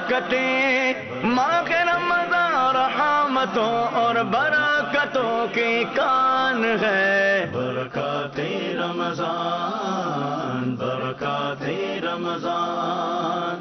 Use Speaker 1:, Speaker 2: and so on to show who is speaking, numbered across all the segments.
Speaker 1: برکتیں ماہ رمضان رحمتوں اور برکتوں کی کان ہے. برکات رمضان، برکات رمضان.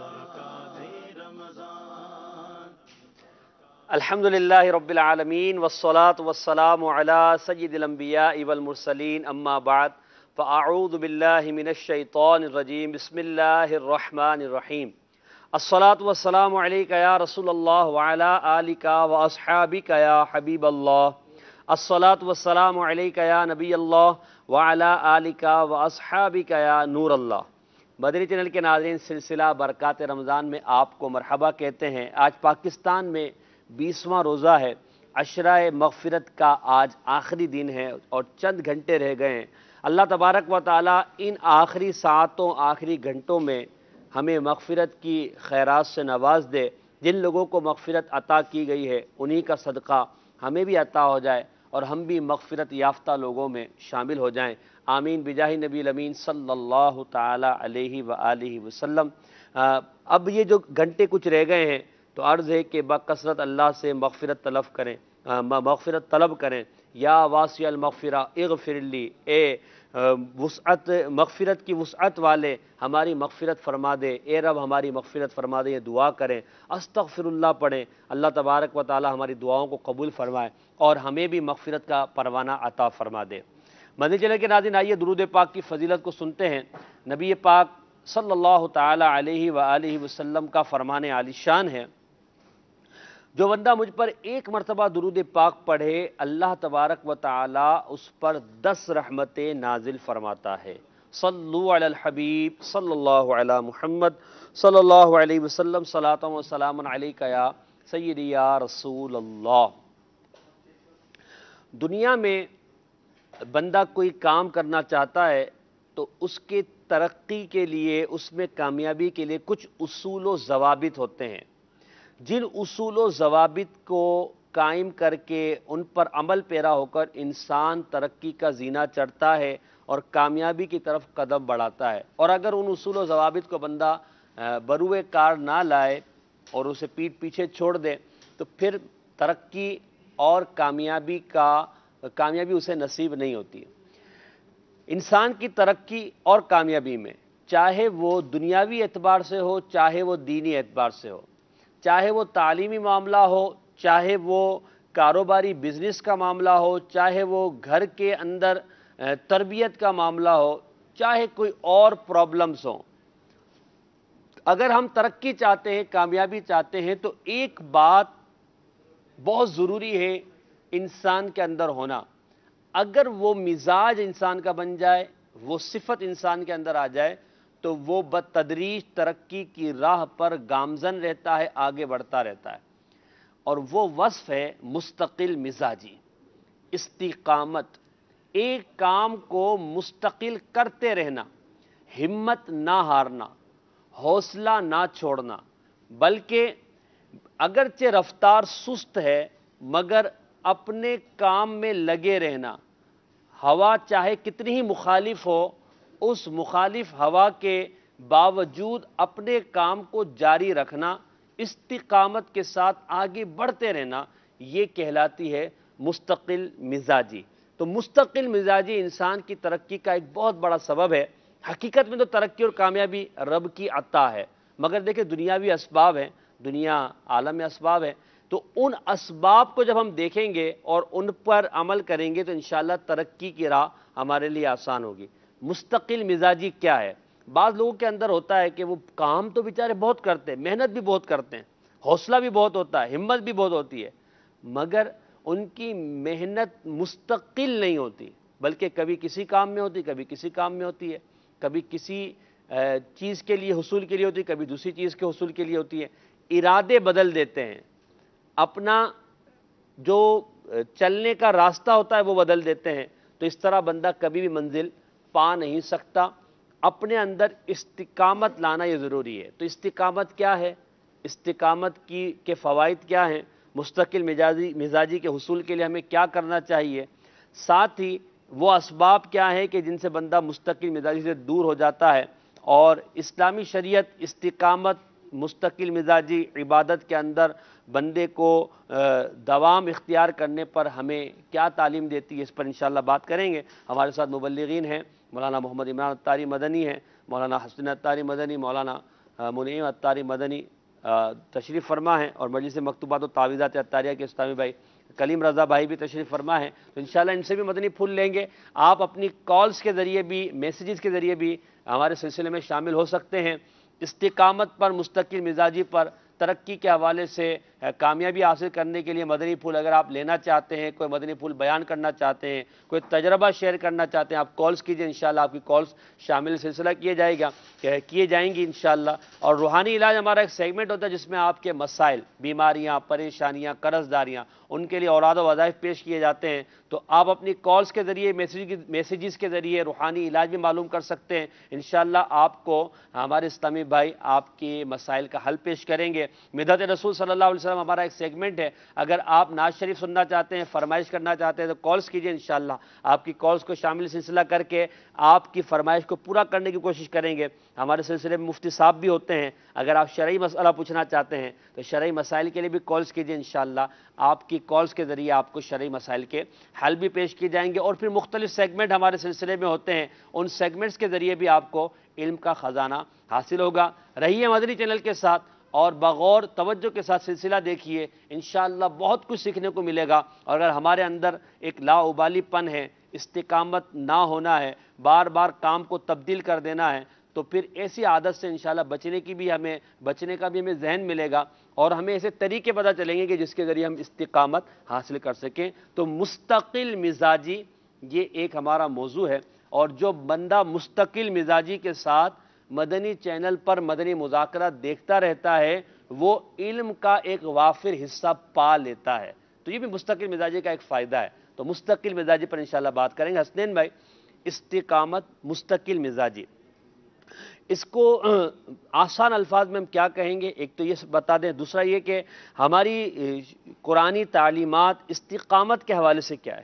Speaker 2: الحمدللہ رب العالمین والصلاة والسلام علی سید الانبیاء والمرسلین اما بعد فاعوذ باللہ من الشیطان الرجیم بسم اللہ الرحمن الرحیم. الصلاة والسلام علیکہ یا رسول اللہ وعلی آلکہ واصحابکہ یا حبیب اللہ. الصلاة والسلام علیکہ یا نبی اللہ وعلی آلکہ واصحابکہ یا نور اللہ. مدنی چینل کے ناظرین، سلسلہ برکات رمضان میں آپ کو مرحبا کہتے ہیں. آج پاکستان میں 20واں روزہ ہے. عشرہ مغفرت کا آج آخری دن ہے اور چند گھنٹے رہ گئے ہیں. اللہ تبارک و تعالی ان آخری ساعتوں، آخری گھنٹوں میں ہمیں مغفرت کی خیرات سے نواز دے. جن لوگوں کو مغفرت عطا کی گئی ہے انہی کا صدقہ ہمیں بھی عطا ہو جائے اور ہم بھی مغفرت یافتہ لوگوں میں شامل ہو جائیں. آمین بجاہ نبی الامین صلی اللہ تعالی علیہ وآلہ وسلم. اب یہ جو گھنٹے کچھ رہ گئے ہیں تو عرض ہے کہ بکثرت اللہ سے مغفرت طلب کریں. یا واسع المغفرہ اغفر لی، اے وسعت مغفرت کی وسعت والے ہماری مغفرت فرما دے، اے رب ہماری مغفرت فرما دے. یہ دعا کریں، استغفر اللہ پڑھیں. اللہ تبارک و تعالی ہماری دعاؤں کو قبول فرمائے اور ہمیں بھی مغفرت کا پروانہ عطا فرما دے. مدنی چینل کے ناظرین، آئیے درود پاک کی فضیلت کو سنتے ہیں. نبی پاک صلی اللہ تعالی علیہ وآلہ وسلم کا فرمان عالی شان ہے، جو بندہ مجھ پر ایک مرتبہ درود پاک پڑھے اللہ تبارک و تعالی اس پر 10 رحمتیں نازل فرماتا ہے. صلو علی الحبیب صلی اللہ علی محمد صلی اللہ علیہ وسلم. صلاۃ و سلام علیکہ یا سیدی یا رسول اللہ. دنیا میں بندہ کوئی کام کرنا چاہتا ہے تو اس کے ترقی کے لیے، اس میں کامیابی کے لیے کچھ اصول و ضوابط ہوتے ہیں. جن اصول و ضوابط کو قائم کر کے ان پر عمل پیرا ہو کر انسان ترقی کا زینہ چڑھتا ہے اور کامیابی کی طرف قدم بڑھاتا ہے. اور اگر ان اصول و ضوابط کو بندہ بروئے کار نہ لائے اور اسے پیٹھ پیچھے چھوڑ دے تو پھر ترقی اور کامیابی اسے نصیب نہیں ہوتی. انسان کی ترقی اور کامیابی میں، چاہے وہ دنیاوی اعتبار سے ہو، چاہے وہ دینی اعتبار سے ہو، چاہے وہ تعلیمی معاملہ ہو، چاہے وہ کاروباری بزنس کا معاملہ ہو، چاہے وہ گھر کے اندر تربیت کا معاملہ ہو، چاہے کوئی اور پرابلمز ہوں، اگر ہم ترقی چاہتے ہیں، کامیابی چاہتے ہیں تو ایک بات بہت ضروری ہے انسان کے اندر ہونا. اگر وہ مزاج انسان کا بن جائے، وہ صفت انسان کے اندر آ جائے تو وہ بتدریج ترقی کی راہ پر گامزن رہتا ہے، آگے بڑھتا رہتا ہے. اور وہ وصف ہے مستقل مزاجی، استقامت. ایک کام کو مستقل کرتے رہنا، ہمت نہ ہارنا، حوصلہ نہ چھوڑنا، بلکہ اگرچہ رفتار سست ہے مگر اپنے کام میں لگے رہنا. ہوا چاہے کتنی ہی مخالف ہو، اس مخالف ہوا کے باوجود اپنے کام کو جاری رکھنا، استقامت کے ساتھ آگے بڑھتے رہنا، یہ کہلاتی ہے مستقل مزاجی. تو مستقل مزاجی انسان کی ترقی کا ایک بہت بڑا سبب ہے. حقیقت میں تو ترقی اور کامیابی رب کی عطا ہے، مگر دیکھیں دنیاوی اسباب ہیں، دنیا عالم اسباب ہے، تو ان اسباب کو جب ہم دیکھیں گے اور ان پر عمل کریں گے تو انشاءاللہ ترقی کی راہ ہمارے لیے آسان ہوگی. مستقل مزاجی کیا ہے؟ بعض لوگوں کے اندر ہوتا ہے کہ وہ کام تو بیچارے بہت کرتے ہیں، محنت بھی بہت کرتے ہیں، حوصلہ بھی بہت ہوتا ہے، ہمت بھی بہت ہوتی ہے، مگر ان کی محنت مستقل نہیں ہوتی، بلکہ کبھی کسی کام میں ہوتی، کبھی کسی کام میں ہوتی ہے، کبھی کسی چیز کے لیے حصول کے لیے ہوتی ہے، کبھی دوسری چیز کے حصول کے لیے ہوتی ہے. ارادے بدل دیتے ہیں، اپنا جو چلنے کا راستہ ہوتا ہے وہ بدل دیتے ہیں. تو اس طرح بندہ کبھی بھی منزل پا نہیں سکتا. اپنے اندر استقامت لانا یہ ضروری ہے. تو استقامت کیا ہے؟ استقامت کے فوائد کیا ہیں؟ مستقل مزاجی کے حصول کے لیے ہمیں کیا کرنا چاہیے؟ ساتھ ہی وہ اسباب کیا ہیں کہ جن سے بندہ مستقل مزاجی سے دور ہو جاتا ہے؟ اور اسلامی شریعت استقامت مستقل مزاجی عبادت کے اندر بندے کو دوام اختیار کرنے پر ہمیں کیا تعلیم دیتی ہے، اس پر انشاءاللہ بات کریں گے۔ ہمارے ساتھ مبلغین ہیں، مولانا محمد عمران عطاری مدنی ہیں، مولانا حسن عطاری مدنی، مولانا منعیم عطاری مدنی تشریف فرما ہیں، اور مجلس مکتوبات و تعویذات عطاریہ کے اسلامی بھائی کلیم رضا بھائی بھی تشریف فرما ہیں، تو انشاءاللہ ان سے بھی مدنی پھول لیں گے۔ آپ اپنی کالز کے ذریعے بھی، میسیجز کے ذریعے بھی ہمارے سلسلے میں شامل ہو سکتے ہیں۔ استقامت پر، مستقل مزاجی پر، ترقی کے حوالے سے کامیابی حاصل کرنے کے لیے مدنی پھول اگر آپ لینا چاہتے ہیں، کوئی مدنی پھول بیان کرنا چاہتے ہیں، کوئی تجربہ شیئر کرنا چاہتے ہیں، آپ کالز کیجئے، انشاءاللہ آپ کی کالز شامل سلسلہ کیے جائیں گی انشاءاللہ۔ اور روحانی علاج ہمارا ایک سیگمنٹ ہوتا ہے جس میں آپ کے مسائل، بیماریاں، پریشانیاں، قرض داریاں، ان کے لیے اوراد و وظائف پیش کیے جاتے ہیں، تو آپ اپنی کالز کے ذریعے، میسیجز کے ذریعے روحانی علاج بھی معلوم کر سکتے ہیں۔ انشاءاللہ آپ کو ہمارے اسلامی بھائی آپ کے مسائل کا حل پیش کریں گے۔ مدحت رسول صلی اللہ علیہ وسلم ہمارا ایک سیگمنٹ ہے، اگر آپ نعت شریف سننا چاہتے ہیں، فرمائش کرنا چاہتے ہیں تو کالز کیجئے، انشاءاللہ آپ کی کالز کو شامل سلسلہ کر کے آپ کی فرمائش کو پورا کرنے کی کوشش کریں گے۔ ہمارے سلسلے میں مفتی صاحب بھی ہوتے ہیں، اگر آپ شرعی مسئلہ پوچھنا چاہتے ہیں تو شرعی مسائل کے لیے بھی کالز کیجئے، انشاءاللہ آپ کی کالز کے ذریعے آپ کو شرعی مسائل کے حل بھی پیش کیے جائیں گے۔ اور پھر مختلف سیگمنٹ ہمارے سلسلے میں ہوتے ہیں، ان سیگمنٹس کے ذریعے بھی آپ کو علم کا خزانہ حاصل ہوگا۔ رہیے مدنی چینل کے ساتھ اور بغور توجہ کے ساتھ سلسلہ دیکھیے، انشاءاللہ بہت کچھ سیکھنے کو ملے گا۔ اور اگر ہمارے اندر ایک لاابالی پن ہے، استقامت نہ ہونا ہے، بار بار کام کو تبدیل کر دینا ہے، تو پھر ایسی عادت سے انشاءاللہ بچنے کا بھی ہمیں ذہن ملے گا، اور ہمیں ایسے طریقے پتہ چلیں گے کہ جس کے ذریعے ہم استقامت حاصل کر سکیں۔ تو مستقل مزاجی یہ ایک ہمارا موضوع ہے، اور جو بندہ مستقل مزاجی کے ساتھ مدنی چینل پر مدنی مذاکرہ دیکھتا رہتا ہے، وہ علم کا ایک وافر حصہ پا لیتا ہے۔ تو یہ بھی مستقل مزاجی کا ایک فائدہ ہے۔ تو مستقل مزاجی پر انشاءاللہ بات کریں گے۔ حسنین بھائی، استقامت، مستقل مزاجی، اس کو آسان الفاظ میں ہم کیا کہیں گے؟ ایک تو یہ بتا دیں، دوسرا یہ کہ ہماری قرآنی تعلیمات استقامت کے حوالے سے کیا ہے؟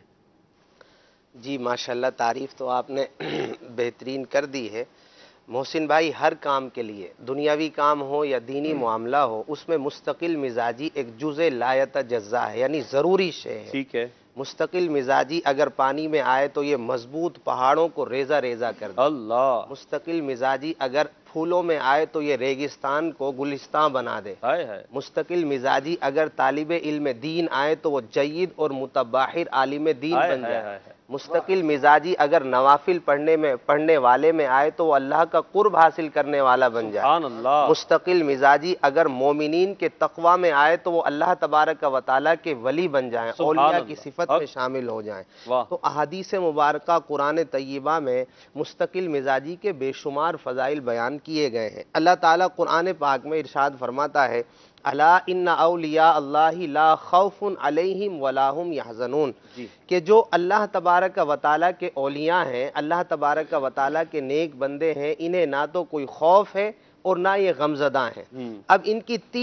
Speaker 3: جی ماشاءاللہ، تعریف تو آپ نے بہترین کر دی ہے۔ محسن بھائی، ہر کام کے لیے، دنیاوی کام ہو یا دینی معاملہ ہو، اس میں مستقل مزاجی ایک جزء لا یتجزا ہے، یعنی ضروری شے ہے۔
Speaker 2: ٹھیک ہے۔
Speaker 3: مستقل مزاجی اگر پانی میں آئے تو یہ مضبوط پہاڑوں کو ریزہ ریزہ کر دے۔
Speaker 2: اللہ،
Speaker 3: مستقل مزاجی اگر پھولوں میں آئے تو یہ ریگستان کو گلستان بنا دے۔
Speaker 2: ہائے ہائے،
Speaker 3: مستقل مزاجی اگر طالب علم دین آئے تو وہ جید اور متباحر عالم دین بن جائے۔ مستقل مزاجی اگر نوافل پڑھنے والے میں آئے تو وہ اللہ کا قرب حاصل کرنے والا بن جائے۔
Speaker 2: سبحان اللہ۔
Speaker 3: مستقل مزاجی اگر مومنین کے تقوی میں آئے تو وہ اللہ تبارک و تعالیٰ کے ولی بن جائیں، اولیاء کی صفت میں شامل ہو جائیں۔ تو احادیث مبارکہ قرآن طیبہ میں مستقل مزاجی کے بے شمار فضائل بیان کیے گئے ہیں۔ اللہ تعالیٰ قرآن پاک میں ارشاد فرماتا ہے، الا ان اولیاء اللہ لا خوف علیہم ولا هم یحزنون، کہ جو اللہ تبارک و تعالیٰ کے اولیاء ہیں، اللہ تبارک و تعالیٰ کے نیک بندے ہیں، انہیں نہ تو کوئی خوف ہے اور نہ یہ غمزدہ ہیں۔ اب ان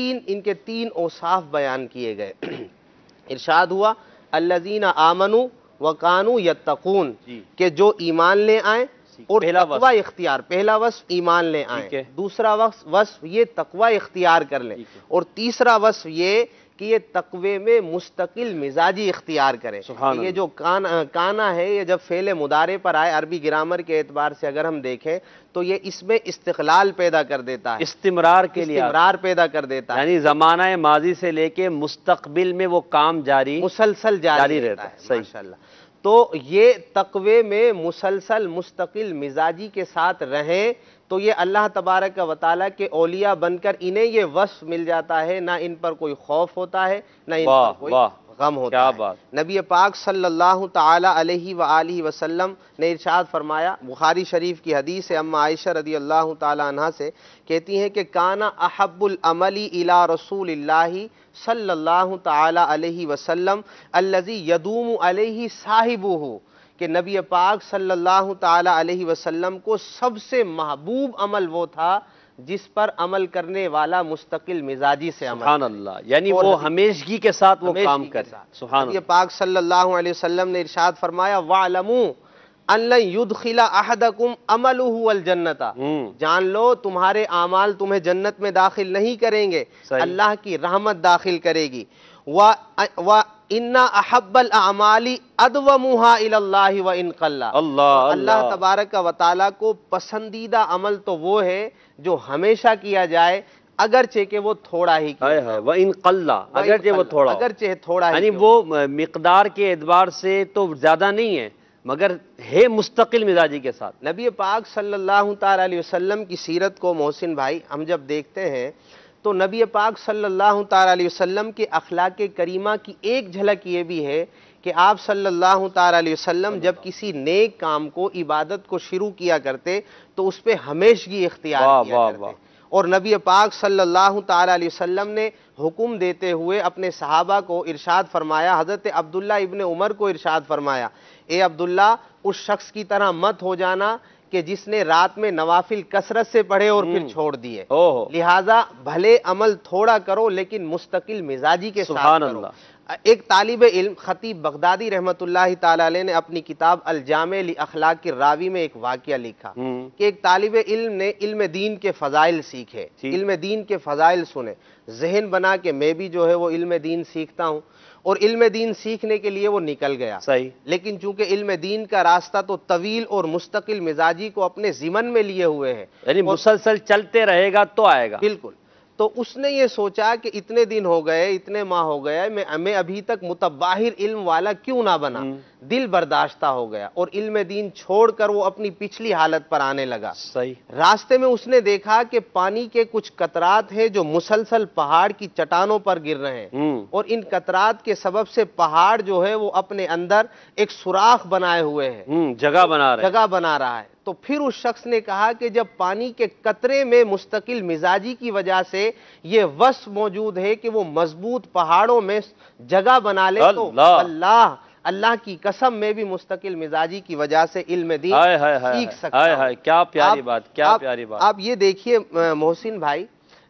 Speaker 3: کے تین اوصاف بیان کیے گئے۔ ارشاد ہوا الذین آمنوا وکانوا یتقون، کہ جو ایمان لے آئیں اور تقوی اختیار، پہلا وصف ایمان لے آئیں، دوسرا وصف یہ تقوی اختیار کر لیں، اور تیسرا وصف یہ کہ یہ تقوی میں مستقل مزاجی اختیار کریں۔ یہ جو کانا ہے، یہ جب فعل مضارع پر آئے عربی گرامر کے اعتبار سے اگر ہم دیکھیں تو یہ اس میں استقلال پیدا کر دیتا ہے،
Speaker 2: استمرار کے لیے،
Speaker 3: استمرار پیدا کر دیتا ہے،
Speaker 2: یعنی زمانہ ماضی سے لے کے مستقبل میں وہ کام جاری
Speaker 3: مسلسل جاری رہتا ہے۔ ماشاءاللہ۔ تو یہ تقوی میں مسلسل مستقل مزاجی کے ساتھ رہیں تو یہ اللہ تبارک و تعالیٰ کے اولیاء بن کر انہیں یہ وصف مل جاتا ہے، نہ ان پر کوئی خوف ہوتا ہے، نہ ان پر کوئی غم ہوتا ہے۔ نبی پاک صلی اللہ تعالی علیہ وآلہ وسلم نے ارشاد فرمایا، بخاری شریف کی حدیث ہے، اما عائشہ رضی اللہ تعالی عنہا سے کہتی ہیں کہ کانا احب العمل الی رسول اللہ صلی اللہ تعالی علیہ وسلم الذی یدوم علیہ صاحبہ، کہ نبی پاک صلی اللہ تعالی علیہ وسلم کو سب سے محبوب عمل وہ تھا جس پر عمل کرنے والا مستقل مزاجی سے عمل۔
Speaker 2: سبحان اللہ، یعنی وہ ہمیشگی کے ساتھ وہ کام کرے۔ سبحان اللہ۔
Speaker 3: نبی پاک صلی اللہ علیہ وسلم نے ارشاد فرمایا وَاعْلَمُوا अल्लन युदखिला अहदकुम अमलुहु अल जन्नता, जान लो तुम्हारे आमाल तुम्हें जन्नत में दाखिल नहीं करेंगे, अल्लाह की रहमत दाखिल करेगी। व इन्ना अहब्बल अमाली अदवमुहा इलल्लाहि व इन कल्ला, अल्लाह तबारक व तआला को पसंदीदा अमल तो वो है जो हमेशा किया जाए, अगरचे के वो थोड़ा ही किया।
Speaker 2: व इन कल्ला, अगरचे वो थोड़ा,
Speaker 3: अगरचे थोड़ा ही,
Speaker 2: यानी वो मिकदार के एतबार से तो ज्यादा नहीं है मगर है मुस्तकिल मिजाजी के साथ।
Speaker 3: नबी पाक सल्लल्लाहु तआला अलैहि वसल्लम की सीरत को मोहसिन भाई हम जब देखते हैं तो नबी पाक सल्लल्लाहु तआला अलैहि वसल्लम के अखलाक करीमा की एक झलक ये भी है कि आप सल्लल्लाहु तआला अलैहि वसल्लम जब किसी नेक काम को, इबादत को शुरू किया करते तो उस पर हमेशगी इख्तियार किया करते। और नबी पाक सल्लल्लाहु तआला अलैहि वसल्लम ने हुक्म देते हुए अपने सहाबा को इरशाद फरमाया, हज़रत अब्दुल्ला इब्ने उमर को इरशाद फरमाया, ए अब्दुल्ला उस शख्स की तरह मत हो जाना कि जिसने रात में नवाफिल कसरत से पढ़े और फिर छोड़ दिए, लिहाजा भले अमल थोड़ा करो लेकिन मुस्तकिल मिजाजी के साथ करो। एक तालिब इल्म खतीब बगदादी रहमतुल्लाहि ताला अलैह ने अपनी किताब अल जामे लि अखलाक की रावी में एक वाकया लिखा कि एक तालिब इल्म ने इल्म दीन के फजाइल सीखे, इल्म दीन के फजाइल सुने, जहन बना के मैं भी जो है वो इल्म दीन सीखता हूँ, और इल्म दीन सीखने के लिए वो निकल गया।
Speaker 2: सही।
Speaker 3: लेकिन चूंकि इल्म दीन का रास्ता तो तवील और मुस्तकिल मिजाजी को अपने जिमन में लिए हुए है,
Speaker 2: यानी मुसलसल चलते रहेगा तो आएगा।
Speaker 3: बिल्कुल। तो उसने ये सोचा कि इतने दिन हो गए, इतने माह हो गए, मैं अभी तक मुतबाहिर इल्म वाला क्यों ना बना, दिल बर्दाश्ता हो गया और इल्म दीन छोड़कर वो अपनी पिछली हालत पर आने लगा।
Speaker 2: सही।
Speaker 3: रास्ते में उसने देखा कि पानी के कुछ कतरात हैं जो मुसलसल पहाड़ की चट्टानों पर गिर रहे हैं, और इन कतरात के सबब से पहाड़ जो है वो अपने अंदर एक सुराख बनाए हुए है,
Speaker 2: जगह बना रहा है।
Speaker 3: तो फिर उस शख्स ने कहा कि जब पानी के कतरे में मुस्तकिल मिजाजी की वजह से ये वस मौजूद है कि वो मजबूत पहाड़ों में जगह बना ले, तो अल्लाह की कसम में भी मुस्तकिल मिजाजी की वजह से इल्म दीन सीख सकता है।
Speaker 2: क्या प्यारी बात, क्या प्यारी बात।
Speaker 3: आप ये देखिए मोहसिन भाई,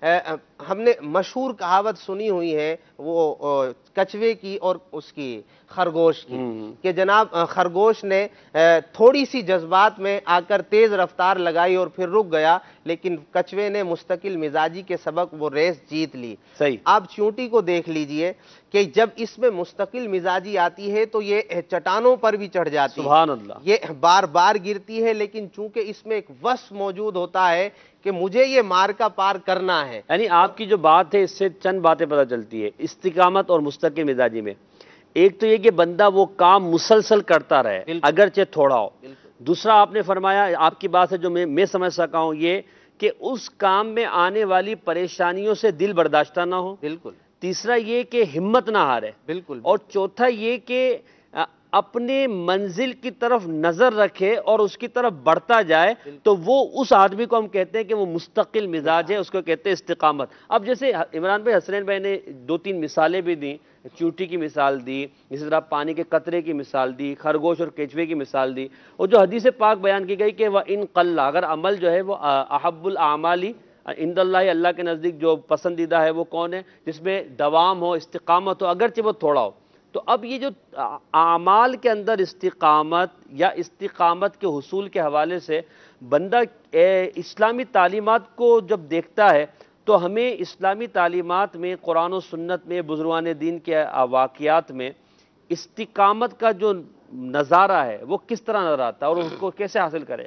Speaker 3: हमने मशहूर कहावत सुनी हुई है वो कछुए की और उसकी खरगोश की, कि जनाब खरगोश ने थोड़ी सी जज्बात में आकर तेज रफ्तार लगाई और फिर रुक गया, लेकिन कछुए ने मुस्तकिल मिजाजी के सबक वो रेस जीत ली।
Speaker 2: सही।
Speaker 3: आप चींटी को देख लीजिए कि जब इसमें मुस्तकिल मिजाजी आती है तो ये चट्टानों पर भी चढ़ जाती है,
Speaker 2: सुभान अल्लाह,
Speaker 3: ये बार बार गिरती है, लेकिन चूंकि इसमें एक वस मौजूद होता है कि मुझे ये मार का पार करना है।
Speaker 2: यानी आपकी जो बात है इससे चंद बातें पता चलती है इस्तिकामत और मुस्तकिल मिजाजी में। एक तो ये कि बंदा वो काम मुसलसल करता रहे अगरचे थोड़ा हो। दूसरा आपने फरमाया, आपकी बात है जो मैं समझ सका हूं, ये कि उस काम में आने वाली परेशानियों से दिल बर्दाश्ता ना हो।
Speaker 3: बिल्कुल।
Speaker 2: तीसरा ये कि हिम्मत ना हारे।
Speaker 3: बिल्कुल।
Speaker 2: और चौथा ये कि अपने मंजिल की तरफ नजर रखे और उसकी तरफ बढ़ता जाए, तो वो उस आदमी को हम कहते हैं कि वो मुस्तकिल मिजाज है, उसको कहते हैं इस्तिकामत। अब जैसे इमरान भाई, हसनैन भाई ने दो तीन मिसालें भी दी, चींटी की मिसाल दी, इसी तरह पानी के कतरे की मिसाल दी, खरगोश और केचवे की मिसाल दी, और जो हदीस पाक बयान की गई कि वह इन कल्ला, अगर अमल जो है वो अहब्बुल आमाली इंदल्लाह, अल्लाह के नज़दीक जो पसंदीदा है वो कौन है, जिसमें दवाम हो, इस्तिकामत हो, अगरचे वो थोड़ा हो। तो अब ये जो आमाल के अंदर इस्तिकामत या इस्तिकामत के हुसूल के हवाले से बंदा इस्लामी तालीमात को जब देखता है तो हमें इस्लामी तालीमात में, कुरान और सुन्नत में, बुजुर्गान दीन के वाक़ियात में इस्तिकामत का जो नज़ारा है वो किस तरह नज़र आता है और उसको कैसे हासिल करें?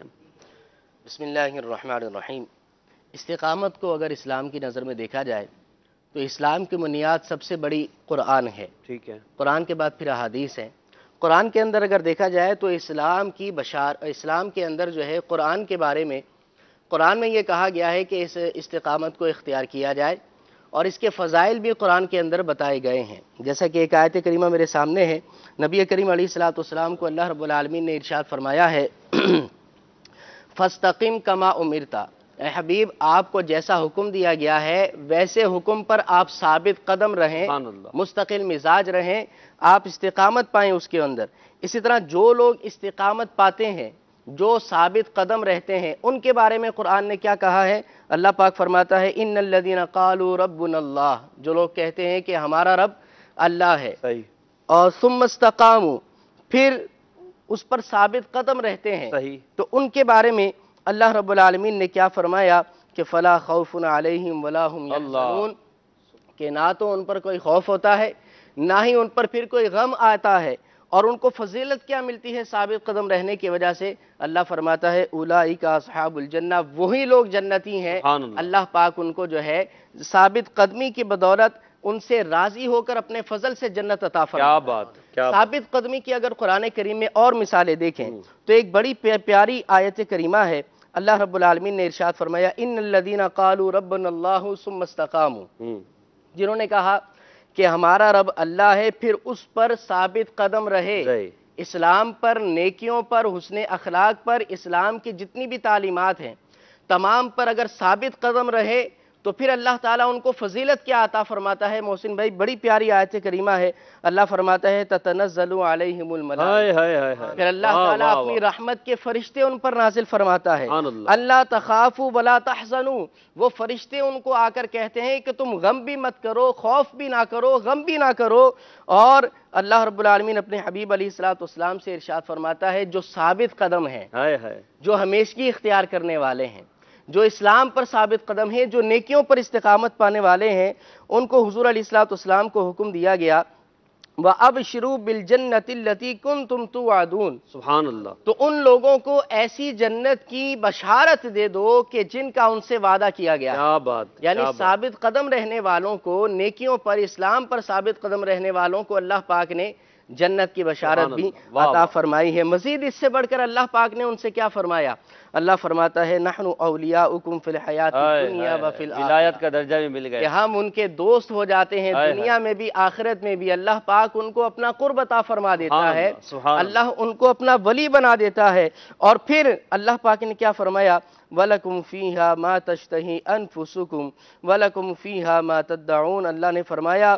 Speaker 4: बिस्मिल्लाहिर्रहमानिर्रहीम। इस्तिकामत को अगर इस्लाम की नज़र में देखा जाए तो इस्लाम की बुनियाद सबसे बड़ी कुरान है।
Speaker 2: ठीक है।
Speaker 4: कुरान के बाद फिर अहादीस है। कुरान के अंदर अगर देखा जाए तो इस्लाम के अंदर जो है कुरान के बारे में, कुरान में ये कहा गया है कि इस इस्तिकामत को इख्तियार किया जाए, और इसके फ़ज़ाइल भी कुरान के अंदर बताए गए हैं। जैसा कि एक आयत करीमा मेरे सामने है, नबी करीम अलैहिस्सलाम को अल्लाह रब्बुल आलमीन ने इरशाद फरमाया है, फस्तक़िम कमा उमिरता, ए हबीब आपको जैसा हुक्म दिया गया है वैसे हुक्म पर आप साबित कदम रहें, मुस्तकिल मिजाज रहें, आप इस्तिकामत पाएँ उसके अंदर। इसी तरह जो लोग इस्तिकामत पाते हैं, जो साबित कदम रहते हैं, उनके बारे में कुरान ने क्या कहा है? अल्लाह पाक फरमाता है, इन्नल्लज़ीना क़ालू रब्बुनल्लाह, जो लोग कहते हैं कि हमारा रब अल्लाह है, और सुम्मा इस्तक़ामू, फिर اس پر ثابت قدم رہتے ہیں
Speaker 2: صحیح.
Speaker 4: تو ان کے بارے میں اللہ رب العالمین نے کیا فرمایا کہ فلا خوف علیہم ولا هم یحزنون، کہ نہ تو ان پر کوئی خوف ہوتا ہے نہ ہی ان پر پھر کوئی غم آتا ہے. اور ان کو فضیلت کیا ملتی ہے ثابت قدم رہنے کی وجہ سے؟ اللہ فرماتا ہے اولئک اصحاب الجنہ، وہی لوگ جنتی ہیں. اللہ پاک ان کو جو ہے ثابت قدمی کی بدولت ان سے راضی ہو کر اپنے فضل سے جنت عطا فرماتا ہے.
Speaker 2: کیا بات.
Speaker 4: ثابت قدمی کی اگر قرآن کریم میں اور مثالیں دیکھیں تو ایک بڑی پیاری آیت کریمہ ہے. اللہ رب العالمین نے ارشاد فرمایا ان الذین قالوا ربنا اللہ ثم استقاموا، جنہوں نے کہا کہ ہمارا رب اللہ ہے پھر اس پر ثابت قدم رہے، اسلام پر، نیکیوں پر، حسن اخلاق پر، اسلام کی جتنی بھی تعلیمات ہیں تمام پر اگر ثابت قدم رہے تو پھر اللہ تعالیٰ ان کو فضیلت کیا عطا فرماتا ہے؟ محسن بھائی بڑی پیاری آیت کریمہ ہے. اللہ فرماتا ہے تتنزل علیہم الملائکہ، پھر اللہ تعالیٰ اپنی رحمت کے فرشتے ان پر نازل فرماتا ہے. اللہ تخافوا ولا تحزنوا، وہ فرشتے ان کو آ کر کہتے ہیں کہ تم غم بھی مت کرو، خوف بھی نہ کرو، غم بھی نہ کرو. اور اللہ رب العالمین اپنے حبیب علیہ السلام سے ارشاد فرماتا ہے جو ثابت قدم ہیں، جو ہمیشگی اختیار کرنے والے ہیں، جو اسلام پر ثابت قدم ہیں، جو نیکیوں پر استقامت پانے والے ہیں، ان کو حضور علیہ السلام کو حکم دیا گیا وَأَبْشِرُوا بِالْجَنَّةِ الَّتِي كُنْتُمْ تُوعَدُونَ،
Speaker 2: سبحان اللہ.
Speaker 4: تو ان لوگوں کو ایسی جنت کی بشارت دے دو کہ جن کا ان سے وعدہ کیا گیا.
Speaker 2: کیا بات.
Speaker 4: یعنی ثابت قدم رہنے والوں کو، نیکیوں پر، اسلام پر ثابت قدم رہنے والوں کو اللہ پاک نے جنت کی بشارت بھی عطا فرمائی ہے. مزید اس سے بڑھ کر اللہ پاک نے ان سے کیا فرمایا؟ اللہ فرماتا ہے نحن اولیاؤکم فی الحیات الدنیا وفی الآخرہ،
Speaker 2: ولایت کا درجہ بھی مل گیا
Speaker 4: کہ ہم ان کے دوست ہو جاتے ہیں دنیا میں بھی آخرت میں بھی. اللہ پاک ان کو اپنا قرب عطا فرما دیتا ہے، اللہ ان کو اپنا ولی بنا دیتا ہے. اور پھر اللہ پاک نے کیا فرمایا؟ وَلَكُمْ فِيهَا مَا تَشْتَهِي أَنفُسُكُمْ وَلَكُمْ فِيهَا مَا تَدَّعُونَ. اللہ نے فرمایا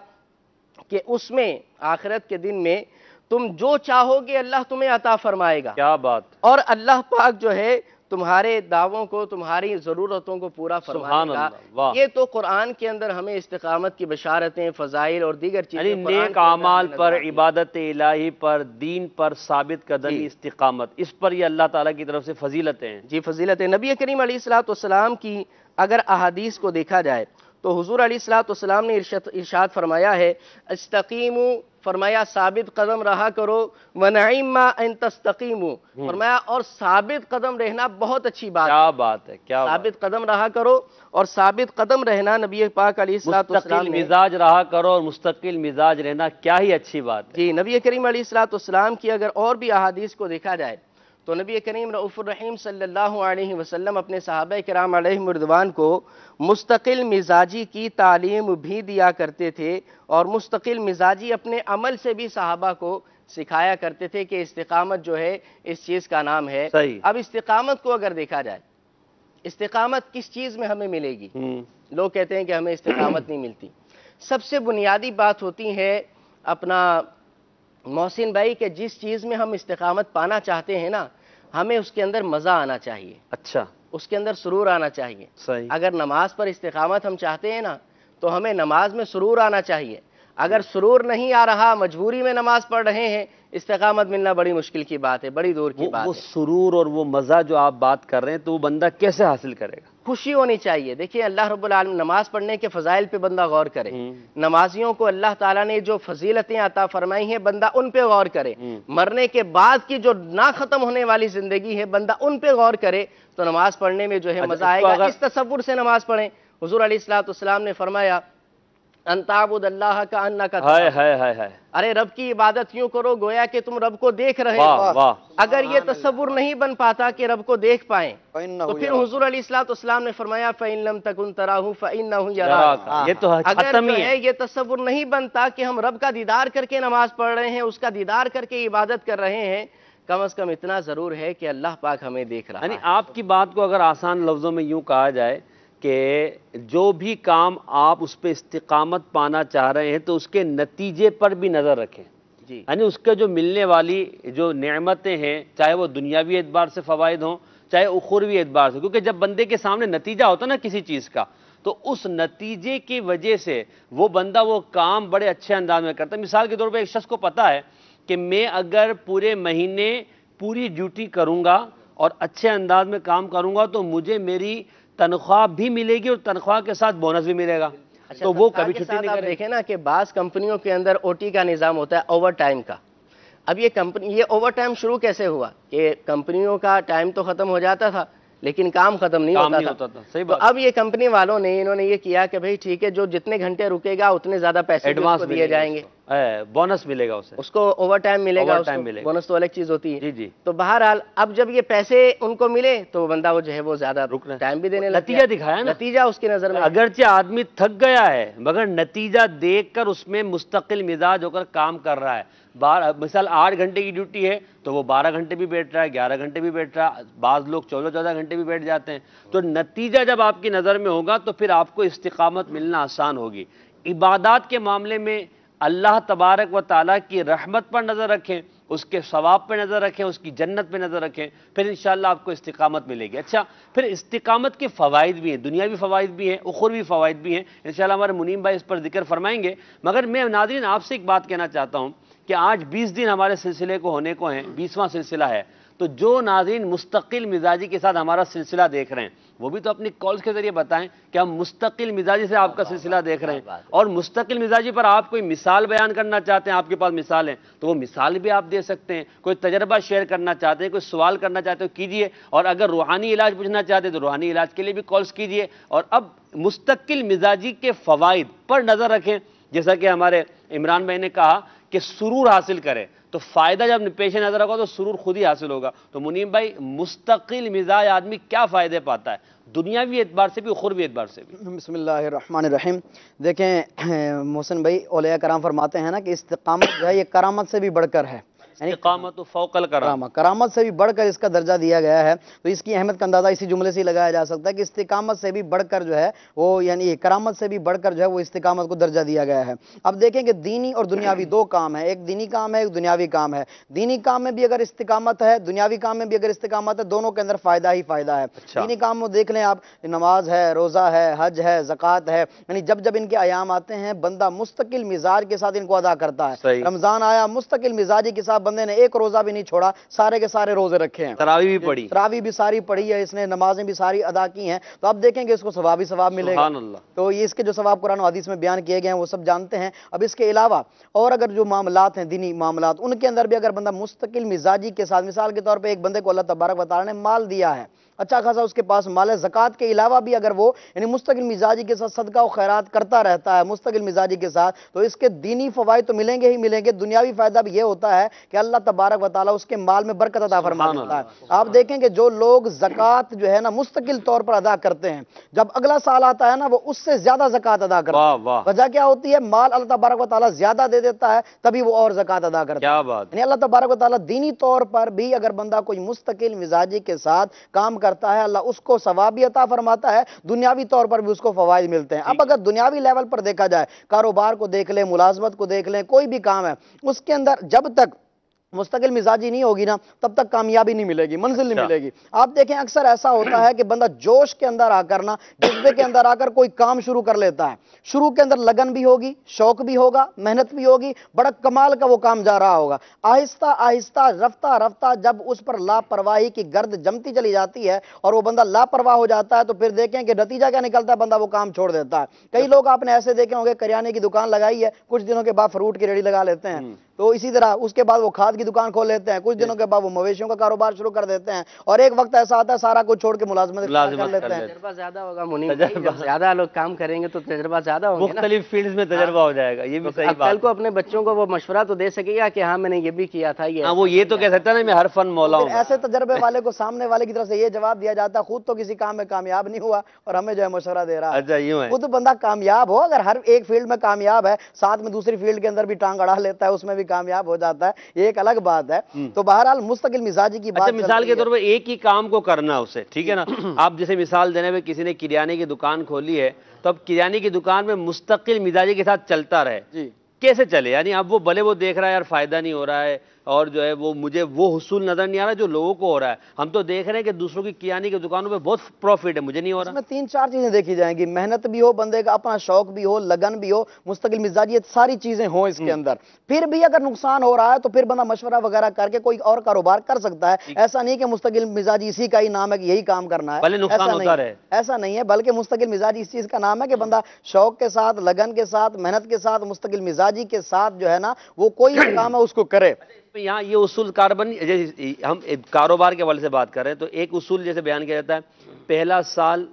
Speaker 4: کہ اس میں، آخرت کے دن میں، تم جو چاہو گے اللہ تمہیں عطا فرمائے گا.
Speaker 2: کیا بات.
Speaker 4: اور اللہ پاک جو ہے تمہارے دعووں کو، تمہاری ضرورتوں کو پورا فرمائے گا. یہ تو قرآن کے اندر ہمیں استقامت کی بشارتیں، فضائل اور دیگر چیزیں،
Speaker 2: یعنی نیک اعمال پر، عبادت الہی پر، دین پر ثابت قدمی، استقامت، اس پر یہ اللہ تعالیٰ کی طرف سے فضیلتیں ہیں.
Speaker 4: جی فضیلتیں. نبی کریم علیہ السلام کی اگر احادیث کو دیکھا جائے تو حضور علیہ السلام نے ارشاد فرمایا ہے استقیموا، فرمایا ثابت قدم رہا کرو، وَنَعِمَّ أَن تَسْتَقِیمُوا، فرمایا اور ثابت قدم رہنا بہت اچھی بات ہے.
Speaker 2: کیا بات ہے. کیا
Speaker 4: ثابت قدم رہا کرو، اور ثابت قدم رہنا نبی پاک علیہ السلام
Speaker 2: مستقل مزاج رہا کرو، اور مستقل مزاج رہنا کیا ہی اچھی بات ہے.
Speaker 4: جی نبی کریم علیہ السلام کی اگر اور بھی احادیث کو دیکھا جائے تو نبی کریم رؤوف الرحیم صلی اللہ علیہ وسلم اپنے صحابہ کرام علیہم رضوان کو مستقل مزاجی کی تعلیم بھی دیا کرتے تھے، اور مستقل مزاجی اپنے عمل سے بھی صحابہ کو سکھایا کرتے تھے کہ استقامت جو ہے اس چیز کا نام ہے. اب استقامت کو اگر دیکھا جائے، استقامت کس چیز میں ہمیں ملے گی؟ لوگ کہتے ہیں کہ ہمیں استقامت نہیں ملتی. سب سے بنیادی بات ہوتی ہے اپنا محسن بھائی کہ جس چیز میں ہم استقامت پانا چاہتے ہیں نا، ہمیں اس کے اندر مزہ آنا چاہیے.
Speaker 2: اچھا.
Speaker 4: اس کے اندر سرور آنا چاہیے.
Speaker 2: صحیح.
Speaker 4: اگر نماز پر استقامت ہم چاہتے ہیں نا تو ہمیں نماز میں سرور آنا چاہیے. اگر سرور نہیں آ رہا، مجبوری میں نماز پڑھ رہے ہیں، استقامت ملنا بڑی مشکل کی بات ہے، بڑی دور کی بات ہے.
Speaker 2: وہ سرور اور وہ مزہ جو آپ بات کر رہے ہیں تو وہ بندہ کیسے حاصل کرے گا؟
Speaker 4: خوشی ہونی چاہیے. دیکھیے اللہ رب العالمین نماز پڑھنے کے فضائل پہ بندہ غور کرے. نمازیوں کو اللہ تعالیٰ نے جو فضیلتیں عطا فرمائی ہیں بندہ ان پہ غور کرے. مرنے کے بعد کی جو نہ ختم ہونے والی زندگی ہے بندہ ان پہ غور کرے تو نماز پڑھنے میں جو ہے مزہ آئے گا. اس تصور سے نماز پڑھیں. حضور علیہ السلام نے فرمایا ان تعبد اللہ کأنک تراہ، ارے رب کی عبادت یوں کرو گویا کہ تم رب کو دیکھ رہے ہو. اگر یہ تصور نہیں بن پاتا کہ رب کو دیکھ پائیں تو پھر حضور علیہ السلام نے فرمایا فَإِن لَمْ تَكُنْ تَرَاهُ فَإِنَّهُ يَرَاكَ.
Speaker 2: یہ تو
Speaker 4: اگر
Speaker 2: ختم
Speaker 4: جو
Speaker 2: ہی
Speaker 4: ہے یہ تصور نہیں بنتا کہ ہم رب کا دیدار کر کے نماز پڑھ رہے ہیں، اس کا دیدار کر کے عبادت کر رہے ہیں، کم از کم اتنا ضرور ہے کہ اللہ پاک ہمیں دیکھ رہا ہے.
Speaker 2: یعنی آپ کی بات کو اگر آسان لفظوں میں یوں کہا جائے کہ جو بھی کام آپ اس پہ استقامت پانا چاہ رہے ہیں تو اس کے نتیجے پر بھی نظر رکھیں.
Speaker 4: جی
Speaker 2: یعنی اس کے جو ملنے والی جو نعمتیں ہیں، چاہے وہ دنیاوی اعتبار سے فوائد ہوں چاہے اخروی اعتبار سے، کیونکہ جب بندے کے سامنے نتیجہ ہوتا ہے نا کسی چیز کا تو اس نتیجے کی وجہ سے وہ بندہ وہ کام بڑے اچھے انداز میں کرتا ہے. مثال کے طور پہ ایک شخص کو پتا ہے کہ میں اگر پورے مہینے پوری ڈیوٹی کروں گا اور اچھے انداز میں کام کروں گا تو مجھے میری تنخواہ بھی ملے گی اور تنخواہ کے ساتھ بونس بھی ملے گا. تو وہ کبھی چھٹی نہیں کرے.
Speaker 4: دیکھیں نا کہ بعض کمپنیوں کے اندر او ٹی کا نظام ہوتا ہے, اوور ٹائم کا. اب یہ اوور ٹائم شروع کیسے ہوا کہ کمپنیوں کا ٹائم تو ختم ہو جاتا تھا لیکن کام ختم نہیں ہوتا تھا.
Speaker 2: صحیح
Speaker 4: تو
Speaker 2: بات.
Speaker 4: اب یہ کمپنی والوں نے انہوں نے یہ کیا کہ بھئی ٹھیک ہے, جو جتنے گھنٹے رکے گا اتنے زیادہ پیسے
Speaker 2: ایڈوانس
Speaker 4: دیے جائیں گے,
Speaker 2: بونس ملے گا اسے,
Speaker 4: اس کو اوور ٹائم ملے گا, بونس تو الگ چیز ہوتی ہے.
Speaker 2: جی جی.
Speaker 4: تو بہرحال اب جب یہ پیسے ان کو ملے تو بندہ وہ جو ہے وہ زیادہ ٹائم بھی دینے لگا.
Speaker 2: نتیجہ دکھایا نا,
Speaker 4: نتیجہ اس کی نظر میں.
Speaker 2: اگرچہ آدمی تھک گیا ہے مگر نتیجہ دیکھ کر اس میں مستقل مزاج ہو کر کام کر رہا ہے. مثال 8 گھنٹے کی ڈیوٹی ہے تو وہ 12 گھنٹے بھی بیٹھ رہا ہے, 11 گھنٹے بھی بیٹھ رہا ہے, بعض لوگ 14 گھنٹے بھی بیٹھ جاتے ہیں. تو نتیجہ جب آپ کی نظر میں ہوگا تو پھر آپ کو استقامت ملنا آسان ہوگی. عبادات کے معاملے میں اللہ تبارک و تعالیٰ کی رحمت پر نظر رکھیں, اس کے ثواب پہ نظر رکھیں, اس کی جنت پہ نظر رکھیں, پھر انشاءاللہ آپ کو استقامت ملے گی. اچھا, پھر استقامت کے فوائد بھی ہیں, دنیاوی فوائد بھی ہیں, اخروی فوائد بھی ہیں. انشاءاللہ ہمارے منیم بھائی اس پر ذکر فرمائیں گے. مگر میں ناظرین آپ سے ایک بات کہنا چاہتا ہوں کہ آج 20 دن ہمارے سلسلے کو ہونے کو ہیں, 20واں سلسلہ ہے. تو جو ناظرین مستقل مزاجی کے ساتھ ہمارا سلسلہ دیکھ رہے ہیں وہ بھی تو اپنی کالز کے ذریعے بتائیں کہ ہم مستقل مزاجی سے آپ کا سلسلہ دیکھ رہے ہیں, اور مستقل مزاجی پر آپ کوئی مثال بیان کرنا چاہتے ہیں, آپ کے پاس مثال ہیں تو وہ مثال بھی آپ دے سکتے ہیں. کوئی تجربہ شیئر کرنا چاہتے ہیں, کوئی سوال کرنا چاہتے ہیں کیجئے, اور اگر روحانی علاج پوچھنا چاہتے ہیں تو روحانی علاج کے لیے بھی کالز کیجئے. اور اب مستقل مزاجی کے فوائد پر نظر رکھیں. جیسا کہ ہمارے عمران بھائی نے کہا کہ سرور حاصل کرے, تو فائدہ جب پیش نظر ہوگا تو سرور خود ہی حاصل ہوگا. تو منیم بھائی, مستقل مزاج آدمی کیا فائدے پاتا ہے دنیاوی اعتبار سے بھی اخروی اعتبار سے بھی؟
Speaker 5: بسم اللہ الرحمن الرحیم. دیکھیں محسن بھائی, اولیاء کرام فرماتے ہیں نا کہ استقامت جو ہے یہ کرامت سے بھی بڑھ کر ہے.
Speaker 2: استقامت فوق الکرامہ,
Speaker 5: کرامت سے بھی بڑھ کر اس کا درجہ دیا گیا ہے. تو اس کی اہمیت کا اندازہ اسی جملے سے ہی لگایا جا سکتا ہے کہ استقامت سے بھی بڑھ کر جو ہے وہ, یعنی کرامت سے بھی بڑھ کر جو ہے وہ استقامت کو درجہ دیا گیا ہے. اب دیکھیں کہ دینی اور دنیاوی دو کام ہیں, ایک دینی کام ہے, ایک دنیاوی کام ہے. دینی کام میں بھی اگر استقامت ہے, دنیاوی کام میں بھی اگر استقامت ہے, دونوں کے اندر فائدہ ہی فائدہ ہے. دینی کام میں دیکھ لیں آپ, نماز ہے, روزہ ہے, حج ہے, زکوٰۃ ہے, یعنی جب جب ان کے ایام آتے ہیں بندہ مستقل مزاج کے ساتھ ان کو ادا کرتا ہے. رمضان آیا, مستقل مزاجی کے ساتھ بندے نے ایک روزہ بھی نہیں چھوڑا, سارے کے سارے روزے رکھے ہیں,
Speaker 2: تراویح بھی پڑھی,
Speaker 5: تراویح بھی ساری پڑھی ہے اس نے, نمازیں بھی ساری ادا کی ہیں. تو اب دیکھیں گے اس کو ثواب ہی ثواب ملے گا. تو یہ اس کے جو ثواب قرآن و حدیث میں بیان کیے گئے ہیں وہ سب جانتے ہیں. اب اس کے علاوہ اور اگر جو معاملات ہیں, دینی معاملات, ان کے اندر بھی اگر بندہ مستقل مزاجی کے ساتھ, مثال کے طور پہ ایک بندے کو اللہ تبارک و تعالیٰ نے مال دیا ہے, اچھا خاصا اس کے پاس مال ہے, زکوٰۃ کے علاوہ بھی اگر وہ یعنی مستقل مزاجی کے ساتھ صدقہ و خیرات کرتا رہتا ہے مستقل مزاجی کے ساتھ, تو اس کے دینی فوائد تو ملیں گے ہی ملیں گے. دنیاوی فائدہ بھی یہ ہوتا ہے کہ اللہ تبارک و تعالیٰ اس کے مال میں برکت عطا فرما دیتا ہے. آپ دیکھیں کہ جو لوگ زکوٰۃ جو ہے نا مستقل طور پر ادا کرتے ہیں, جب اگلا سال آتا ہے نا وہ اس سے زیادہ زکوٰۃ ادا کرتے ہیں. وجہ کیا ہوتی ہے؟ مال اللہ تبارک و تعالیٰ زیادہ دے دیتا ہے, تبھی وہ اور زکوٰۃ ادا کرتا ہے. یعنی اللہ تبارک و تعالیٰ دینی طور پر بھی اگر بندہ کوئی مستقل مزاجی کے ساتھ کام کرتا ہے, اللہ اس کو ثواب بھی عطا فرماتا ہے, دنیاوی طور پر بھی اس کو فوائد ملتے ہیں. اب اگر دنیاوی لیول پر دیکھا جائے, کاروبار کو دیکھ لیں, ملازمت کو دیکھ لیں, کوئی بھی کام ہے اس کے اندر جب تک مستقل مزاجی نہیں ہوگی نا تب تک کامیابی نہیں ملے گی, منزل نہیں ملے گی. آپ دیکھیں اکثر ایسا ہوتا ہے کہ بندہ جوش کے اندر آ کر نا, جذبے کے اندر آ کر کوئی کام شروع کر لیتا ہے. شروع کے اندر لگن بھی ہوگی, شوق بھی ہوگا, محنت بھی ہوگی, بڑا کمال کا وہ کام جا رہا ہوگا. آہستہ آہستہ رفتہ رفتہ جب اس پر لاپرواہی کی گرد جمتی چلی جاتی ہے اور وہ بندہ لاپرواہ ہو جاتا ہے تو پھر دیکھیں کہ نتیجہ کیا نکلتا ہے, بندہ وہ کام چھوڑ دیتا ہے. کئی لوگ آپ نے ایسے دیکھے ہوں گے, کریانے کی دکان لگائی ہے, کچھ دنوں کے بعد فروٹ کی ریڑھی لگا لیتے ہیں. تو اسی طرح اس کے بعد وہ کھاد کی دکان کھول لیتے ہیں, کچھ دنوں کے بعد وہ مویشیوں کا کاروبار شروع کر دیتے ہیں, اور ایک وقت ایسا آتا ہے سارا کچھ چھوڑ کے ملازمت کر لیتے ہیں.
Speaker 4: تجربہ زیادہ ہوگا منیم بھائی, جب زیادہ لوگ کام کریں گے تو تجربہ زیادہ ہوگا,
Speaker 2: مختلف فیلڈز میں تجربہ ہو جائے گا. یہ بھی صحیح بات.
Speaker 4: کل کو اپنے بچوں کو وہ مشورہ تو دے سکے گا کہ ہاں میں نے یہ بھی کیا تھا,
Speaker 2: وہ یہ تو کہہ سکتا ہے نا میں ہر فن مولا ہوں.
Speaker 5: ایسے تجربے والے کو سامنے والے کی طرف سے یہ جواب دیا جاتا ہے, خود تو کسی کام میں کامیاب نہیں ہوا اور ہمیں جو ہے مشورہ دے رہا ہے.
Speaker 2: اچھا یوں ہے,
Speaker 5: خود بندہ کامیاب ہو, اگر ہر ایک فیلڈ میں کامیاب ہے, ساتھ میں دوسری فیلڈ کے اندر بھی ٹانگ اڑا لیتا ہے, اس میں بھی کامیاب ہو جاتا ہے, یہ ایک الگ بات ہے. تو بہرحال مستقل مزاجی کی بات,
Speaker 2: مثال کے طور پر ایک ہی کام کو کرنا اسے, ٹھیک ہے نا. آپ جیسے مثال دینے میں کسی نے کریانے کی دکان کھولی ہے, تو اب کریانے کی دکان میں مستقل مزاجی کے ساتھ چلتا رہے, کیسے چلے؟ یعنی اب وہ بھلے وہ دیکھ رہا ہے یار فائدہ نہیں ہو رہا ہے, اور جو ہے وہ مجھے وہ حصول نظر نہیں آ رہا جو لوگوں کو ہو رہا ہے. ہم تو دیکھ رہے ہیں کہ دوسروں کی کیانی کی دکانوں پہ بہت پروفٹ ہے, مجھے نہیں ہو رہا.
Speaker 5: اس میں 3-4 چیزیں دیکھی جائیں گی, محنت بھی ہو, بندے کا اپنا شوق بھی ہو, لگن بھی ہو, مستقل مزاجیت, ساری چیزیں ہوں اس کے اندر. پھر بھی اگر نقصان ہو رہا ہے تو پھر بندہ مشورہ وغیرہ کر کے کوئی اور کاروبار کر سکتا ہے. ایسا نہیں کہ مستقل مزاجی اسی کا ہی نام ہے کہ یہی کام کرنا ہے, ایسا نہیں ہے. بلکہ مستقل مزاجی اس چیز کا نام ہے کہ بندہ شوق کے ساتھ, لگن کے ساتھ, محنت کے ساتھ, مستقل مزاجی کے ساتھ جو ہے نا وہ کوئی کام ہے اس کو کرے.
Speaker 2: یہاں یہ اصول کاربن, ہم کاروبار کے حوالے سے بات کر رہے ہیں تو ایک اصول جیسے بیان کیا جاتا ہے, پہلا سال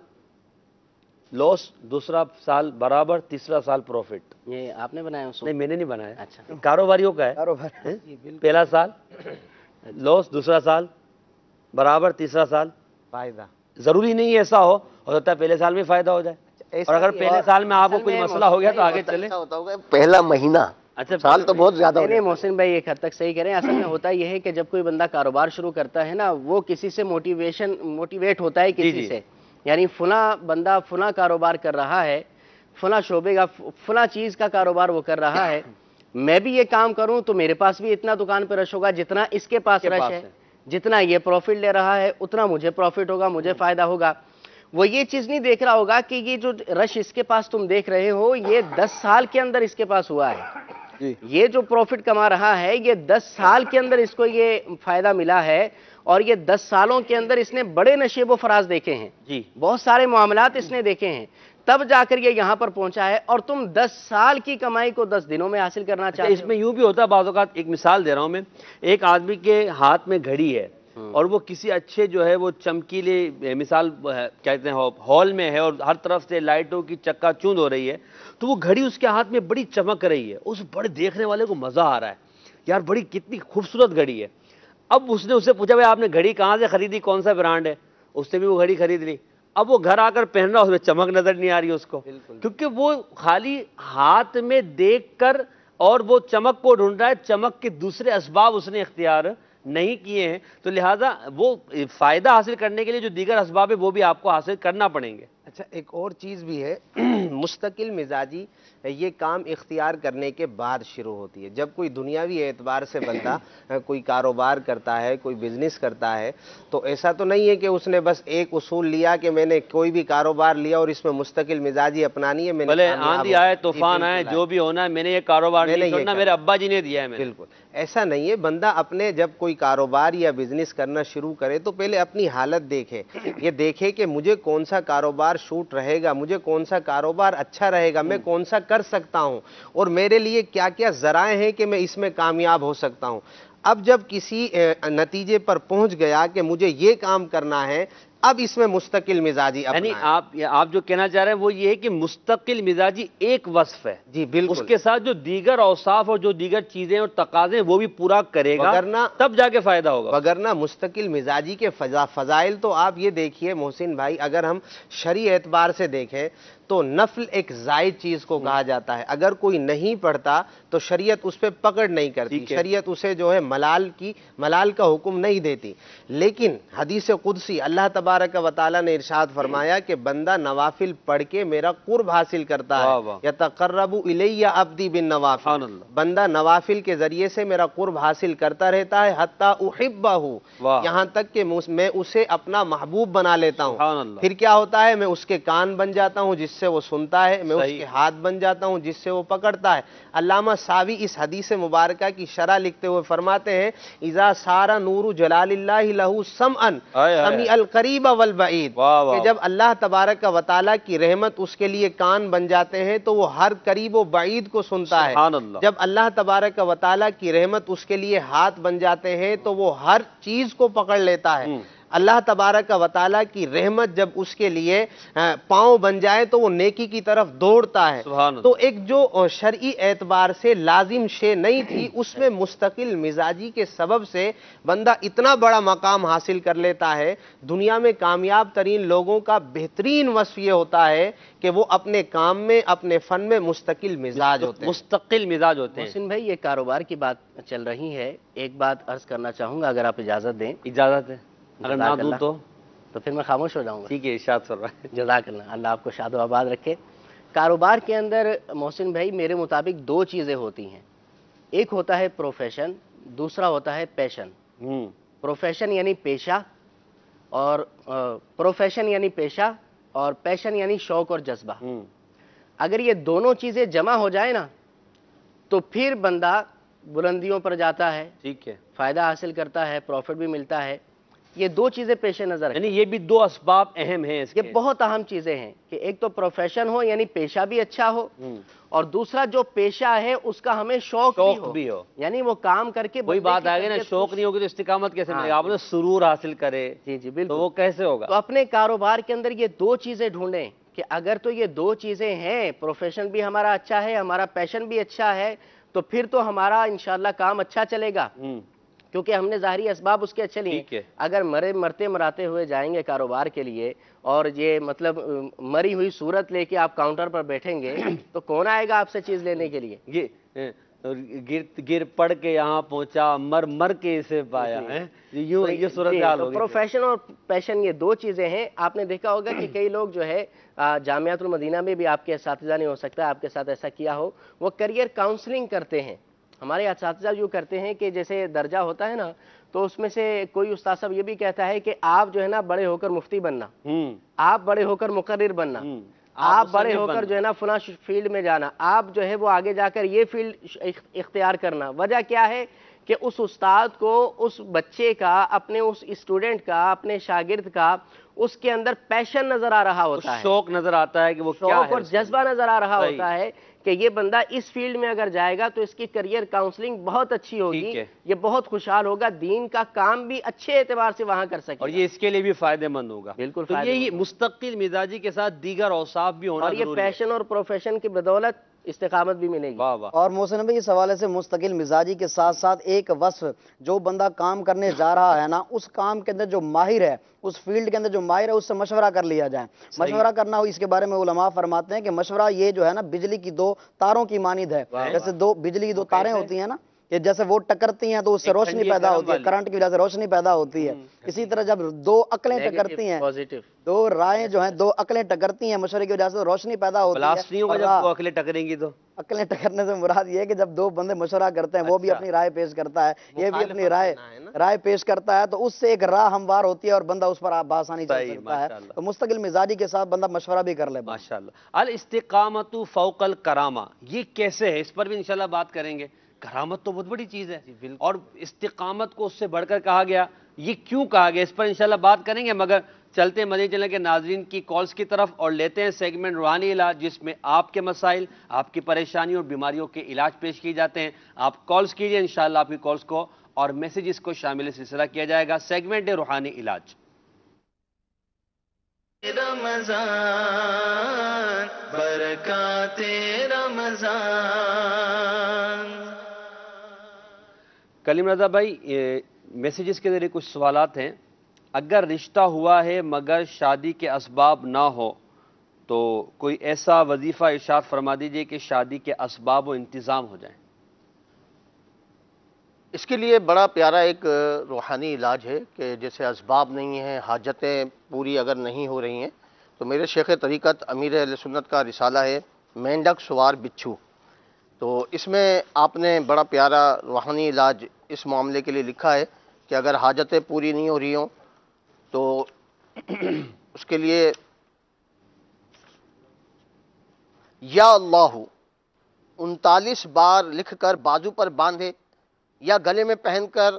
Speaker 2: لاس, دوسرا سال برابر, تیسرا سال پروفٹ.
Speaker 4: یہ آپ نے بنایا اصول؟
Speaker 2: نہیں, میں نے نہیں بنایا.
Speaker 4: اچھا,
Speaker 2: کاروباریوں کا ہے. پہلا سال لاس, دوسرا سال برابر, تیسرا سال
Speaker 3: فائدہ.
Speaker 2: ضروری نہیں ایسا ہو سکتا ہے پہلے سال میں فائدہ ہو جائے, اور اگر پہلے سال میں آپ کو کوئی مسئلہ ہو گیا تو آگے چلے.
Speaker 6: پہلا مہینہ,
Speaker 2: اچھا
Speaker 6: سال تو بہت زیادہ.
Speaker 4: نہیں محسن بھائی ایک حد تک صحیح کہہ رہے ہیں. اصل میں ہوتا یہ ہے کہ جب کوئی بندہ کاروبار شروع کرتا ہے نا, وہ کسی سے موٹیویٹ ہوتا ہے کسی سے, یعنی فلاں بندہ فلاں کاروبار کر رہا ہے, فلاں شعبے کا فلاں چیز کا کاروبار وہ کر رہا ہے, میں بھی یہ کام کروں تو میرے پاس بھی اتنا دکان پہ رش ہوگا جتنا اس کے پاس رش ہے, جتنا یہ پروفٹ لے رہا ہے اتنا مجھے پروفٹ ہوگا, مجھے فائدہ ہوگا. وہ یہ چیز نہیں دیکھ رہا ہوگا کہ یہ جو رش اس کے پاس تم دیکھ رہے ہو یہ 10 سال کے اندر اس کے پاس ہوا ہے. یہ جو پروفٹ کما رہا ہے یہ 10 سال کے اندر اس کو یہ فائدہ ملا ہے, اور یہ 10 سالوں کے اندر اس نے بڑے نشیب و فراز دیکھے ہیں, بہت سارے معاملات اس نے دیکھے ہیں, تب جا کر یہ یہاں پر پہنچا ہے. اور تم 10 سال کی کمائی کو 10 دنوں میں حاصل کرنا چاہتے ہو. اس
Speaker 2: میں یوں بھی ہوتا ہے بعض اوقات. ایک مثال دے رہا ہوں میں, ایک آدمی کے ہاتھ میں گھڑی ہے اور وہ کسی اچھے جو ہے وہ چمکیلے, مثال کہتے ہیں ہال میں ہے اور ہر طرف سے لائٹوں کی چکا چوند ہو رہی ہے, تو وہ گھڑی اس کے ہاتھ میں بڑی چمک رہی ہے, اس بڑے دیکھنے والے کو مزہ آ رہا ہے, یار بڑی کتنی خوبصورت گھڑی ہے. اب اس نے اسے پوچھا بھائی آپ نے گھڑی کہاں سے خریدی, کون سا برانڈ ہے, اس نے بھی وہ گھڑی خرید لی. اب وہ گھر آ کر پہن رہا, اس میں چمک نظر نہیں آ رہی اس کو, کیونکہ وہ خالی ہاتھ میں دیکھ کر اور وہ چمک کو ڈھونڈ رہا ہے, چمک کے دوسرے اسباب اس نے اختیار نہیں کیے ہیں. تو لہٰذا وہ فائدہ حاصل کرنے کے لیے جو دیگر اسباب ہے وہ بھی آپ کو حاصل کرنا پڑیں گے.
Speaker 3: اچھا, ایک اور چیز بھی ہے, مستقل مزاجی یہ کام اختیار کرنے کے بعد شروع ہوتی ہے. جب کوئی دنیاوی اعتبار سے بندہ کوئی کاروبار کرتا ہے, کوئی بزنس کرتا ہے, تو ایسا تو نہیں ہے کہ اس نے بس ایک اصول لیا کہ میں نے کوئی بھی کاروبار لیا اور اس میں مستقل مزاجی اپنانی ہے, میں نے
Speaker 2: آندھی آئے طوفان آئے جو بھی ہونا ہے میں نے یہ کاروبار نہیں چھوڑنا, میرے ابا جی نے دیا ہے.
Speaker 3: بالکل ایسا نہیں ہے. بندہ اپنے جب کوئی کاروبار یا بزنس کرنا شروع کرے تو پہلے اپنی حالت دیکھے, یہ دیکھے کہ مجھے کون سا کاروبار شوٹ رہے گا, مجھے کون سا کاروبار اچھا رہے گا, میں کون سا کر سکتا ہوں, اور میرے لیے کیا کیا ذرائع ہیں کہ میں اس میں کامیاب ہو سکتا ہوں. اب جب کسی نتیجے پر پہنچ گیا کہ مجھے یہ کام کرنا ہے, اب اس میں مستقل مزاجی
Speaker 2: یعنی آپ جو کہنا چاہ رہے ہیں وہ یہ ہے کہ مستقل مزاجی ایک وصف ہے,
Speaker 3: جی بالکل,
Speaker 2: اس کے ساتھ جو دیگر اوصاف اور جو دیگر چیزیں اور تقاضے وہ بھی پورا کرے گا, ورنہ تب جا کے فائدہ ہوگا.
Speaker 3: وگرنہ مستقل مزاجی کے فضائل تو آپ یہ دیکھیے محسن بھائی, اگر ہم شرعی اعتبار سے دیکھیں تو نفل ایک زائد چیز کو کہا جاتا ہے. اگر کوئی نہیں پڑھتا تو شریعت اس پہ پکڑ نہیں کرتی, شریعت اسے جو ہے ملال کا حکم نہیں دیتی. لیکن حدیث قدسی اللہ تبارک و تعالیٰ نے ارشاد فرمایا کہ بندہ نوافل پڑھ کے میرا قرب حاصل کرتا ہے, یتقرب الی عبدی بالنوافل, بندہ نوافل کے ذریعے سے میرا قرب حاصل کرتا رہتا ہے, حتی احبہ, یہاں تک کہ میں اسے اپنا محبوب بنا لیتا ہوں. پھر کیا ہوتا ہے, میں اس کے کان بن جاتا ہوں جس سے وہ سنتا ہے, میں اس کے ہاتھ بن جاتا ہوں جس سے وہ پکڑتا ہے. علامہ ساوی اس حدیث مبارکہ کی شرح لکھتے ہوئے فرماتے ہیں, اذا سارا نور جلال اللہ لہو سمعا سمیع القریب والبعید, کہ جب اللہ تبارک و تعالیٰ کی رحمت اس کے لیے کان بن جاتے ہیں تو وہ ہر قریب و بعید کو سنتا ہے. جب اللہ تبارک و تعالیٰ کی رحمت اس کے لیے ہاتھ بن جاتے ہیں تو وہ ہر چیز کو پکڑ لیتا ہے. اللہ تبارک و تعالیٰ کی رحمت جب اس کے لیے پاؤں بن جائے تو وہ نیکی کی طرف دوڑتا ہے. تو ایک جو شرعی اعتبار سے لازم شے نہیں تھی, اس میں مستقل مزاجی کے سبب سے بندہ اتنا بڑا مقام حاصل کر لیتا ہے. دنیا میں کامیاب ترین لوگوں کا بہترین وصف یہ ہوتا ہے کہ وہ اپنے کام میں, اپنے فن میں مستقل مزاج ہوتے ہیں.
Speaker 2: مستقل مزاج ہوتے ہیں.
Speaker 4: محسن بھائی, یہ کاروبار کی بات چل رہی ہے, ایک بات عرض کرنا چاہوں گا اگر آپ اجازت دیں.
Speaker 2: اجازت ہے, اگر نہ دوں
Speaker 4: تو پھر میں خاموش ہو جاؤں گا.
Speaker 2: ٹھیک ہے, ارشاد فرمائیں.
Speaker 4: جزاک اللہ, اللہ آپ کو شاد و آباد رکھے. کاروبار کے اندر محسن بھائی میرے مطابق 2 چیزیں ہوتی ہیں, ایک ہوتا ہے پروفیشن, दूसरा होता है पैशन। प्रोफेशन यानी पेशा, और प्रोफेशन यानी पेशा, और पैशन यानी शौक और जज्बा। अगर ये दोनों चीजें जमा हो जाए ना तो फिर बंदा बुलंदियों पर जाता है,
Speaker 2: ठीक है,
Speaker 4: फायदा हासिल करता है, प्रॉफिट भी मिलता है। ये दो चीजें पेश नजर,
Speaker 2: यानी ये भी दो असबाब अहम हैं इसके।
Speaker 4: ये बहुत अहम चीजें हैं कि एक तो प्रोफेशन हो यानी पेशा भी अच्छा हो, और दूसरा जो पेशा है उसका हमें शौक भी हो, यानी वो काम करके।
Speaker 2: वही बात आ गई ना, शौक नहीं होगी तो इस्तिकामत कैसे मिलेगा? आपने सुरूर हासिल करे,
Speaker 4: जी जी बिल्कुल,
Speaker 2: तो वो कैसे होगा?
Speaker 4: तो अपने कारोबार के अंदर ये दो चीजें ढूंढें कि अगर तो ये दो चीजें हैं, प्रोफेशन भी हमारा अच्छा है, हमारा पैशन भी अच्छा है, तो फिर तो हमारा इंशाल्लाह काम अच्छा चलेगा, क्योंकि हमने ज़ाहिरी असबाब उसके अच्छे लिए। अगर मरते मराते हुए जाएंगे कारोबार के लिए और ये मतलब मरी हुई सूरत लेके आप काउंटर पर बैठेंगे तो कौन आएगा आपसे चीज लेने के लिए?
Speaker 2: ये गिर पड़ के यहाँ पहुंचा, मर के इसे पाया है, यूं ये सूरत हाल होगी।
Speaker 4: प्रोफेशन और पैशन ये दो चीजें हैं। आपने देखा होगा कि कई लोग जो है जामियातुल मदीना में भी, आपके असातिज़ा नहीं हो सकता आपके साथ ऐसा किया हो, वो करियर काउंसलिंग करते हैं। हमारे असातिज़ा यूँ करते हैं कि जैसे दर्जा होता है ना, तो उसमें से कोई उस्ताद साहब ये भी कहता है कि आप जो है ना बड़े होकर मुफ्ती बनना, आप बड़े होकर मुकर्रिर बनना, आप बड़े होकर जो है ना फला फील्ड में जाना, आप जो है वो आगे जाकर ये फील्ड इख्तियार करना। वजह क्या है कि उस उस्ताद को उस बच्चे का, अपने उस स्टूडेंट का, अपने शागिर्द का उसके अंदर पैशन नजर आ रहा होता है,
Speaker 2: शौक नजर आता है कि वो क्या है,
Speaker 4: और जज्बा नजर आ रहा होता है कि ये बंदा इस फील्ड में अगर जाएगा तो इसकी करियर काउंसलिंग बहुत अच्छी होगी, ये बहुत खुशहाल होगा, दीन का काम भी अच्छे एतबार से वहां कर सके,
Speaker 2: और ये इसके लिए भी फायदेमंद होगा।
Speaker 4: बिल्कुल।
Speaker 2: तो ये मुस्तकिल मिजाजी के साथ दीगर औसाफ भी होना,
Speaker 4: और ये पैशन और प्रोफेशन की बदौलत इस्तिकामत भी मिलेगी।
Speaker 2: वाह वाह।
Speaker 5: और मोहसिन भाई, इस हवाले से मुस्तकिल मिजाजी के साथ साथ एक वस्फ, जो बंदा काम करने जा रहा है ना, उस काम के अंदर जो माहिर है, उस फील्ड के अंदर जो माहिर है, उससे मशवरा कर लिया जाए। मशवरा करना हो, इसके बारे में उलमा फरमाते हैं कि मशवरा ये जो है ना बिजली की दो तारों की मानिद है। जैसे दो बिजली की दो तारें होती हैं ना, कि जैसे वो टकरती हैं तो उससे रोशनी पैदा होती है, करंट की वजह से रोशनी पैदा होती है। इसी तरह जब दो अकलें टकरती हैं, दो राहें जो हैं, दो अकलें टकरती हैं मशवरे की वजह से, रोशनी पैदा होती है।
Speaker 2: जब दो अकलें टकरेंगी तो
Speaker 5: अकलें टकरने से मुराद ये है कि जब दो बंदे मशवरा करते हैं, वो भी अपनी राय पेश करता है, ये भी अपनी राय पेश करता है, तो उससे एक राह हमवार होती है और बंदा उस पर आसानी चल सकता है। तो मुस्तकिल मिजाजी के साथ बंदा मशवरा भी कर ले।
Speaker 2: माशाअल्लाह। अल इस्तिकामतु फौकल करामा, ये कैसे है, इस पर भी इंशाल्लाह बात करेंगे। करामत तो बहुत बड़ी चीज है, और इस्तिकामत को उससे बढ़कर कहा गया, ये क्यों कहा गया, इस पर इंशाल्लाह बात करेंगे। मगर चलते मदीना चैनल के नाजरीन की कॉल्स की तरफ और लेते हैं सेगमेंट रूहानी इलाज, जिसमें आपके मसाइल, आपकी परेशानियों और बीमारियों के इलाज पेश किए जाते हैं। आप कॉल्स कीजिए, इंशाल्लाह आपकी कॉल्स को और मैसेजेस को शामिल सिलसिला किया जाएगा। सेगमेंट है रूहानी इलाज।
Speaker 1: रमजान बरकाते रमजान।
Speaker 2: कलीम रज़ा भाई, मैसेजेस के जरिए कुछ सवालात हैं। अगर रिश्ता हुआ है मगर शादी के असबाब ना हो, तो कोई ऐसा वजीफ़ा इरशाद फरमा दीजिए कि शादी के असबाब व इंतज़ाम हो जाए।
Speaker 6: इसके लिए बड़ा प्यारा एक रूहानी इलाज है कि जैसे असबाब नहीं हैं, हाजतें पूरी अगर नहीं हो रही हैं, तो मेरे शेख तरीक़त अमीर अहले सुन्नत का रिसाला है मेंढक सवार बिच्छू, तो इसमें आपने बड़ा प्यारा रूहानी इलाज इस मामले के लिए लिखा है कि अगर हाजतें पूरी नहीं हो रही हों तो उसके लिए या अल्लाह 39 बार लिखकर बाजू पर बांधे या गले में पहनकर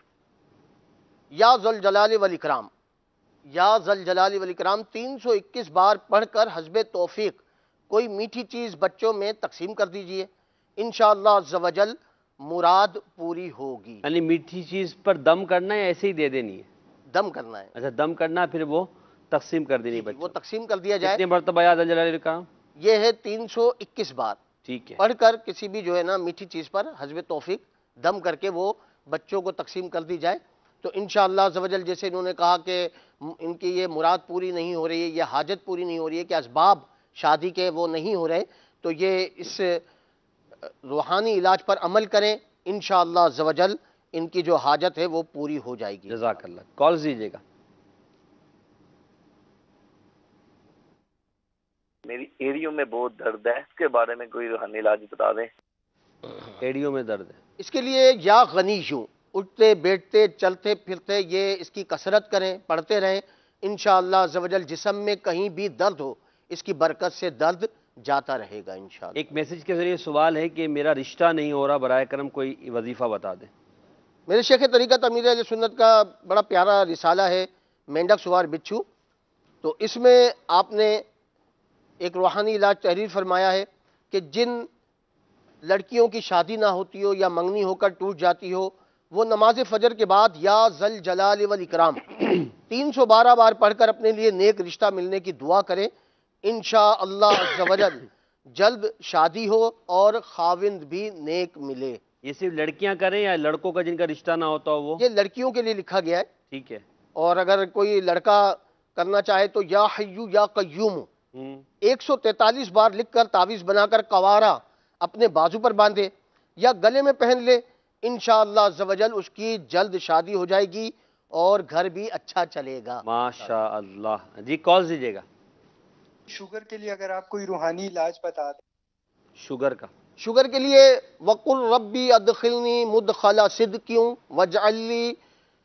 Speaker 6: या ज़ल जलाली वल इकराम, या ज़ल जलाली वल इकराम 321 बार पढ़कर हस्बे तौफीक कोई मीठी चीज़ बच्चों में तकसीम कर दीजिए, इंशाअल्लाह अज़्ज़ व जल मुराद पूरी होगी।
Speaker 2: यानी मीठी चीज़ पर दम करना है, ऐसे ही दे देनी है?
Speaker 6: दम करना है।
Speaker 2: अच्छा, दम करना, फिर वो तकसीम कर देनी है,
Speaker 6: वो तकसीम कर दिया जाए।
Speaker 2: कितने मरतबा या ज़ल जलाली वल इकराम?
Speaker 6: ये है 321 बार।
Speaker 2: ठीक है।
Speaker 6: पढ़कर किसी भी जो है ना मीठी चीज़ पर हस्बे तौफीक दम करके वो बच्चों को तकसीम कर दी जाए, तो इंशाअल्लाह अज़्ज़ व जल, जैसे इन्होंने कहा कि इनकी ये मुराद पूरी नहीं हो रही है, ये हाजत पूरी नहीं हो रही है, कि असबाब शादी के वो नहीं हो रहे, तो ये इस रूहानी इलाज पर अमल करें, इंशाअल्लाह अज़्ज़ व जल इनकी जो हाजत है वो पूरी हो जाएगी।
Speaker 2: जज़ाकल्लाह। कॉल दीजिएगा।
Speaker 7: मेरी एरियो में बहुत दर्द है, इसके बारे में कोई रूहानी इलाज बता दें।
Speaker 2: ایڑیوں میں درد ہے.
Speaker 6: اس کے لیے یا غنیوں، اٹھتے بیٹھتے چلتے پھرتے یہ اس کی کثرت کریں، پڑھتے رہیں، انشاءاللہ عز و جل جسم میں کہیں بھی درد ہو اس کی برکت سے درد جاتا رہے گا انشاءاللہ.
Speaker 2: ایک میسج کے ذریعے سوال ہے کہ میرا رشتہ نہیں ہو رہا، برائے کرم کوئی وظیفہ بتا دیں.
Speaker 6: میرے شیخ طریقت امیر اہل سنت کا بڑا پیارا رسالہ ہے مینڈک سوار بچھو، تو اس میں آپ نے ایک روحانی علاج تحریر فرمایا ہے کہ جن لڑکیوں کی شادی نہ ہوتی ہو یا منگنی ہو کر ٹوٹ جاتی ہو، وہ نماز فجر کے بعد یا ذل جلال والاکرام 312 بار پڑھ کر اپنے لیے نیک رشتہ ملنے کی دعا کریں. انشاءاللہ عز و جل جلد شادی ہو اور خاوند بھی نیک ملے.
Speaker 2: یہ صرف لڑکیاں کریں یا لڑکوں کا جن کا رشتہ نہ ہوتا ہو وہ؟
Speaker 6: یہ لڑکیوں کے لیے لکھا گیا ہے.
Speaker 2: ٹھیک ہے.
Speaker 6: اور اگر کوئی لڑکا کرنا چاہے تو یا حیو یا قیوم 143 بار لکھ کر تعویذ بنا کر قوارہ اپنے بازو پر باندھے یا گلے میں پہن لے، انشاءاللہ عز و جل اس کی جلد شادی ہو جائے گی اور گھر بھی اچھا چلے گا.
Speaker 2: ماشاءاللہ. جی کال دیجیے گا.
Speaker 7: شوگر کے لیے اگر آپ کوئی روحانی علاج بتا دیں.
Speaker 2: شوگر کا؟
Speaker 6: شوگر کے لیے وَقُلْ رَبِّ أَدْخِلْنِي مُدْخَلَ صِدْقٍ وَاجْعَلْ لِي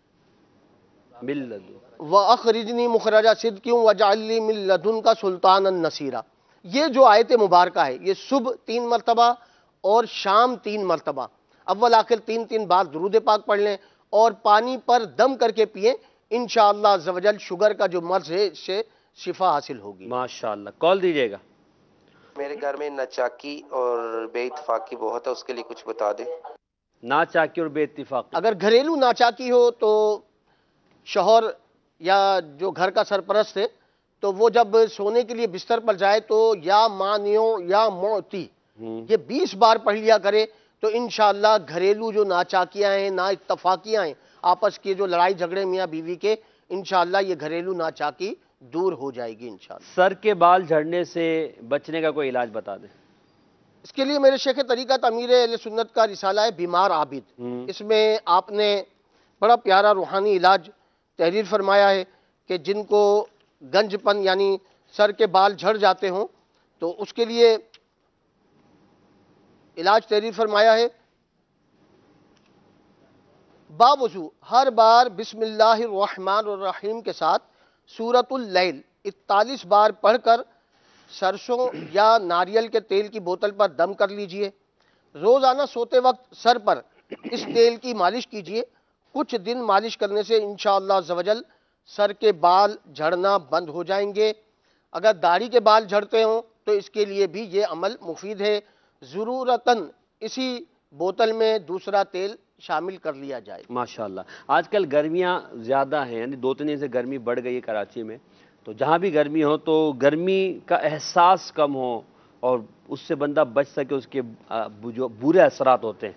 Speaker 2: مِن لَدُنْکَ
Speaker 6: وَأَخْرِجْنِي مُخْرَجَ صِدْقٍ وَاجْعَلْ لِي مِن لَدُنْکَ سُلْطَانًا نَصِیرًا. یہ جو آیت مبارکہ ہے یہ صبح 3 مرتبہ اور شام 3 مرتبہ اول آخر 3 بار درود پاک پڑھ لیں اور پانی پر دم کر کے پئیں. انشاءاللہ عز و جل شوگر کا جو مرض ہے اس سے شفا حاصل ہوگی.
Speaker 2: ماشاءاللہ. کال دیجیے گا.
Speaker 3: میرے گھر میں ناچاکی اور بے اتفاقی بہت ہے، اس کے لیے کچھ بتا دیں.
Speaker 2: ناچاکی اور بے اتفاقی؟
Speaker 6: اگر گھریلو ناچاکی ہو تو شوہر یا جو گھر کا سرپرست ہے تو وہ جب سونے کے لیے بستر پر جائے تو یا مانیو یا معطی یہ 20 بار پڑھ لیا کرے تو انشاءاللہ گھریلو جو ناچاکیاں ہیں، نا اتفاقیاں ہیں، آپس کے جو لڑائی جھگڑے میاں بیوی کے، انشاءاللہ یہ گھریلو ناچاکی دور ہو جائے گی انشاءاللہ.
Speaker 2: سر کے بال جھڑنے سے بچنے کا کوئی علاج بتا دیں.
Speaker 6: اس کے لیے میرے شیخ طریقت امیر اہل سنت کا رسالہ ہے بیمار عابد. اس میں آپ نے بڑا پیارا روحانی علاج تحریر فرمایا ہے کہ جن کو گنج پن یعنی سر کے بال جھڑ جاتے ہوں تو اس کے لیے علاج تحریر فرمایا ہے باوضو ہر بار بسم اللہ الرحمن الرحیم کے ساتھ سورۃ اللیل 41 بار پڑھ کر سرسوں یا ناریل کے تیل کی بوتل پر دم کر لیجئے. روزانہ سوتے وقت سر پر اس تیل کی مالش کیجئے. کچھ دن مالش کرنے سے انشاءاللہ عز و جل سر کے بال جھڑنا بند ہو جائیں گے. اگر داڑھی کے بال جھڑتے ہوں تو اس کے لیے بھی یہ عمل مفید ہے. ضرورتاً اسی بوتل میں دوسرا تیل شامل کر لیا جائے.
Speaker 2: ماشاءاللہ. آج کل گرمیاں زیادہ ہیں، یعنی 2-3 دن سے گرمی بڑھ گئی ہے کراچی میں، تو جہاں بھی گرمی ہو تو گرمی کا احساس کم ہو اور اس سے بندہ بچ سکے، اس کے جو برے اثرات ہوتے ہیں.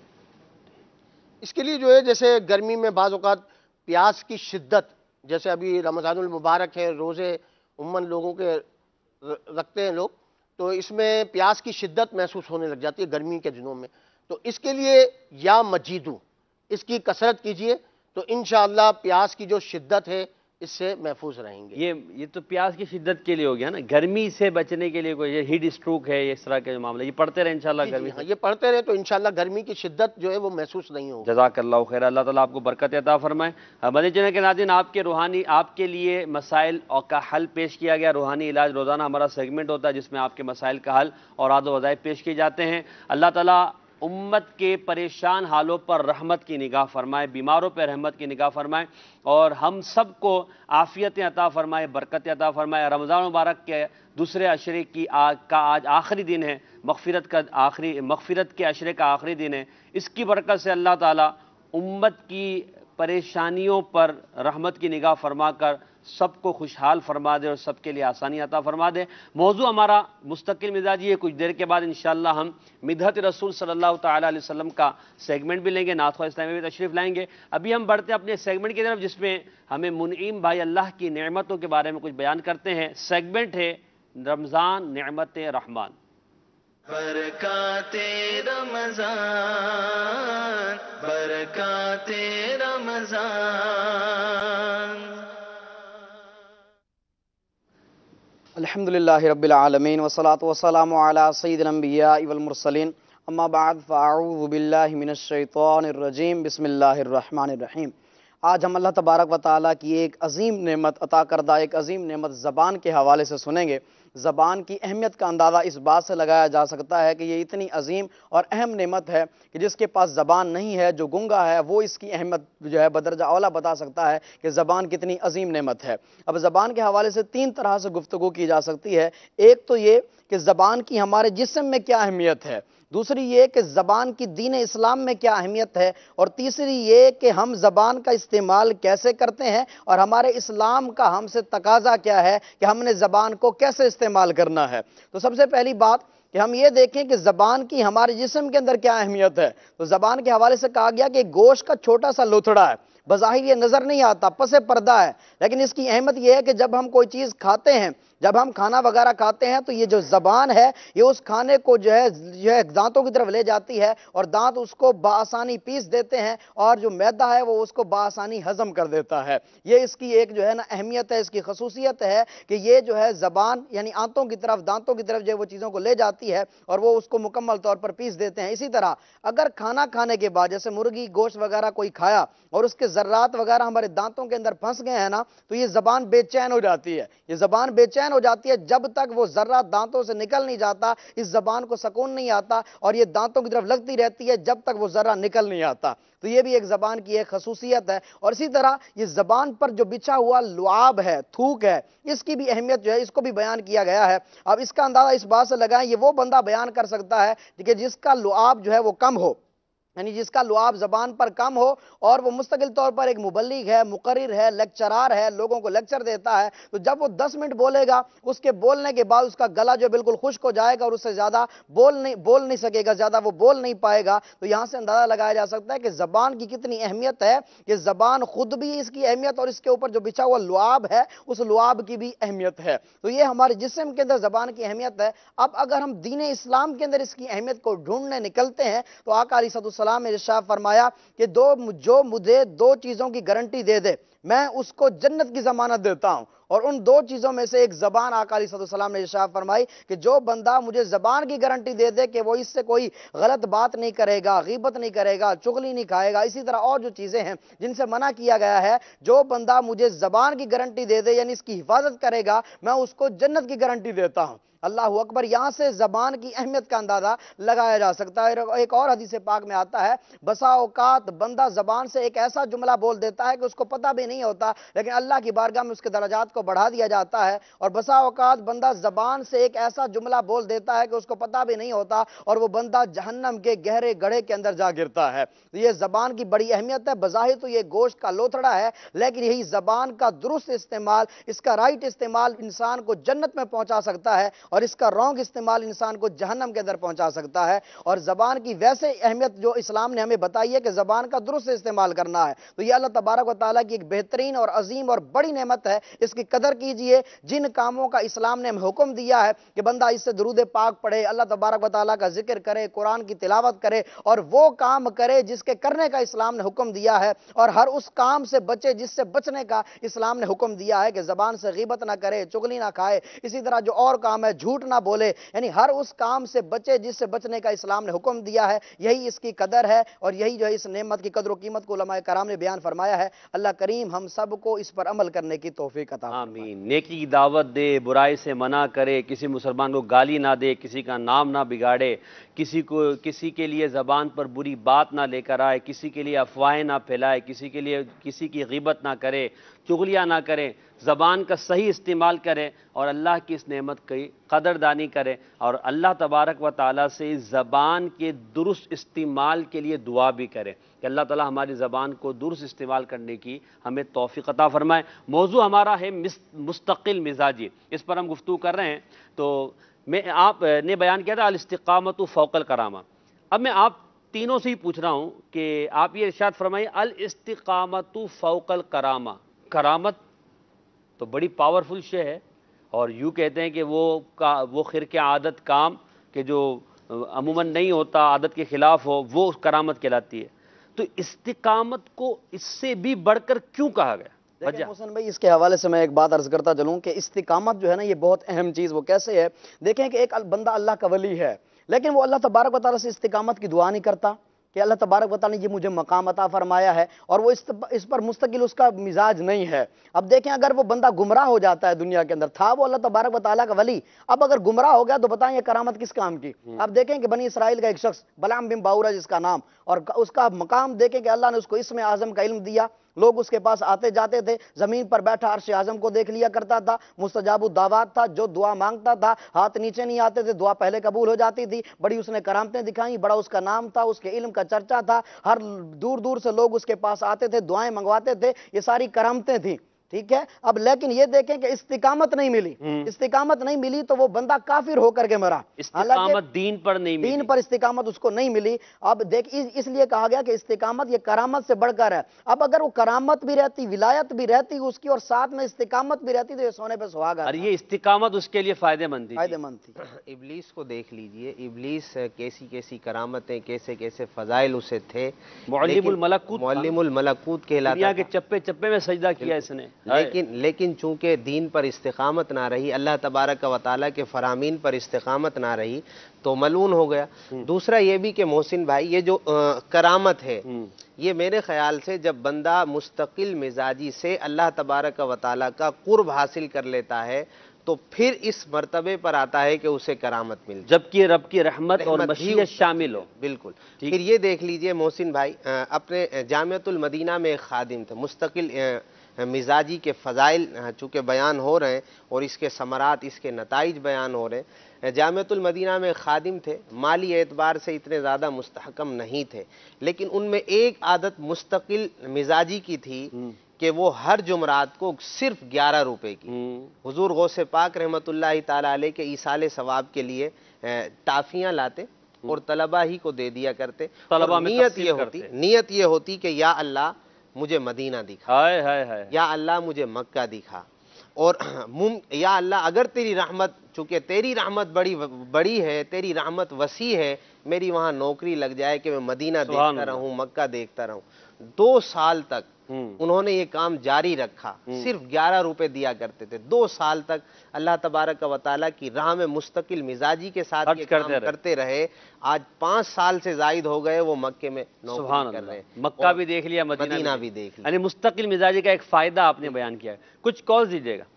Speaker 6: اس کے لیے جو ہے جیسے گرمی میں بعض اوقات پیاس کی شدت، جیسے ابھی رمضان المبارک ہے، روزے عموماً لوگوں کے رکھتے ہیں لوگ، تو اس میں پیاس کی شدت محسوس ہونے لگ جاتی ہے گرمی کے دنوں میں. تو اس کے لیے یا مجیدو اس کی کثرت کیجئے تو انشاءاللہ پیاس کی جو شدت ہے اس سے محفوظ رہیں گے.
Speaker 2: یہ تو پیاس کی شدت کے لیے ہو گیا نا. گرمی سے بچنے کے لیے کوئی ہیٹ اسٹروک ہے، اس طرح کے معاملے یہ پڑھتے رہے انشاءاللہ گرمی سے.
Speaker 6: یہ پڑھتے رہے تو انشاءاللہ گرمی کی شدت جو ہے وہ محسوس نہیں ہوگی.
Speaker 2: جزاک اللہ خیر. اللہ تعالیٰ آپ کو برکت عطا فرمائے. مدنی چینل کے ناظرین، آپ کے روحانی آپ کے لیے مسائل کا حل پیش کیا گیا. روحانی علاج روزانہ ہمارا سیگمنٹ ہوتا ہے جس میں آپ کے مسائل کا حل اور آد و وظائف پیش کیے جاتے ہیں. اللہ تعالیٰ امت کے پریشان حالوں پر رحمت کی نگاہ فرمائے، بیماروں پر رحمت کی نگاہ فرمائے اور ہم سب کو عافیتیں عطا فرمائے، برکت عطا فرمائے. رمضان مبارک کے دوسرے عشرے کا آج آخری دن ہے، مغفرت کے عشرے کا آخری دن ہے. اس کی برکت سے اللہ تعالیٰ امت کی پریشانیوں پر رحمت کی نگاہ فرما کر سب کو خوشحال فرما دے اور سب کے لیے آسانی عطا فرما دے. موضوع ہمارا مستقل مزاجی ہے. کچھ دیر کے بعد انشاءاللہ ہم مدحت رسول صلی اللہ تعالیٰ علیہ وسلم کا سیگمنٹ بھی لیں گے، نعت خواہ اسلامی میں تشریف لائیں گے. ابھی ہم بڑھتے ہیں اپنے سیگمنٹ کی طرف جس میں ہمیں منعیم بھائی اللہ کی نعمتوں کے بارے میں کچھ بیان کرتے ہیں. سیگمنٹ ہے رمضان نعمت رحمان.
Speaker 1: برکات رمضان، برکات رمضان.
Speaker 5: الحمدللہ رب العالمین والصلاة والسلام علی سید الانبیاء والمرسلین अम्मा बाद फ़अऊज़ु बिल्लाहि मिनश शैतानिर रजीम बिस्मिल्लाहिर रहमानिर रहीम। आज हम अल्लाह तबारक व तआला की एक अजीम नेमत अता करदा एक अजीम नेमत ज़बान के हवाले से सुनेंगे। ज़बान की अहमियत का अंदाज़ा इस बात से लगाया जा सकता है कि ये इतनी अजीम और अहम नेमत है कि जिसके पास ज़बान नहीं है, जो गुंगा है, वो इसकी अहमियत जो है बदरजा औला बता सकता है कि ज़बान कितनी अजीम नेमत है। अब ज़बान के हवाले से तीन तरह से गुफ्तगू की जा सकती है। एक तो ये कि ज़बान की हमारे जिस्म में क्या अहमियत है, दूसरी ये कि ज़बान की दीन इस्लाम में क्या अहमियत है, और तीसरी ये कि हम ज़बान का इस्तेमाल कैसे करते हैं और हमारे इस्लाम का हमसे तकाजा क्या है कि हमने ज़बान को कैसे इस्तेमाल करना है। तो सबसे पहली बात कि हम ये देखें कि ज़बान की हमारे जिस्म के अंदर क्या अहमियत है। तो ज़बान के हवाले से कहा गया कि गोश्त का छोटा सा लोथड़ा है, बज़ाहिर ये नज़र नहीं आता, पसे पर्दा है, लेकिन इसकी अहमियत यह है कि जब हम कोई चीज़ खाते हैं, जब हम खाना वगैरह खाते हैं, तो ये जो ज़बान है ये उस खाने को जो है दांतों की तरफ ले जाती है और दांत उसको बासानी पीस देते हैं और जो मैदा है वो उसको बासानी हजम कर देता है। ये इसकी एक जो है ना अहमियत है, इसकी खसूसियत है कि ये जो है ज़बान यानी आंतों की तरफ, दांतों की तरफ जो वो चीज़ों को ले जाती है और वो उसको मुकम्मल तौर पर पीस देते हैं। इसी तरह अगर खाना खाने के बाद जैसे मुर्गी गोश्त वगैरह कोई खाया और उसके ज़र्रात वगैरह हमारे दांतों के अंदर फंस गए हैं ना, तो ये ज़बान बेचैन हो जाती है। ये ज़बान बेचैन हो जाती है जब तक वो ज़र्रा दांतों से निकल नहीं जाता, इस ज़बान को सुकून नहीं आता और ये दांतों की तरफ लगती रहती है जब तक वो ज़र्रा निकल नहीं आता। तो ये भी एक ज़बान की एक खसूसियत है। और इसी तरह ये ज़बान पर जो बिछा हुआ लुआब है, थूक है, इसकी भी अहमियत जो है इसको भी बयान किया गया है। अब इसका अंदाज़ा इस बात से लगाएं, ये वो बंदा बयान कर सकता है कि जिसका लुआब जो है वो कम हो, यानी जिसका लुआब ज़बान पर कम हो और वो मुस्तकिल तौर पर एक मुबल्लिग है, मुकर्रिर है, लेक्चरार है, लोगों को लेक्चर देता है, तो जब वो 10 मिनट बोलेगा, उसके बोलने के बाद उसका गला जो बिल्कुल खुश्क हो जाएगा और उससे ज़्यादा बोल नहीं सकेगा, ज़्यादा वो बोल नहीं पाएगा। तो यहाँ से अंदाज़ा लगाया जा सकता है कि ज़बान की कितनी अहमियत है, कि ज़बान खुद भी इसकी अहमियत और इसके ऊपर जो बिछा हुआ लुआब है उस लुआब की भी अहमियत है। तो ये हमारे जिस्म के अंदर ज़बान की अहमियत है। अब अगर हम दीन इस्लाम के अंदर इसकी अहमियत को ढूंढने निकलते हैं तो आका अलैहिस्सलाम ने इरशाद फरमाया कि जो मुझे दो चीजों की गारंटी दे दे, मैं उसको जन्नत की जमानत देता हूं। और उन दो चीजों में से एक ज़बान, आका अलैहिस्सलाम ने इरशाद फरमाई कि जो बंदा मुझे ज़बान की गारंटी दे दे कि वो इससे कोई गलत बात नहीं करेगा, गीबत नहीं करेगा, चुगली नहीं खाएगा, इसी तरह और जो चीजें हैं जिनसे मना किया गया है, जो बंदा मुझे ज़बान की गारंटी दे दे यानी इसकी हिफाजत करेगा, मैं उसको जन्नत की गारंटी देता हूं। अल्लाह अकबर। यहाँ से ज़बान की अहमियत का अंदाज़ा लगाया जा सकता है। एक और हदीस पाक में आता है, बसा औकात बंदा ज़बान से एक ऐसा जुमला बोल देता है कि उसको पता भी नहीं होता, लेकिन अल्लाह की बारगाह में उसके दर्जात को बढ़ा दिया जाता है। और बसा औकात बंदा ज़बान से एक ऐसा जुमला बोल देता है कि उसको पता भी नहीं होता और वो बंदा जहन्नम के गहरे गड्ढे के अंदर जा गिरता है। तो ये ज़बान की बड़ी अहमियत है। बज़ाहिर तो ये गोश्त का लोथड़ा है, लेकिन यही ज़बान का दुरुस्त इस्तेमाल, इसका राइट इस्तेमाल इंसान को जन्नत में पहुंचा सकता है और इसका रॉन्ग इस्तेमाल इंसान को जहन्नम के अंदर पहुंचा सकता है। और ज़बान की वैसे अहमियत जो इस्लाम ने हमें बताई है कि ज़बान का दुरुस्त इस्तेमाल करना है, तो यह अल्लाह तबारक व तआला की एक बेहतरीन और अजीम और बड़ी नेमत है। इसकी कदर कीजिए। जिन कामों का इस्लाम ने हमें हुक्म दिया है कि बंदा इससे दुरूद पाक पढ़े, अल्लाह तबारक व तआला का जिक्र करे, कुरान की तिलावत करे और वो काम करे जिसके करने का इस्लाम ने हुक्म दिया है, और हर उस काम से बचे जिससे बचने का इस्लाम ने हुक्म दिया है कि ज़बान से गीबत ना करे, चुगली ना खाए, इसी तरह जो और काम है झूठ ना बोले, यानी हर उस काम से बचे जिससे बचने का इस्लाम ने हुक्म दिया है। यही इसकी कदर है और यही जो है इस नेमत की कदर व कीमत को उलमाए कराम ने बयान फरमाया है। अल्लाह करीम हम सबको इस पर अमल करने की तौफीक अता फरमाए।
Speaker 2: आमीन। नेकी की दावत दे, बुराई से मना करे, किसी मुसलमान को गाली ना दे, किसी का नाम ना बिगाड़े, किसी के लिए ज़बान पर बुरी बात ना लेकर आए, किसी के लिए अफवाहें ना फैलाए, किसी की ग़ीबत ना करे, चुगलियाँ ना करें, ज़बान का सही इस्तेमाल करें और अल्लाह की इस नेमत की कदरदानी करें और अल्लाह तबारक व तआला से इस ज़बान के दुरुस्त इस्तेमाल के लिए दुआ भी करें कि अल्लाह ताला हमारी ज़बान को दुरुस्त इस्तेमाल करने की हमें तौफ़ीक़ अता फ़रमाए। मौजू हमारा है मुस्तक़िल मिजाजी, इस पर हम गुफ्तगू कर रहे हैं। तो आपने बयान किया था अल इस्तिक़ामतु फ़ौक़ल करामा। अब मैं आप तीनों से ही पूछ रहा हूँ कि आप ये इरशाद फरमाइए, अल इस्तिक़ामतु फ़ौक़ल करामा। करामत तो बड़ी पावरफुल शे है और यूँ कहते हैं कि वो खिरके आदत काम कि जो अमूमन नहीं होता, आदत के ख़िलाफ़ हो, वो करामत कहलाती है। तो इस्तिकामत को इससे भी बढ़कर क्यों कहा गया?
Speaker 5: देखिए मोहसिन भाई, इसके हवाले से मैं एक बात अर्ज करता चलूं कि इस्तिकामत जो है ना, ये बहुत अहम चीज़ वो कैसे है। देखें कि एक बंदा अल्लाह का वली है لیکن وہ اللہ تبارک و تعالیٰ سے استقامت کی دعا نہیں کرتا کہ اللہ تبارک و تعالیٰ نے یہ مجھے مقام عطا فرمایا ہے، اور وہ اس پر مستقل اس کا مزاج نہیں ہے۔ اب دیکھیں اگر وہ بندہ گمراہ ہو جاتا ہے، دنیا کے اندر تھا وہ اللہ تبارک و تعالیٰ کا ولی، اب اگر گمراہ ہو گیا تو بتائیں یہ کرامت کس کام کی؟ اب دیکھیں کہ بنی اسرائیل کا ایک شخص بلعام بن باورا جس کا نام، اور اس کا مقام دیکھیں کہ اللہ نے اس کو اسم اعظم کا علم دیا، لوگ اس کے پاس آتے جاتے تھے، زمین پر بیٹھا عرش اعظم کو دیکھ لیا کرتا تھا، مستجاب الدعوات تھا، جو دعا مانگتا تھا ہاتھ نیچے نہیں آتے تھے، دعا پہلے قبول ہو جاتی تھی، بڑی اس نے کرامتیں دکھائیں، بڑا اس کا نام تھا، اس کے علم کا چرچا تھا، ہر دور دور سے لوگ اس کے پاس آتے تھے، دعائیں منگواتے تھے، یہ ساری کرامتیں تھیں، ٹھیک ہے۔ اب لیکن یہ دیکھیں کہ استقامت نہیں ملی، استقامت نہیں ملی تو وہ بندہ کافر ہو کر کے مرا،
Speaker 2: استقامت دین پر نہیں ملی،
Speaker 5: دین پر استقامت اس کو نہیں ملی۔ اب دیکھ اس لیے کہا گیا کہ استقامت یہ کرامت سے بڑھ کر ہے۔ اب اگر وہ کرامت بھی رہتی، ولایت بھی رہتی اس کی، اور ساتھ میں استقامت بھی رہتی تو یہ سونے پہ سہاگا،
Speaker 2: اور یہ استقامت اس کے لیے فائدہ مند تھی،
Speaker 5: فائدہ مند تھی۔
Speaker 3: ابلیس کو دیکھ لیجئے، ابلیس کیسی کیسی کرامتیں، کیسے کیسے فضائل اسے تھے،
Speaker 2: معلم الملکوت،
Speaker 3: معلم الملکوت کہلاتا
Speaker 2: دنیا کے چپے چپے میں سجدہ کیا اس نے،
Speaker 3: لیکن چونکہ دین پر استقامت نہ رہی، اللہ تبارک و تعالیٰ کے فرامین پر استقامت نہ رہی تو ملعون ہو گیا۔ دوسرا یہ بھی کہ محسن بھائی یہ جو کرامت ہے، یہ میرے خیال سے جب بندہ مستقل مزاجی سے اللہ تبارک و تعالیٰ کا قرب حاصل کر لیتا ہے تو پھر اس مرتبے پر آتا ہے کہ اسے کرامت مل جائے،
Speaker 2: جبکہ رب کی رحمت اور مشیت شامل ہو۔
Speaker 3: بالکل۔ پھر یہ دیکھ لیجئے محسن بھائی، اپنے جامعۃ المدینہ میں ایک خادم تھے، مستقل مزاجی کے فضائل چونکہ بیان ہو رہے ہیں اور اس کے ثمرات، اس کے نتائج بیان ہو رہے ہیں۔ جامعۃ المدینہ میں خادم تھے، مالی اعتبار سے اتنے زیادہ مستحکم نہیں تھے، لیکن ان میں ایک عادت مستقل مزاجی کی تھی کہ وہ ہر جمعرات کو صرف 11 روپے کی حضور غوث پاک رحمۃ اللہ تعالی علیہ کے ایصال ثواب کے لیے ٹافیاں لاتے اور طلبہ ہی کو دے دیا کرتے، اور نیت یہ ہوتی کہ یا اللہ مجھے مدینہ دکھا، یا اللہ مجھے مکہ دکھا، اور یا اللہ اگر تیری رحمت، چونکہ تیری رحمت بڑی ہے، تیری رحمت وسیع ہے، میری وہاں نوکری لگ جائے کہ میں مدینہ دیکھتا رہوں، مکہ دیکھتا رہوں۔ 2 سال تک انہوں نے یہ کام جاری رکھا، صرف 11 روپے دیا کرتے تھے، 2 سال تک اللہ تبارک و تعالیٰ کی راہ میں مستقل مزاجی کے ساتھ یہ کام کرتے رہے۔ آج 5 سال سے زائد ہو گئے وہ مکے میں نوکری کر رہے ہیں،
Speaker 2: مکہ بھی دیکھ لیا،
Speaker 3: مدینہ بھی دیکھ لیا۔
Speaker 2: یعنی مستقل مزاجی کا ایک فائدہ آپ نے بیان کیا ہے۔ کچھ کال دیجیے گا۔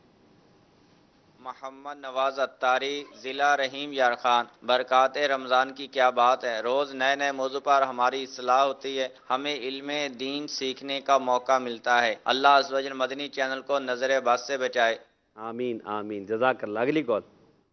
Speaker 8: محمد نواز اتاری، ضلع رحیم یارخان۔ برکات رمضان کی کیا بات ہے، روز نئے نئے موضوع پر ہماری اصلاح ہوتی ہے، ہمیں علم دین سیکھنے کا موقع ملتا ہے۔ اللہ عز و جل مدنی چینل کو نظر بد سے بچائے،
Speaker 2: آمین آمین، جزاک اللہ۔ اگلی کال۔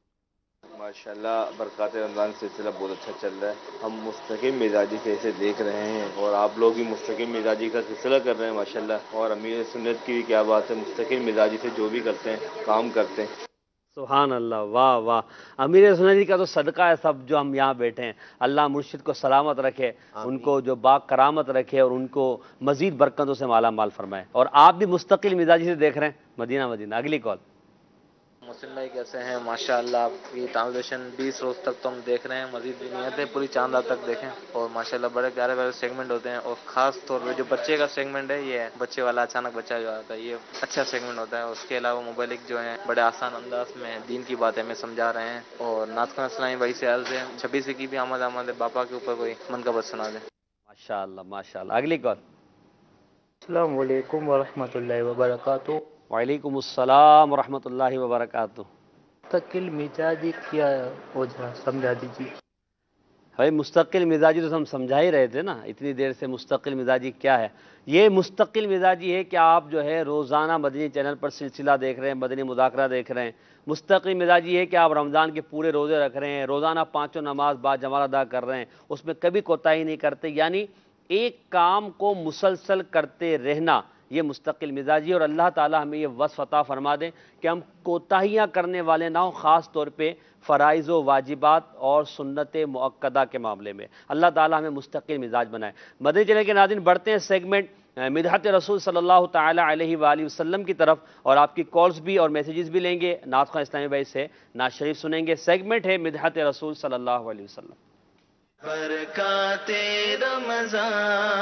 Speaker 9: ماشاءاللہ برکات رمضان سلسلہ بہت اچھا چل رہا ہے، ہم مستقل مزاجی کیسے دیکھ رہے ہیں، اور آپ لوگ بھی مستقل مزاجی کا سلسلہ کر رہے ہیں ماشاءاللہ، اور امیر سنت کی بھی کیا بات ہے، مستقل مزاجی سے جو بھی کرتے ہیں کام کرتے ہیں۔
Speaker 2: سبحان اللہ، واہ واہ، امیر سنت جی کا تو صدقہ ہے سب جو ہم یہاں بیٹھے ہیں۔ اللہ مرشد کو سلامت رکھے، ان کو جو با کرامت رکھے، اور ان کو مزید برکتوں سے مالا مال فرمائے، اور آپ بھی مستقل مزاجی سے دیکھ رہے ہیں مدینہ مدینہ۔ اگلی کال۔
Speaker 10: محسن بھائی کیسے ہیں؟ ماشاءاللہ آپ کی ٹرانزلیشن 20 روز تک تو ہم دیکھ رہے ہیں، مزید بھی نیت ہے پوری چاند رات تک دیکھیں، اور ماشاءاللہ بڑے پیارے پیارے سیگمنٹ ہوتے ہیں، اور خاص طور پہ جو بچے کا سیگمنٹ ہے، یہ ہے بچے والا، اچانک بچہ جو آتا ہے، یہ اچھا سیگمنٹ ہوتا ہے۔ اس کے علاوہ مبلک جو ہیں بڑے آسان انداز میں دین کی باتیں میں سمجھا رہے ہیں، اور نعت خوان اسلامی بھائی سے عرض ہے 26 کی بھی آمد ہے، باپا کے اوپر کوئی منقبت سنا دیں۔
Speaker 2: ماشاءاللہ ماشاءاللہ۔ اگلی کال۔
Speaker 11: السلام علیکم ورحمۃ اللہ وبرکاتہ۔
Speaker 2: وعلیکم السلام ورحمۃ اللہ وبرکاتہ۔
Speaker 11: مستقل مزاجی کیا ہو جا سمجھا دیجیے۔
Speaker 2: بھائی مستقل مزاجی تو ہم سمجھا ہی رہے تھے نا اتنی دیر سے، مستقل مزاجی کیا ہے؟ یہ مستقل مزاجی ہے کہ آپ جو ہے روزانہ مدنی چینل پر سلسلہ دیکھ رہے ہیں، مدنی مذاکرہ دیکھ رہے ہیں۔ مستقل مزاجی ہے کہ آپ رمضان کے پورے روزے رکھ رہے ہیں، روزانہ 5 نماز با جماعت ادا کر رہے ہیں، اس میں کبھی کوتاہی نہیں کرتے، یعنی ایک کام کو مسلسل کرتے رہنا، یہ مستقل مزاجی۔ اور اللہ تعالیٰ ہمیں یہ وصف عطا فرما دیں کہ ہم کوتاہیاں کرنے والے نہ ہوں، خاص طور پہ فرائض و واجبات اور سنت مؤکدہ کے معاملے میں۔ اللہ تعالیٰ ہمیں مستقل مزاج بنائے۔ مدنی چینل کے ناظرین، بڑھتے ہیں سیگمنٹ مدحت رسول صلی اللہ تعالیٰ علیہ وآلہ وسلم کی طرف، اور آپ کی کالز بھی اور میسیجز بھی لیں گے۔ نعت خواں اسلامی بھائی سے نعت شریف سنیں گے۔ سیگمنٹ ہے مدحت رسول صلی اللہ علیہ وسلم۔
Speaker 1: برکات رمضان،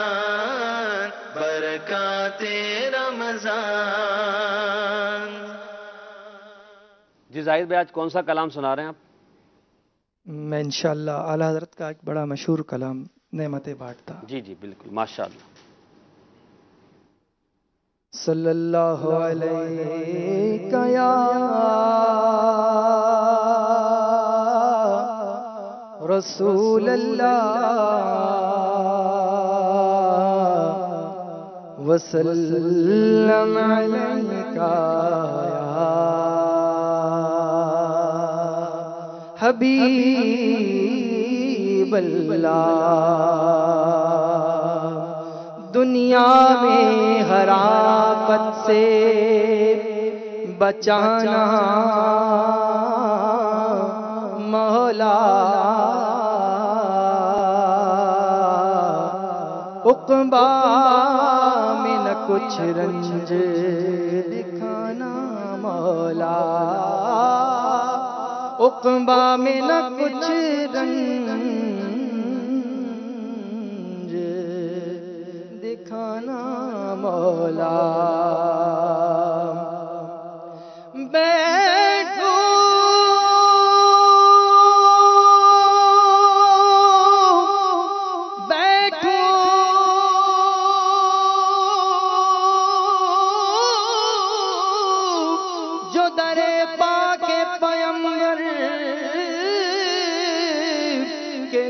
Speaker 1: برکات رمضان۔
Speaker 2: جی زاہد بھائی، آج کون سا کلام سنا رہے ہیں آپ؟
Speaker 11: میں انشاءاللہ اعلیٰ حضرت کا ایک بڑا مشہور کلام نعمتیں بانٹتا.
Speaker 2: جی جی بالکل ماشاءاللہ.
Speaker 11: صلی اللہ علیہ یا رسول اللہ وسلم علیکہ حبیب اللہ. دنیا میں ہر آفت سے بچانا مولا. عقبہ میں نہ کچھ رنج دکھانا مولا. عقبہ میں نہ کچھ رنج دکھانا مولا. بیٹھو بیٹھو جو در پاک پیغمبر کے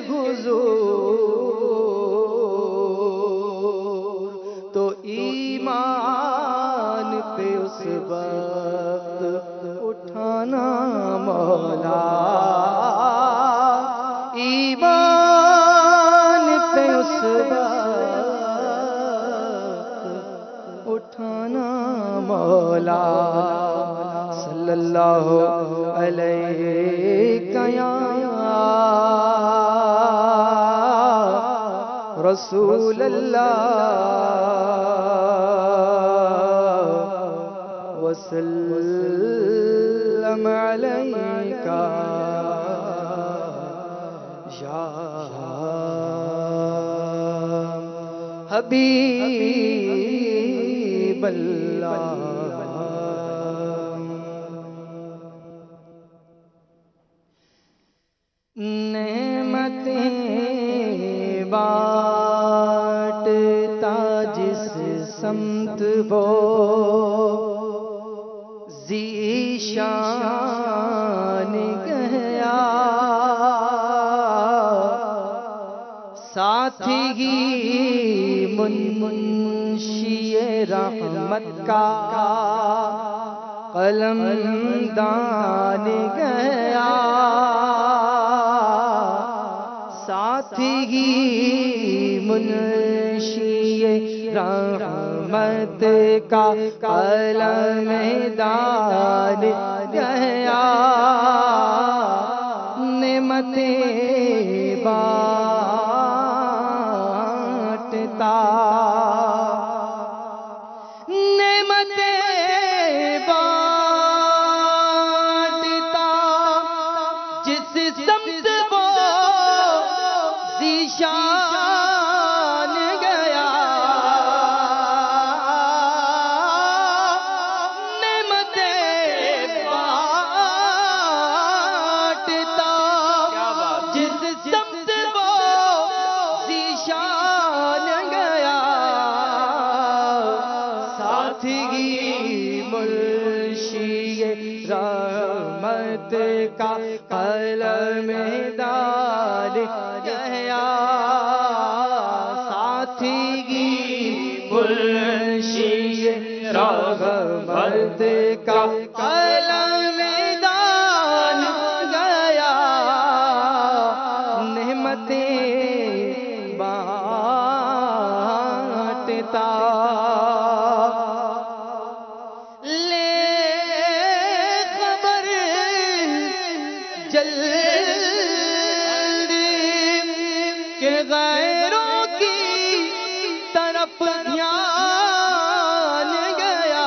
Speaker 11: حضور تو ایمان پہ اس وقت اٹھانا مولا. ایمان پہ اس وقت اٹھانا مولا. صلی اللہ علیہ یا رسول اللہ وسلم علیکہ یا حبیب اللہ. نعمتیں بانٹتا جس سمت وہ ذیشان گیا. ساتھی ہی منشی رحمت کا قلم دان گیا. ساتھی ہی منشی رحمت کا قلم دان گیا. نعمتیں بانٹتا نعمتیں بانٹتا جس سمت وہ ذیشان گیا. نعمتیں بانٹتا جس سمت وہ ذیشان گیا. ساتھی منشی رحمت کا قلم دان گیا. ساتھی منشی رحمت کا قلم دان گیا. نعمتیں بانٹتا لے خبر جلدی کہ غیروں کی طرف دھیان گیا.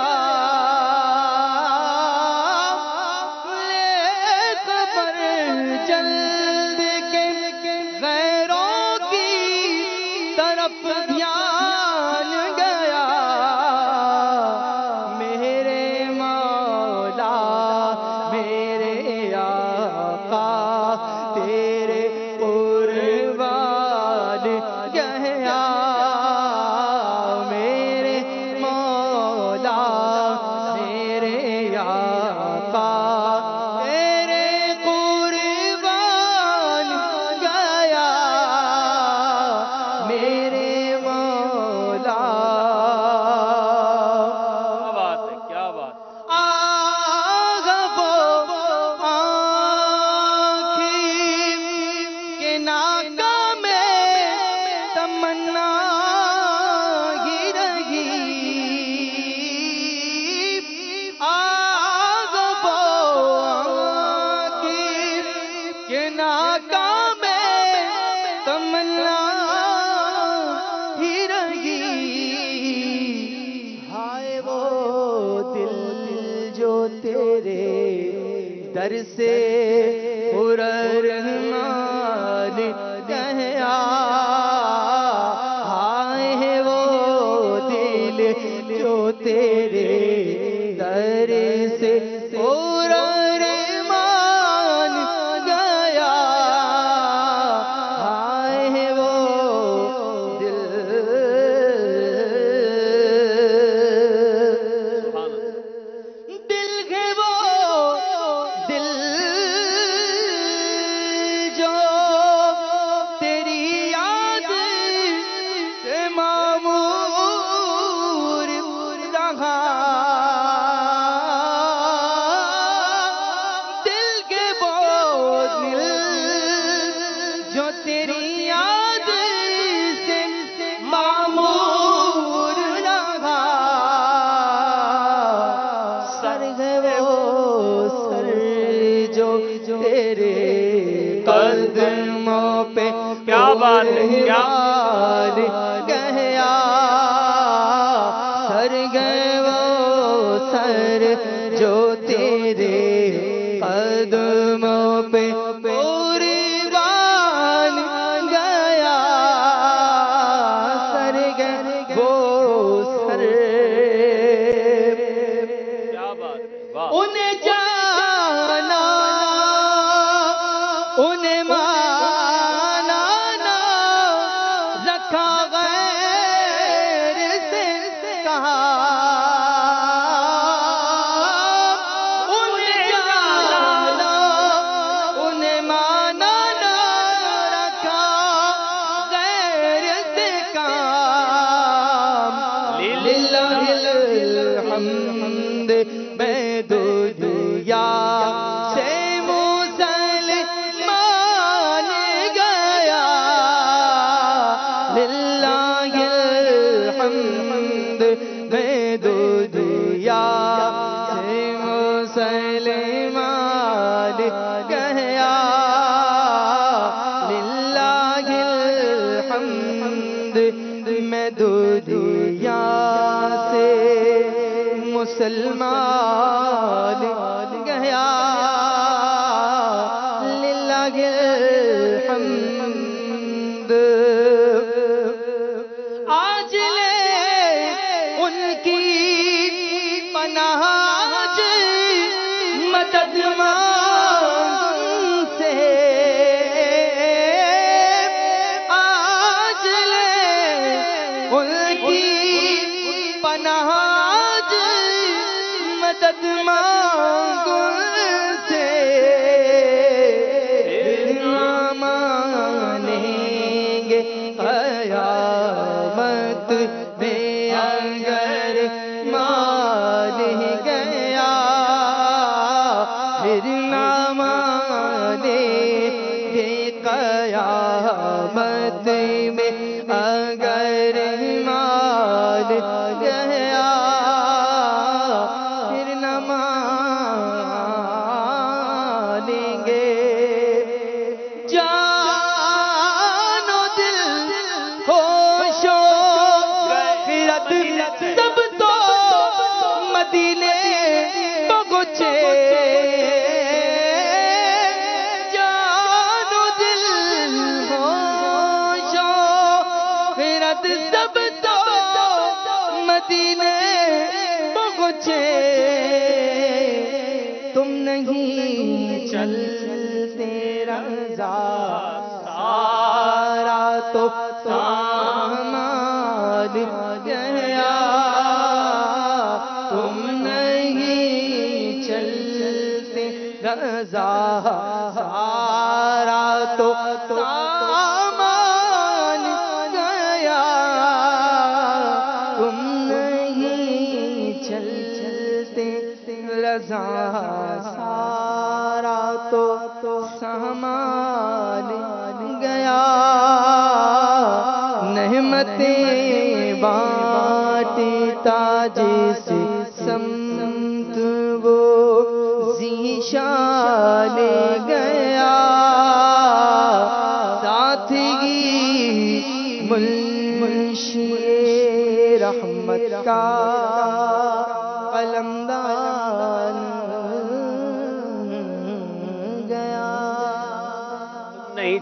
Speaker 11: لے خبر جلدی کہ غیروں کی طرف دھیان گیا. میرے مولا میرے آقا تیرے
Speaker 4: در سے پررحمان گیا ہائے وہ دل جو تیرے در سے پررحمان گیا ہائے وہ دل ہے وہ دل جو تیری یاد سے معمور رہا دل کے وہ دل جو تیری یاد سے معمور رہا سر ہے وہ سر جو تیرے قدموں پہ
Speaker 2: کیا بات ہے، کیا
Speaker 4: گیا سر گئے وہ سر جو تیرے قدموں پہ قربان گیا سر گئے وہ سر
Speaker 2: کیا بات ہے، واہ
Speaker 4: انہیں جانا انہیں مانا نہ رکھا غیر سے کہا انہیں جانا انہیں مانا نہ رکھا غیر سے کام للہ الحمد میں دنیا سے مسلمان گیا للہ الحمد میں دنیا سے مسلمان گیا للہ الحمد میں دنیا سے مسلمان گیا للہ الحمد آج لے ان کی پناہ مدد مانگ سے آج لے ان کی پناہ مدد مانگ سے نہ مانیں گے قیامت میں اگر مان گیا پھر نہ مانیں گے قیامت میں اگر مان گیا پھر نہ مانیں گے جان و دل ہوش و خرد سب تو مدینے پہنچے جان و دل ہوش و خرد سب تو مدینے پہنچے تم نہیں چلتے رضا سارا تو سامان گیا تم نہیں چلتے رضا سارا تو سامان گیا تم نہیں چلتے رضا سارا تو سامان گیا نعمتیں بانٹتا جس سمت وہ ذیشان گیا ساتھی منشی رحمت کا قلمدان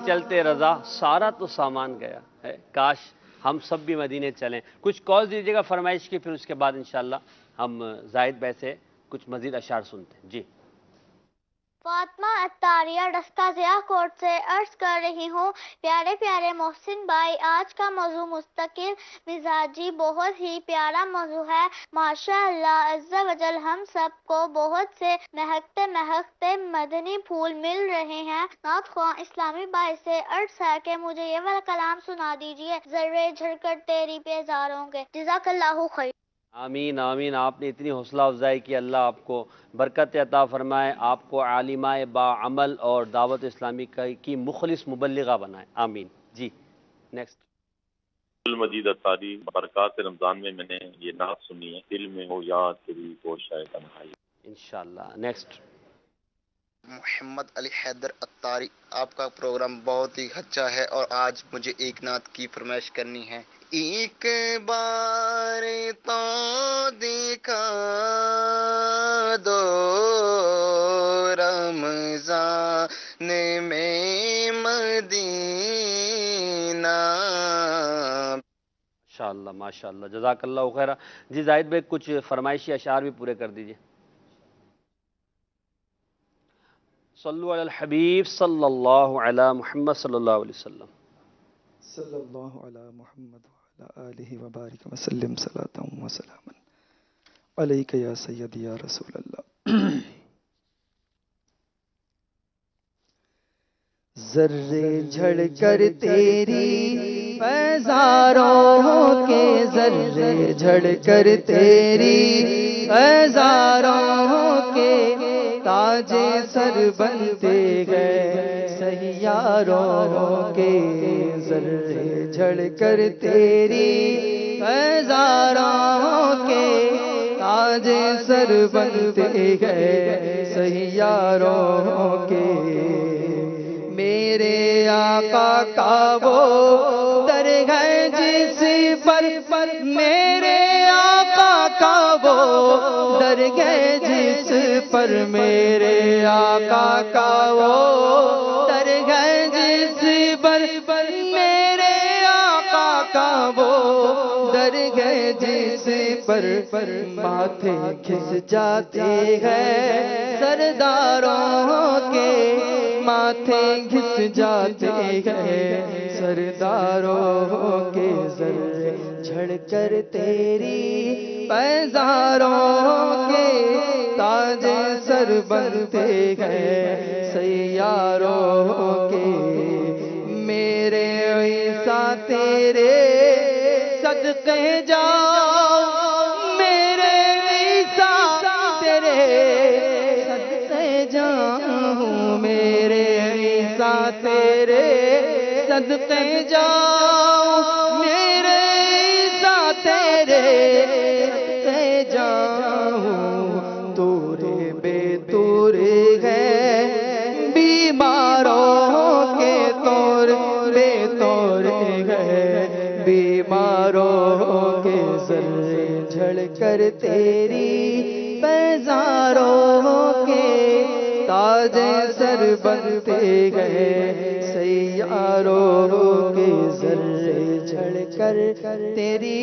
Speaker 2: चलते रजा, सारा तो सामान गया है, काश हम सब भी मदीने चलें। कुछ कॉल दीजिएगा फरमाइश की, फिर उसके बाद इंशाल्लाह हम जाहिद भाई से कुछ मजीद अशार सुनते हैं। जी।
Speaker 12: फातिमा अत्तारिया डस्का कोट से अर्ज कर रही हूँ, प्यारे प्यारे मोहसिन भाई, आज का मौजू मुस्तकिल मिजाजी बहुत ही प्यारा मौजू है। माशाअल्लाह अज़्ज़ा वजल हम सबको बहुत से महकते महकते मदनी फूल मिल रहे हैं। नात ख्वां इस्लामी भाई से अर्ज है कि मुझे ये वाला कलाम सुना दीजिए, जर्रे झड़कर तेरी पेजारों के। जज़ाकल्लाहु खैर।
Speaker 2: आमीन आमीन। आपने इतनी हौसला अफजाई की, अल्लाह आपको बरकत अता फरमाए, आपको आलिमाए बाअमल और दावत इस्लामी की मुखलिस मुबल्लिगा बनाए। आमीन। जी नेक्स्ट।
Speaker 13: मजीद अतारी बरकात रमज़ान में मैंने ये नात सुनी है, दिल में हो याद तेरी कोशाए तन्हाई।
Speaker 2: इंशाअल्लाह। नेक्स्ट।
Speaker 14: मोहम्मद अली हैदर अत्तारी, आपका प्रोग्राम बहुत ही अच्छा है और आज मुझे एक नात की फरमाइश करनी है। एक बार तो देखा दो रमज़ान में मदीना।
Speaker 2: माशाअल्लाह माशाअल्लाह, जज़ाकल्लाहु खैरा। जी जाहिद भाई कुछ फरमाइशी अशार भी पूरे कर दीजिए। सल्लु अलल हबीब सल्लल्लाहु अला मुहम्मद सल्लल्लाहु अलैहि वसल्लम।
Speaker 15: सल्लल्लाहु अला मुहम्मद व अला आलिहि व बारिक व सल्लिम सलातन व सलामन अलैका या सय्यदी या रसूल अल्लाह। जर्रे झड़कर तेरी पैजारों के, जर्रे झड़कर तेरी पैजारों के, ताजे सर बनते गए सहियारों के। जर्रे झड़कर तेरी पैजारों के, ताजे सर बनते गए सहियारों के। मेरे आका का वो दरगाह जिस पर, मेरे आका का वो दरगाह जिस पर, मेरे आका का वो दरगाह जिस पर, मेरे आका का वो दरगाह जिस पर, माथे खिस जाते हैं सरदारों के, माथे घिस जाते हैं सरदारों के। जर्रे झड़कर तेरी पैजारों के, ताजे सर बनते हैं सैयारों के। मेरे ईसा तेरे सदके जाओ, मेरे ईसा तेरे सदके जाऊं, मेरे ईसा तेरे सदके जाओ, मेरे ईसा तेरे सदके जाऊं। तोरे बेतोरे है बीमारों के, तोरे बेतोरे है बीमारों के। जर्रे झड़कर तेरी पैजारों के, ताजे सर बनते गए सैयारों के। जर्रे झड़कर तेरी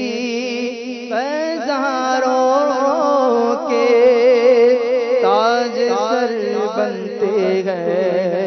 Speaker 15: पैजारों के, ताजे सर बनते गए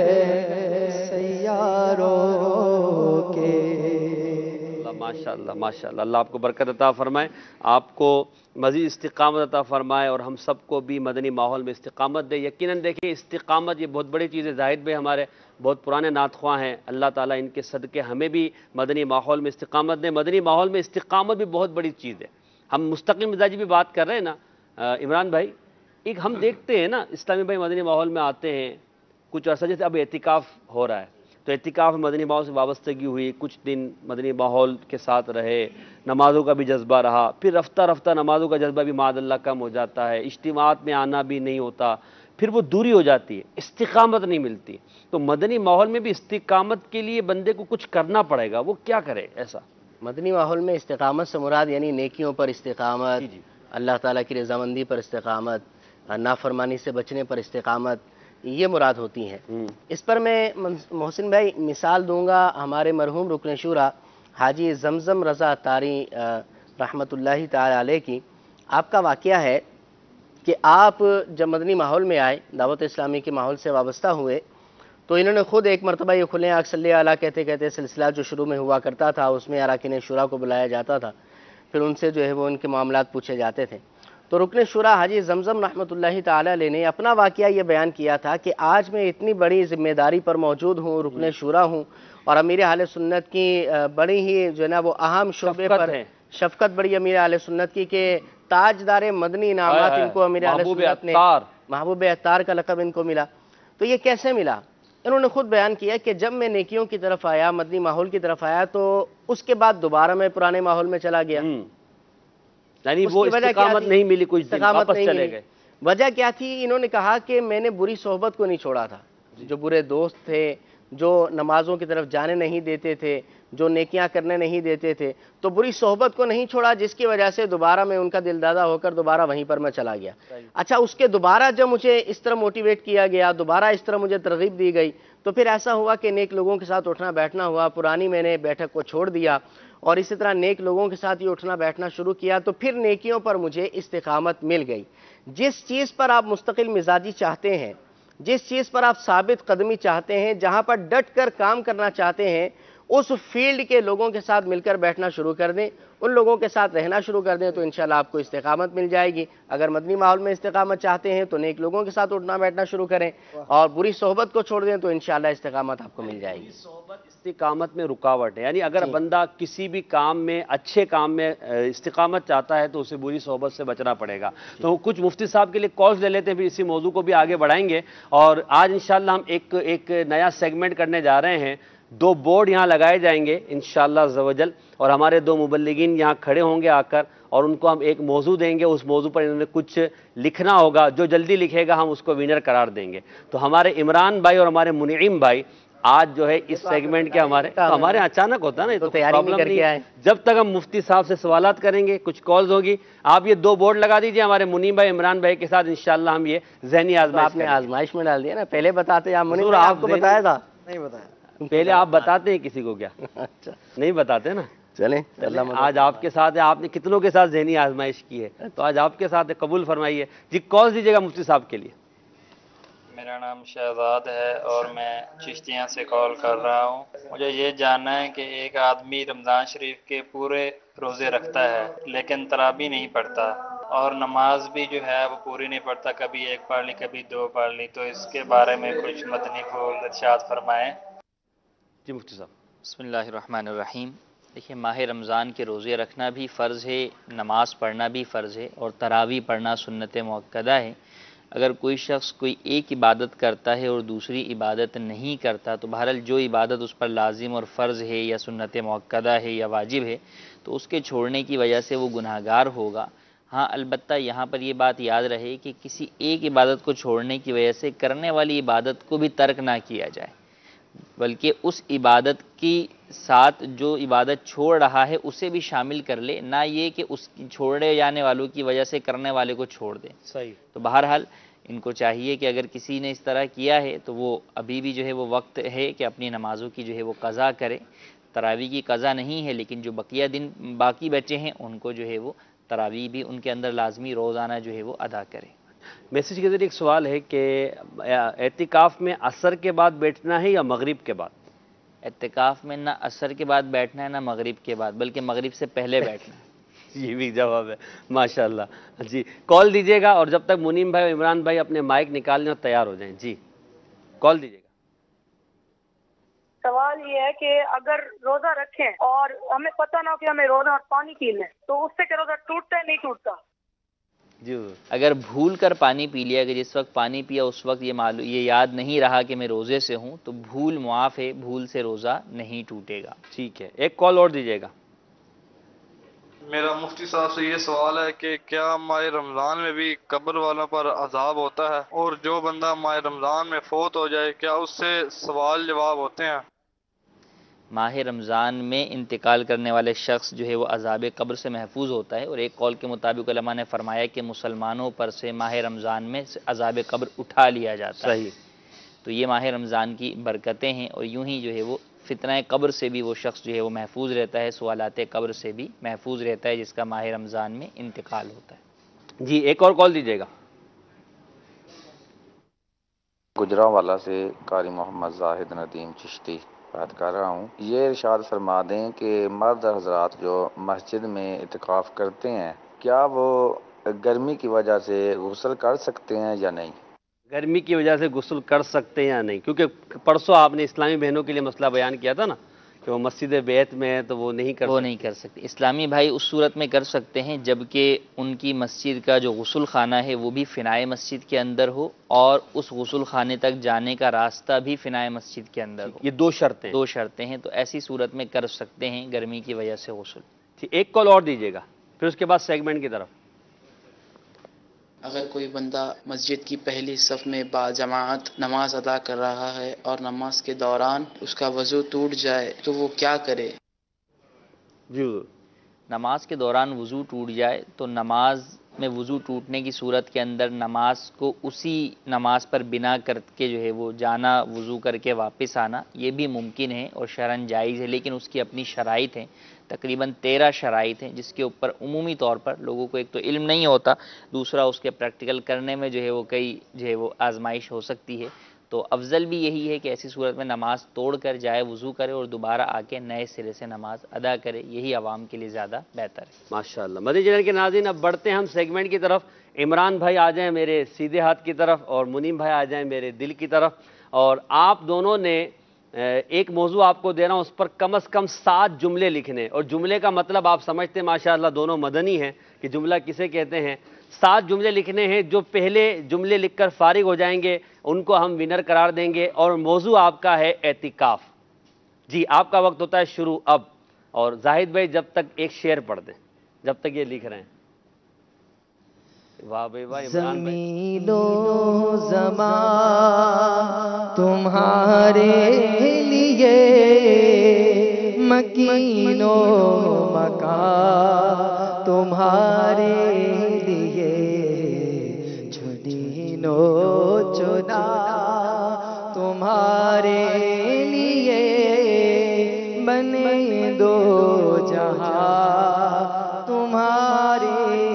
Speaker 15: सैयारों के।
Speaker 2: माशाअल्लाह माशाअल्लाह, अल्लाह आपको बरकत अता फरमाए, आपको मज़ीद इस्तिक़ामत अता फरमाए और हम सबको भी मदनी माहौल में इस्तिक़ामत दे। यकीनन देखिए इस्तिक़ामत ये बहुत बड़ी चीज़ है। जाहिद भाई हमारे बहुत पुराने नात ख्वां हैं, अल्लाह ताला इनके सदक़े हमें भी मदनी माहौल में इस्तिक़ामत दे। मदनी माहौल में इस्तिक़ामत भी बहुत बड़ी चीज़ है। हम मुस्तक़िल मिजाजी भी बात कर रहे हैं ना इमरान भाई, एक हम देखते हैं ना इस्लामी भाई मदनी माहौल में आते हैं कुछ अर्सा, जैसे अब एतिकाफ़ हो रहा है तो एतिकाफ़ मदनी माहौल से वाबस्तगी हुई, कुछ दिन मदनी माहौल के साथ रहे, नमाज़ों का भी जज्बा रहा, फिर रफ्ता रफ्ता नमाज़ों का जज्बा भी मादल्ला कम हो जाता है, इज्तिमात में आना भी नहीं होता, फिर वो दूरी हो जाती है, इस्तिकामत नहीं मिलती। तो मदनी माहौल में भी इस्तिकामत के लिए बंदे को कुछ करना पड़ेगा, वो क्या करे? ऐसा
Speaker 4: मदनी माहौल में इस्तिकामत से मुराद यानी नेकियों पर इस्तिकामत, अल्लाह ताला की रज़ामंदी पर इस्तिकामत, नाफरमानी से बचने पर इस्तिकामत, یہ مراد ہوتی ہیں۔ اس پر میں محسن بھائی مثال دوں گا ہمارے مرحوم رکن شورا حاجی زمزم رضا اتاری رحمۃ اللہ تعالی علیہ کی۔ آپ کا واقعہ ہے کہ آپ جب مدنی ماحول میں آئے، دعوت اسلامی کے ماحول سے وابستہ ہوئے، تو انہوں نے خود ایک مرتبہ یہ کھلے آنکھ صلی اللہ کہتے کہتے سلسلہ جو شروع میں ہوا کرتا تھا، اس میں اراکین شورا کو بلایا جاتا تھا، پھر ان سے جو ہے وہ ان کے معاملات پوچھے جاتے تھے۔ تو رکن شورا حاجی زمزم رحمۃ اللہ تعالی علیہ نے اپنا واقعہ یہ بیان کیا تھا کہ آج میں اتنی بڑی ذمہ داری پر موجود ہوں، رکن شورا ہوں، اور امیر اہل سنت کی بڑی ہی جو ہے نا وہ اہم شعبے پر شفقت بڑی امیر اہل سنت کی کہ تاجدار مدنی انعامات ان کو امیر اہل سنت نے محبوب عطار کا لقب ان کو ملا۔ تو یہ کیسے ملا؟ انہوں نے خود بیان کیا کہ جب میں نیکیوں کی طرف آیا، مدنی ماحول کی طرف آیا، تو اس کے بعد دوبارہ میں پرانے ماحول میں چلا گیا،
Speaker 2: یعنی وہ استقامت نہیں ملی، کچھ دن واپس چلے گئے۔
Speaker 4: وجہ کیا تھی؟ انہوں نے کہا کہ میں نے بری صحبت کو نہیں چھوڑا تھا، جو برے دوست تھے، جو نمازوں کی طرف جانے نہیں دیتے تھے، جو نیکیاں کرنے نہیں دیتے تھے، تو بری صحبت کو نہیں چھوڑا، جس کی وجہ سے دوبارہ میں ان کا دل دادا ہو کر دوبارہ وہیں پر میں چلا گیا۔ اچھا، اس کے دوبارہ جب مجھے اس طرح موٹیویٹ کیا گیا، دوبارہ اس طرح مجھے ترغیب دی گئی، تو پھر ایسا ہوا کہ نیک لوگوں کے ساتھ اٹھنا بیٹھنا ہوا، پرانی میں نے بیٹھک کو چھوڑ دیا، اور اسی طرح نیک لوگوں کے ساتھ یہ اٹھنا بیٹھنا شروع کیا، تو پھر نیکیوں پر مجھے استقامت مل گئی۔ جس چیز پر آپ مستقل مزاجی چاہتے ہیں، جس چیز پر آپ ثابت قدمی چاہتے ہیں، جہاں پر ڈٹ کر کام کرنا چاہتے ہیں، اس فیلڈ کے لوگوں کے ساتھ مل کر بیٹھنا شروع کر دیں، ان لوگوں کے ساتھ رہنا شروع کر دیں، تو انشاءاللہ آپ کو استقامت مل جائے گی۔ اگر مدنی ماحول میں استقامت چاہتے ہیں تو نیک لوگوں کے ساتھ اٹھنا بیٹھنا شروع کریں، اور بری صحبت کو چھوڑ دیں تو انشاءاللہ استقامت آپ کو مل جائے گی۔
Speaker 2: صحبت استقامت میں رکاوٹ ہے، یعنی اگر بندہ کسی بھی کام میں، اچھے کام میں استقامت چاہتا ہے تو اسے بری صحبت سے بچنا پڑے گا۔ تو کچھ مفتی صاحب کے لیے کالز لے لیتے ہیں، پھر اسی موضوع کو بھی آگے بڑھائیں گے۔ اور آج انشاءاللہ ہم ایک نیا سیگمنٹ کرنے جا رہے ہیں، 2 بورڈ یہاں لگائے جائیں گے انشاءاللہ عزوجل، اور ہمارے 2 مبلغین یہاں کھڑے ہوں گے آ کر، اور ان کو ہم ایک موضوع دیں گے، اس موضوع پر انہوں نے کچھ لکھنا ہوگا، جو جلدی لکھے گا ہم اس کو ونر قرار دیں گے۔ تو ہمارے عمران بھائی اور ہمارے منعیم بھائی آج جو ہے اس سیگمنٹ کے ہمارے اچانک ہوتا ہے نا، تو پرابلم نہیں ہے، جب تک ہم مفتی صاحب سے سوالات کریں گے، کچھ کالز ہوگی، آپ یہ 2 بورڈ لگا دیجئے ہمارے منعیم بھائی عمران بھائی کے ساتھ، انشاءاللہ ہم یہ ذہنی
Speaker 4: آزمائش میں ڈال دیا نا، پہلے بتاتے ہیں، منعیم آپ کو بتایا تھا؟ نہیں بتایا،
Speaker 2: پہلے آپ بتاتے ہیں کسی کو کیا؟
Speaker 4: اچھا
Speaker 2: نہیں بتاتے نا۔
Speaker 4: چلیں
Speaker 2: آج آپ کے ساتھ ہے، آپ نے کتنوں کے ساتھ ذہنی آزمائش کی ہے، تو آج آپ کے ساتھ ہے، قبول فرمائیے جی۔ کال دیجیے گا مفتی صاحب کے لیے۔
Speaker 16: میرا نام شہزاد ہے اور میں چشتیاں سے کال کر رہا ہوں۔ مجھے یہ جاننا ہے کہ ایک آدمی رمضان شریف کے پورے روزے رکھتا ہے لیکن تراویح نہیں پڑھتا، اور نماز بھی جو ہے وہ پوری نہیں پڑھتا، کبھی 1 پڑھ لی کبھی 2 پڑھ لی، تو اس کے بارے میں کچھ مدنی پھول ارشاد فرمائیں۔
Speaker 2: جی مفتی صاحب۔
Speaker 8: بسم اللہ الرحمن الرحیم۔ دیکھیں، ماہ رمضان کے روزے رکھنا بھی فرض ہے، نماز پڑھنا بھی فرض ہے، اور تراویح پڑھنا سنت مؤکدہ ہے۔ اگر کوئی شخص کوئی ایک عبادت کرتا ہے اور دوسری عبادت نہیں کرتا، تو بہرحال جو عبادت اس پر لازم اور فرض ہے یا سنت مؤکدہ ہے یا واجب ہے، تو اس کے چھوڑنے کی وجہ سے وہ گناہگار ہوگا۔ ہاں، البتہ یہاں پر یہ بات یاد رہے کہ کسی ایک عبادت کو چھوڑنے کی وجہ سے کرنے والی عبادت کو بھی ترک نہ کیا جائے، بلکہ اس عبادت کی ساتھ جو عبادت چھوڑ رہا ہے اسے بھی شامل کر لے، نہ یہ کہ اس چھوڑے جانے والوں کی وجہ سے کرنے والے کو چھوڑ دے۔
Speaker 2: صحیح۔
Speaker 8: تو بہرحال ان کو چاہیے کہ اگر کسی نے اس طرح کیا ہے تو وہ ابھی بھی جو ہے وہ وقت ہے کہ اپنی نمازوں کی جو ہے وہ قضا کرے۔ تراویح کی قضا نہیں ہے، لیکن جو بقیہ دن باقی بچے ہیں ان کو جو ہے وہ تراویح بھی ان کے اندر لازمی روزانہ جو ہے وہ ادا کرے۔
Speaker 2: میسیج کے ذریعے ایک سوال ہے کہ اعتکاف میں عصر کے بعد بیٹھنا ہے یا مغرب کے بعد؟
Speaker 8: اعتکاف میں نہ عصر کے بعد بیٹھنا ہے نہ مغرب کے بعد، بلکہ مغرب سے پہلے بیٹھنا ہے۔
Speaker 2: یہ بھی جواب ہے، ماشاءاللہ۔ جی کال دیجیے گا، اور جب تک منیم بھائی اور عمران بھائی اپنے مائک نکالنے اور تیار ہو جائیں۔ جی کال دیجیے گا۔
Speaker 17: سوال یہ ہے کہ اگر روزہ رکھیں اور ہمیں پتہ نہ ہو کہ ہمیں روزہ اور پانی پینا ہے، تو اس سے کہ روزہ ٹوٹتا ہے نہیں ٹوٹتا؟
Speaker 2: جی
Speaker 8: اگر بھول کر پانی پی لیا، اگر جس وقت پانی پیا اس وقت یہ یاد نہیں رہا کہ میں روزے سے ہوں، تو بھول معاف ہے، بھول سے روزہ نہیں ٹوٹے گا۔
Speaker 2: ٹھیک ہے، ایک کال اور دیجیے گا۔
Speaker 18: میرا مفتی صاحب سے یہ سوال ہے کہ کیا ماہ رمضان میں بھی قبر والوں پر عذاب ہوتا ہے، اور جو بندہ ماہ رمضان میں فوت ہو جائے کیا اس سے سوال جواب ہوتے ہیں؟
Speaker 8: ماہ رمضان میں انتقال کرنے والے شخص جو ہے وہ عذاب قبر سے محفوظ ہوتا ہے، اور ایک قول کے مطابق علماء نے فرمایا کہ مسلمانوں پر سے ماہ رمضان میں عذاب قبر اٹھا لیا جاتا ہے۔
Speaker 2: صحیح۔
Speaker 19: تو یہ ماہ رمضان کی برکتیں ہیں، اور یوں ہی جو ہے وہ فتنہ قبر سے بھی وہ شخص جو ہے وہ محفوظ رہتا ہے، سوالات قبر سے بھی محفوظ رہتا ہے جس کا ماہ رمضان میں انتقال ہوتا ہے۔
Speaker 2: جی ایک اور کال دیجیے گا۔
Speaker 20: گجرانوالہ سے قاری محمد زاہد ندیم چشتی بات کر رہا ہوں۔ یہ ارشاد فرما دیں کہ مرد حضرات جو مسجد میں اعتکاف کرتے ہیں کیا وہ گرمی کی وجہ سے غسل کر سکتے ہیں یا نہیں؟
Speaker 2: گرمی کی وجہ سے غسل کر سکتے ہیں یا نہیں، کیونکہ پرسوں آپ نے اسلامی بہنوں کے لیے مسئلہ بیان کیا تھا نا کہ وہ مسجد بیت میں ہے تو وہ نہیں کر
Speaker 19: سکتے۔ اسلامی بھائی اس صورت میں کر سکتے ہیں جبکہ ان کی مسجد کا جو غسل خانہ ہے وہ بھی فنائے مسجد کے اندر ہو اور اس غسل خانے تک جانے کا راستہ بھی فنائے مسجد کے اندر ہو۔
Speaker 2: یہ دو شرطیں
Speaker 19: ہیں، تو ایسی صورت میں کر سکتے ہیں گرمی کی وجہ سے غسل۔
Speaker 2: ایک کال اور دیجیے گا، پھر اس کے بعد سیگمنٹ کی طرف۔
Speaker 21: اگر کوئی بندہ مسجد کی پہلی صف میں با جماعت نماز ادا کر رہا ہے اور نماز کے دوران اس کا وضو ٹوٹ جائے تو وہ کیا کرے؟
Speaker 19: نماز کے دوران وضو ٹوٹ جائے تو نماز میں وضو ٹوٹنے کی صورت کے اندر نماز کو اسی نماز پر بنا کر کے جو ہے وہ جانا، وضو کر کے واپس آنا، یہ بھی ممکن ہے اور شرعاً جائز ہے، لیکن اس کی اپنی شرائط ہیں، تقریباً 13 شرائط ہیں جس کے اوپر عمومی طور پر لوگوں کو ایک تو علم نہیں ہوتا، دوسرا اس کے پریکٹیکل کرنے میں جو ہے وہ کئی جو ہے وہ آزمائش ہو سکتی ہے۔ تو افضل بھی یہی ہے کہ ایسی صورت میں نماز توڑ کر جائے، وضو کرے اور دوبارہ آ کے نئے سرے سے نماز ادا کرے، یہی عوام کے لیے زیادہ بہتر ہے۔
Speaker 2: ماشاءاللہ۔ مدنی چینل کے ناظرین اب بڑھتے ہیں ہم سیگمنٹ کی طرف۔ عمران بھائی آ جائیں میرے سیدھے ہاتھ کی طرف اور منیم بھائی آ جائیں میرے دل کی طرف، اور آپ دونوں نے ایک موضوع آپ کو دے رہا ہوں، اس پر کم از کم 7 جملے لکھنے، اور جملے کا مطلب آپ سمجھتے ہیں ماشاءاللہ دونوں مدنی ہیں کہ جملہ کسے کہتے ہیں۔ 7 جملے لکھنے ہیں، جو پہلے جملے لکھ کر فارغ ہو جائیں گے ان کو ہم ونر قرار دیں گے، اور موضوع آپ کا ہے اعتکاف۔ جی آپ کا وقت ہوتا ہے شروع اب، اور زاہد بھائی جب تک ایک شعر پڑھ دیں جب تک یہ لکھ رہے ہیں۔ واہ بھائی واہ، عمران بھائی۔
Speaker 22: زمین و زمان تمہارے لیے، مکین و مکان تمہارے لیے، چنین و چنا تمہارے لیے، بنے دو جہاں تمہارے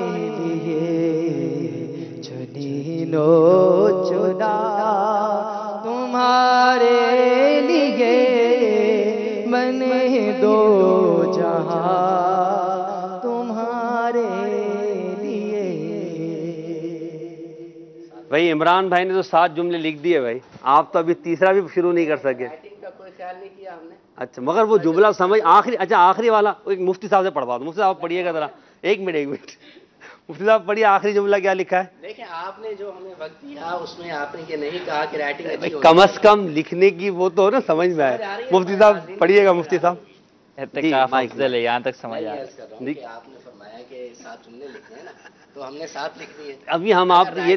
Speaker 22: نو چنا تمہارے لیے، بنے دو جہاں تمہارے لیے۔
Speaker 2: بھائی عمران بھائی نے تو 7 جملے لکھ دیے بھائی، آپ تو ابھی تیسرا بھی شروع نہیں کر سکے۔
Speaker 4: کا کوئی خیال نہیں کیا ہم نے۔
Speaker 2: اچھا مگر وہ جملہ سمجھ آخری والا ایک مفتی صاحب سے پڑھوا دو۔ مفتی صاحب پڑھیے گا ذرا، ایک منٹ مفتی صاحب پڑھیے، آخری جملہ کیا لکھا ہے؟
Speaker 4: دیکھیں آپ نے جو ہمیں وقت دیا اس میں آپ نے یہ نہیں کہا کہ رائٹنگ اچھی ہو،
Speaker 2: کم از کم لکھنے کی وہ تو نا سمجھ میں آئے۔ مفتی صاحب پڑھیے گا، مفتی صاحب۔
Speaker 19: اعتکاف افضل ہے، یہاں تک سمجھ آ رہا ہے۔
Speaker 4: آپ نے فرمایا کہ 7 جملے لکھنے ہیں نا، تو ہم نے 7 لکھ دیے۔
Speaker 2: ابھی ہم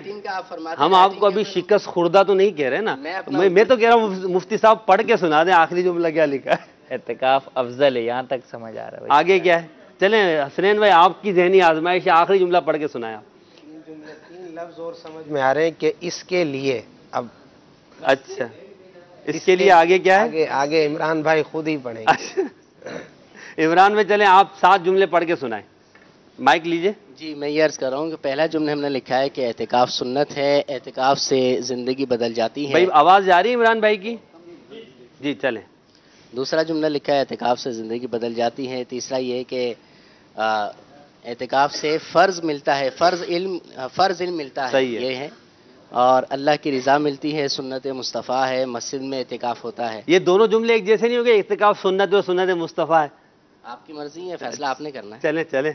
Speaker 2: آپ کو ابھی شکست خوردہ تو نہیں کہہ رہے نا، میں تو کہہ رہا ہوں مفتی صاحب پڑھ کے سنا دیں آخری جملہ کیا لکھا ہے۔
Speaker 19: اعتکاف افضل ہے، یہاں تک سمجھ آ رہا ہے۔
Speaker 2: آگے کیا ہے؟ چلیں حسنین بھائی آپ کی ذہنی آزمائش ہے، آخری جملہ پڑھ کے سنایا۔
Speaker 3: 3 لفظ اور سمجھ میں آ رہے ہیں کہ اس کے لیے اب۔
Speaker 2: اچھا اس کے لیے آگے کیا ہے؟
Speaker 3: آگے عمران بھائی خود ہی پڑھیں گے۔
Speaker 2: عمران بھائی چلیں آپ 7 جملے پڑھ کے سنائیں، مائک لیجئے۔
Speaker 4: جی میں یہ عرض کر رہا ہوں کہ پہلا جملہ ہم نے لکھا ہے کہ اعتکاف سنت ہے، اعتکاف سے زندگی بدل جاتی ہے۔
Speaker 2: بھائی آواز جا رہی ہے عمران بھائی کی؟ جی چلیں۔
Speaker 4: دوسرا جملہ لکھا ہے اعتکاف سے زندگی بدل جاتی ہے۔ تیسرا یہ کہ اعتکاف سے فرض ملتا ہے، فرض علم ملتا ہے، یہ ہے، اور اللہ کی رضا ملتی ہے، سنت مصطفیٰ ہے، مسجد میں اعتکاف ہوتا ہے۔
Speaker 2: یہ دونوں جملے ایک جیسے نہیں ہو گئے؟ اعتکاف سنت و سنت مصطفیٰ ہے،
Speaker 4: آپ کی مرضی ہے، فیصلہ آپ نے کرنا ہے۔
Speaker 2: چلیں۔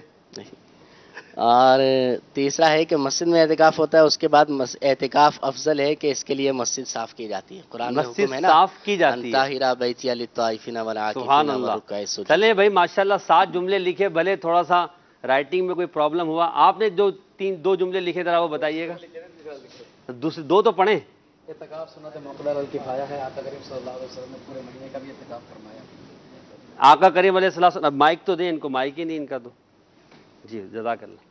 Speaker 4: اور تیسرا ہے کہ مسجد میں اعتکاف ہوتا ہے، اس کے بعد اعتکاف افضل ہے کہ اس کے لیے مسجد صاف کی جاتی ہے۔ قرآن میں حکم ہے نا،
Speaker 2: صاف کی جاتی ہے۔
Speaker 4: طاہرہ بیتی للطائفین والعاکفین والرکع السجود۔
Speaker 2: چلیں بھائی ماشاءاللہ 7 جملے لکھے، بھلے تھوڑا سا رائٹنگ میں کوئی پرابلم ہوا۔ آپ نے جو 2 جملے لکھے ذرا وہ بتائیے گا، 2 تو پڑھیں۔
Speaker 23: اعتکاف سنت مقدر الکفایہ ہے، آقا کریم صلی اللہ علیہ وسلم نے پورے مہینے کا بھی اعتکاف فرمایا۔
Speaker 2: آقا کریم علیہ السلام، اب مائک تو دیں ان کو، مائک ہی نہیں ان کا تو۔ جی جزاک اللہ۔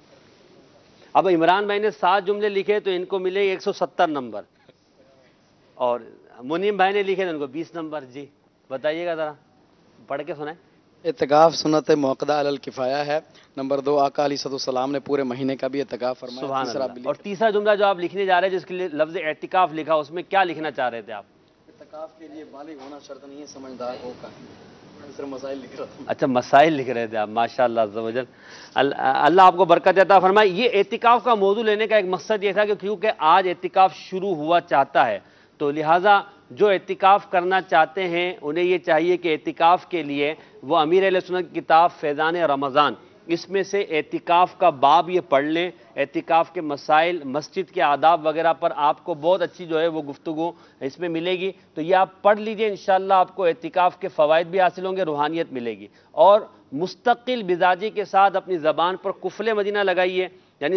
Speaker 2: اب عمران بھائی نے 7 جملے لکھے تو ان کو ملے 170 نمبر۔ और मुनीम भाई ने लिखे थे उनको 20 नंबर। जी बताइएगा ज़रा, पढ़ के सुनाए।
Speaker 23: इत्तिकाफ सुन्नत मुअक्कदा अलल किफ़ाया है। नंबर 2, आका अलैहिस्सलाम ने पूरे महीने का भी इत्तिकाफ फरमाया।
Speaker 2: सुभान अल्लाह। और तीसरा जुमला जो आप लिखने जा रहे हैं जिसके लिए लफ्ज़ एतिकाफ लिखा, उसमें क्या लिखना चाह रहे थे आप?
Speaker 23: इत्तिकाफ के लिए बालिग होना शर्त नहीं है, समझदार होगा। मसाइल लिख रहा था।
Speaker 2: अच्छा, मसाइल लिख रहे थे आप, माशाअल्लाह अज़्ज़ा वजल। अल्लाह आपको बरकत अता फरमाए। ये एतिकाफ का मौजू लेने का एक मकसद ये था कि क्योंकि आज एतिकाफ शुरू हुआ चाहता है, तो लिहाजा जो एतिकाफ करना चाहते हैं उन्हें ये चाहिए कि एतिकाफ के लिए वो अमीर अहले सुन्नत की किताब फैज़ान रमज़ान, इसमें से एतिकाफ का बाब ये पढ़ लें। एतिकाफ के मसाइल, मस्जिद के आदाब वगैरह पर आपको बहुत अच्छी जो है वो गुफ्तगू इसमें मिलेगी, तो ये आप पढ़ लीजिए। इंशाअल्लाह आपको एतिकाफ के फ़वाइद भी हासिल होंगे, रूहानियत मिलेगी। और मुस्तकिल मिजाजी के साथ अपनी ज़बान पर कुफले मदीना लगाइए, यानी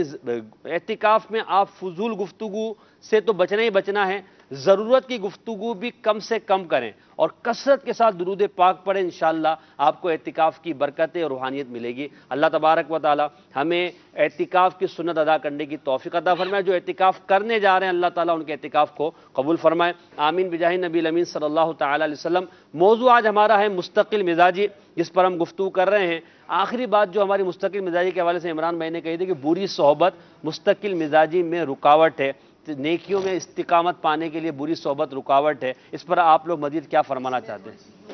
Speaker 2: एतिकाफ में आप फजूल गुफ्तगू से तो बचना ही बचना है, ज़रूरत की गुफ्तगू भी कम से कम करें और कसरत के साथ दुरूद पाक पढ़ें। इंशाअल्लाह आपको एतिकाफ की बरकतें और रूहानियत मिलेगी। अल्लाह तबारक व तआला हमें एतिकाफ की सुन्नत अदा करने की तौफीक अता फरमाए। जो एतिकाफ करने जा रहे हैं अल्लाह ताला उनके एतिकाफ को कबूल फरमाए। आमीन बिजाहि नबी अमीन सल्लल्लाहु तआला अलैहि वसल्लम। मौजू आज हमारा है मुस्तकिल मिजाजी, जिस पर हम गुफ्तगू कर रहे हैं। आखिरी बात जो हमारी मुस्तकिल मिजाजी के हवाले से इमरान भाई ने कही थी कि बुरी सोहबत मुस्तकिल मिजाजी में रुकावट है, नेकियों में इस्तिकामत पाने के लिए बुरी सोहबत रुकावट है। इस पर आप लोग मजीद क्या फरमाना चाहते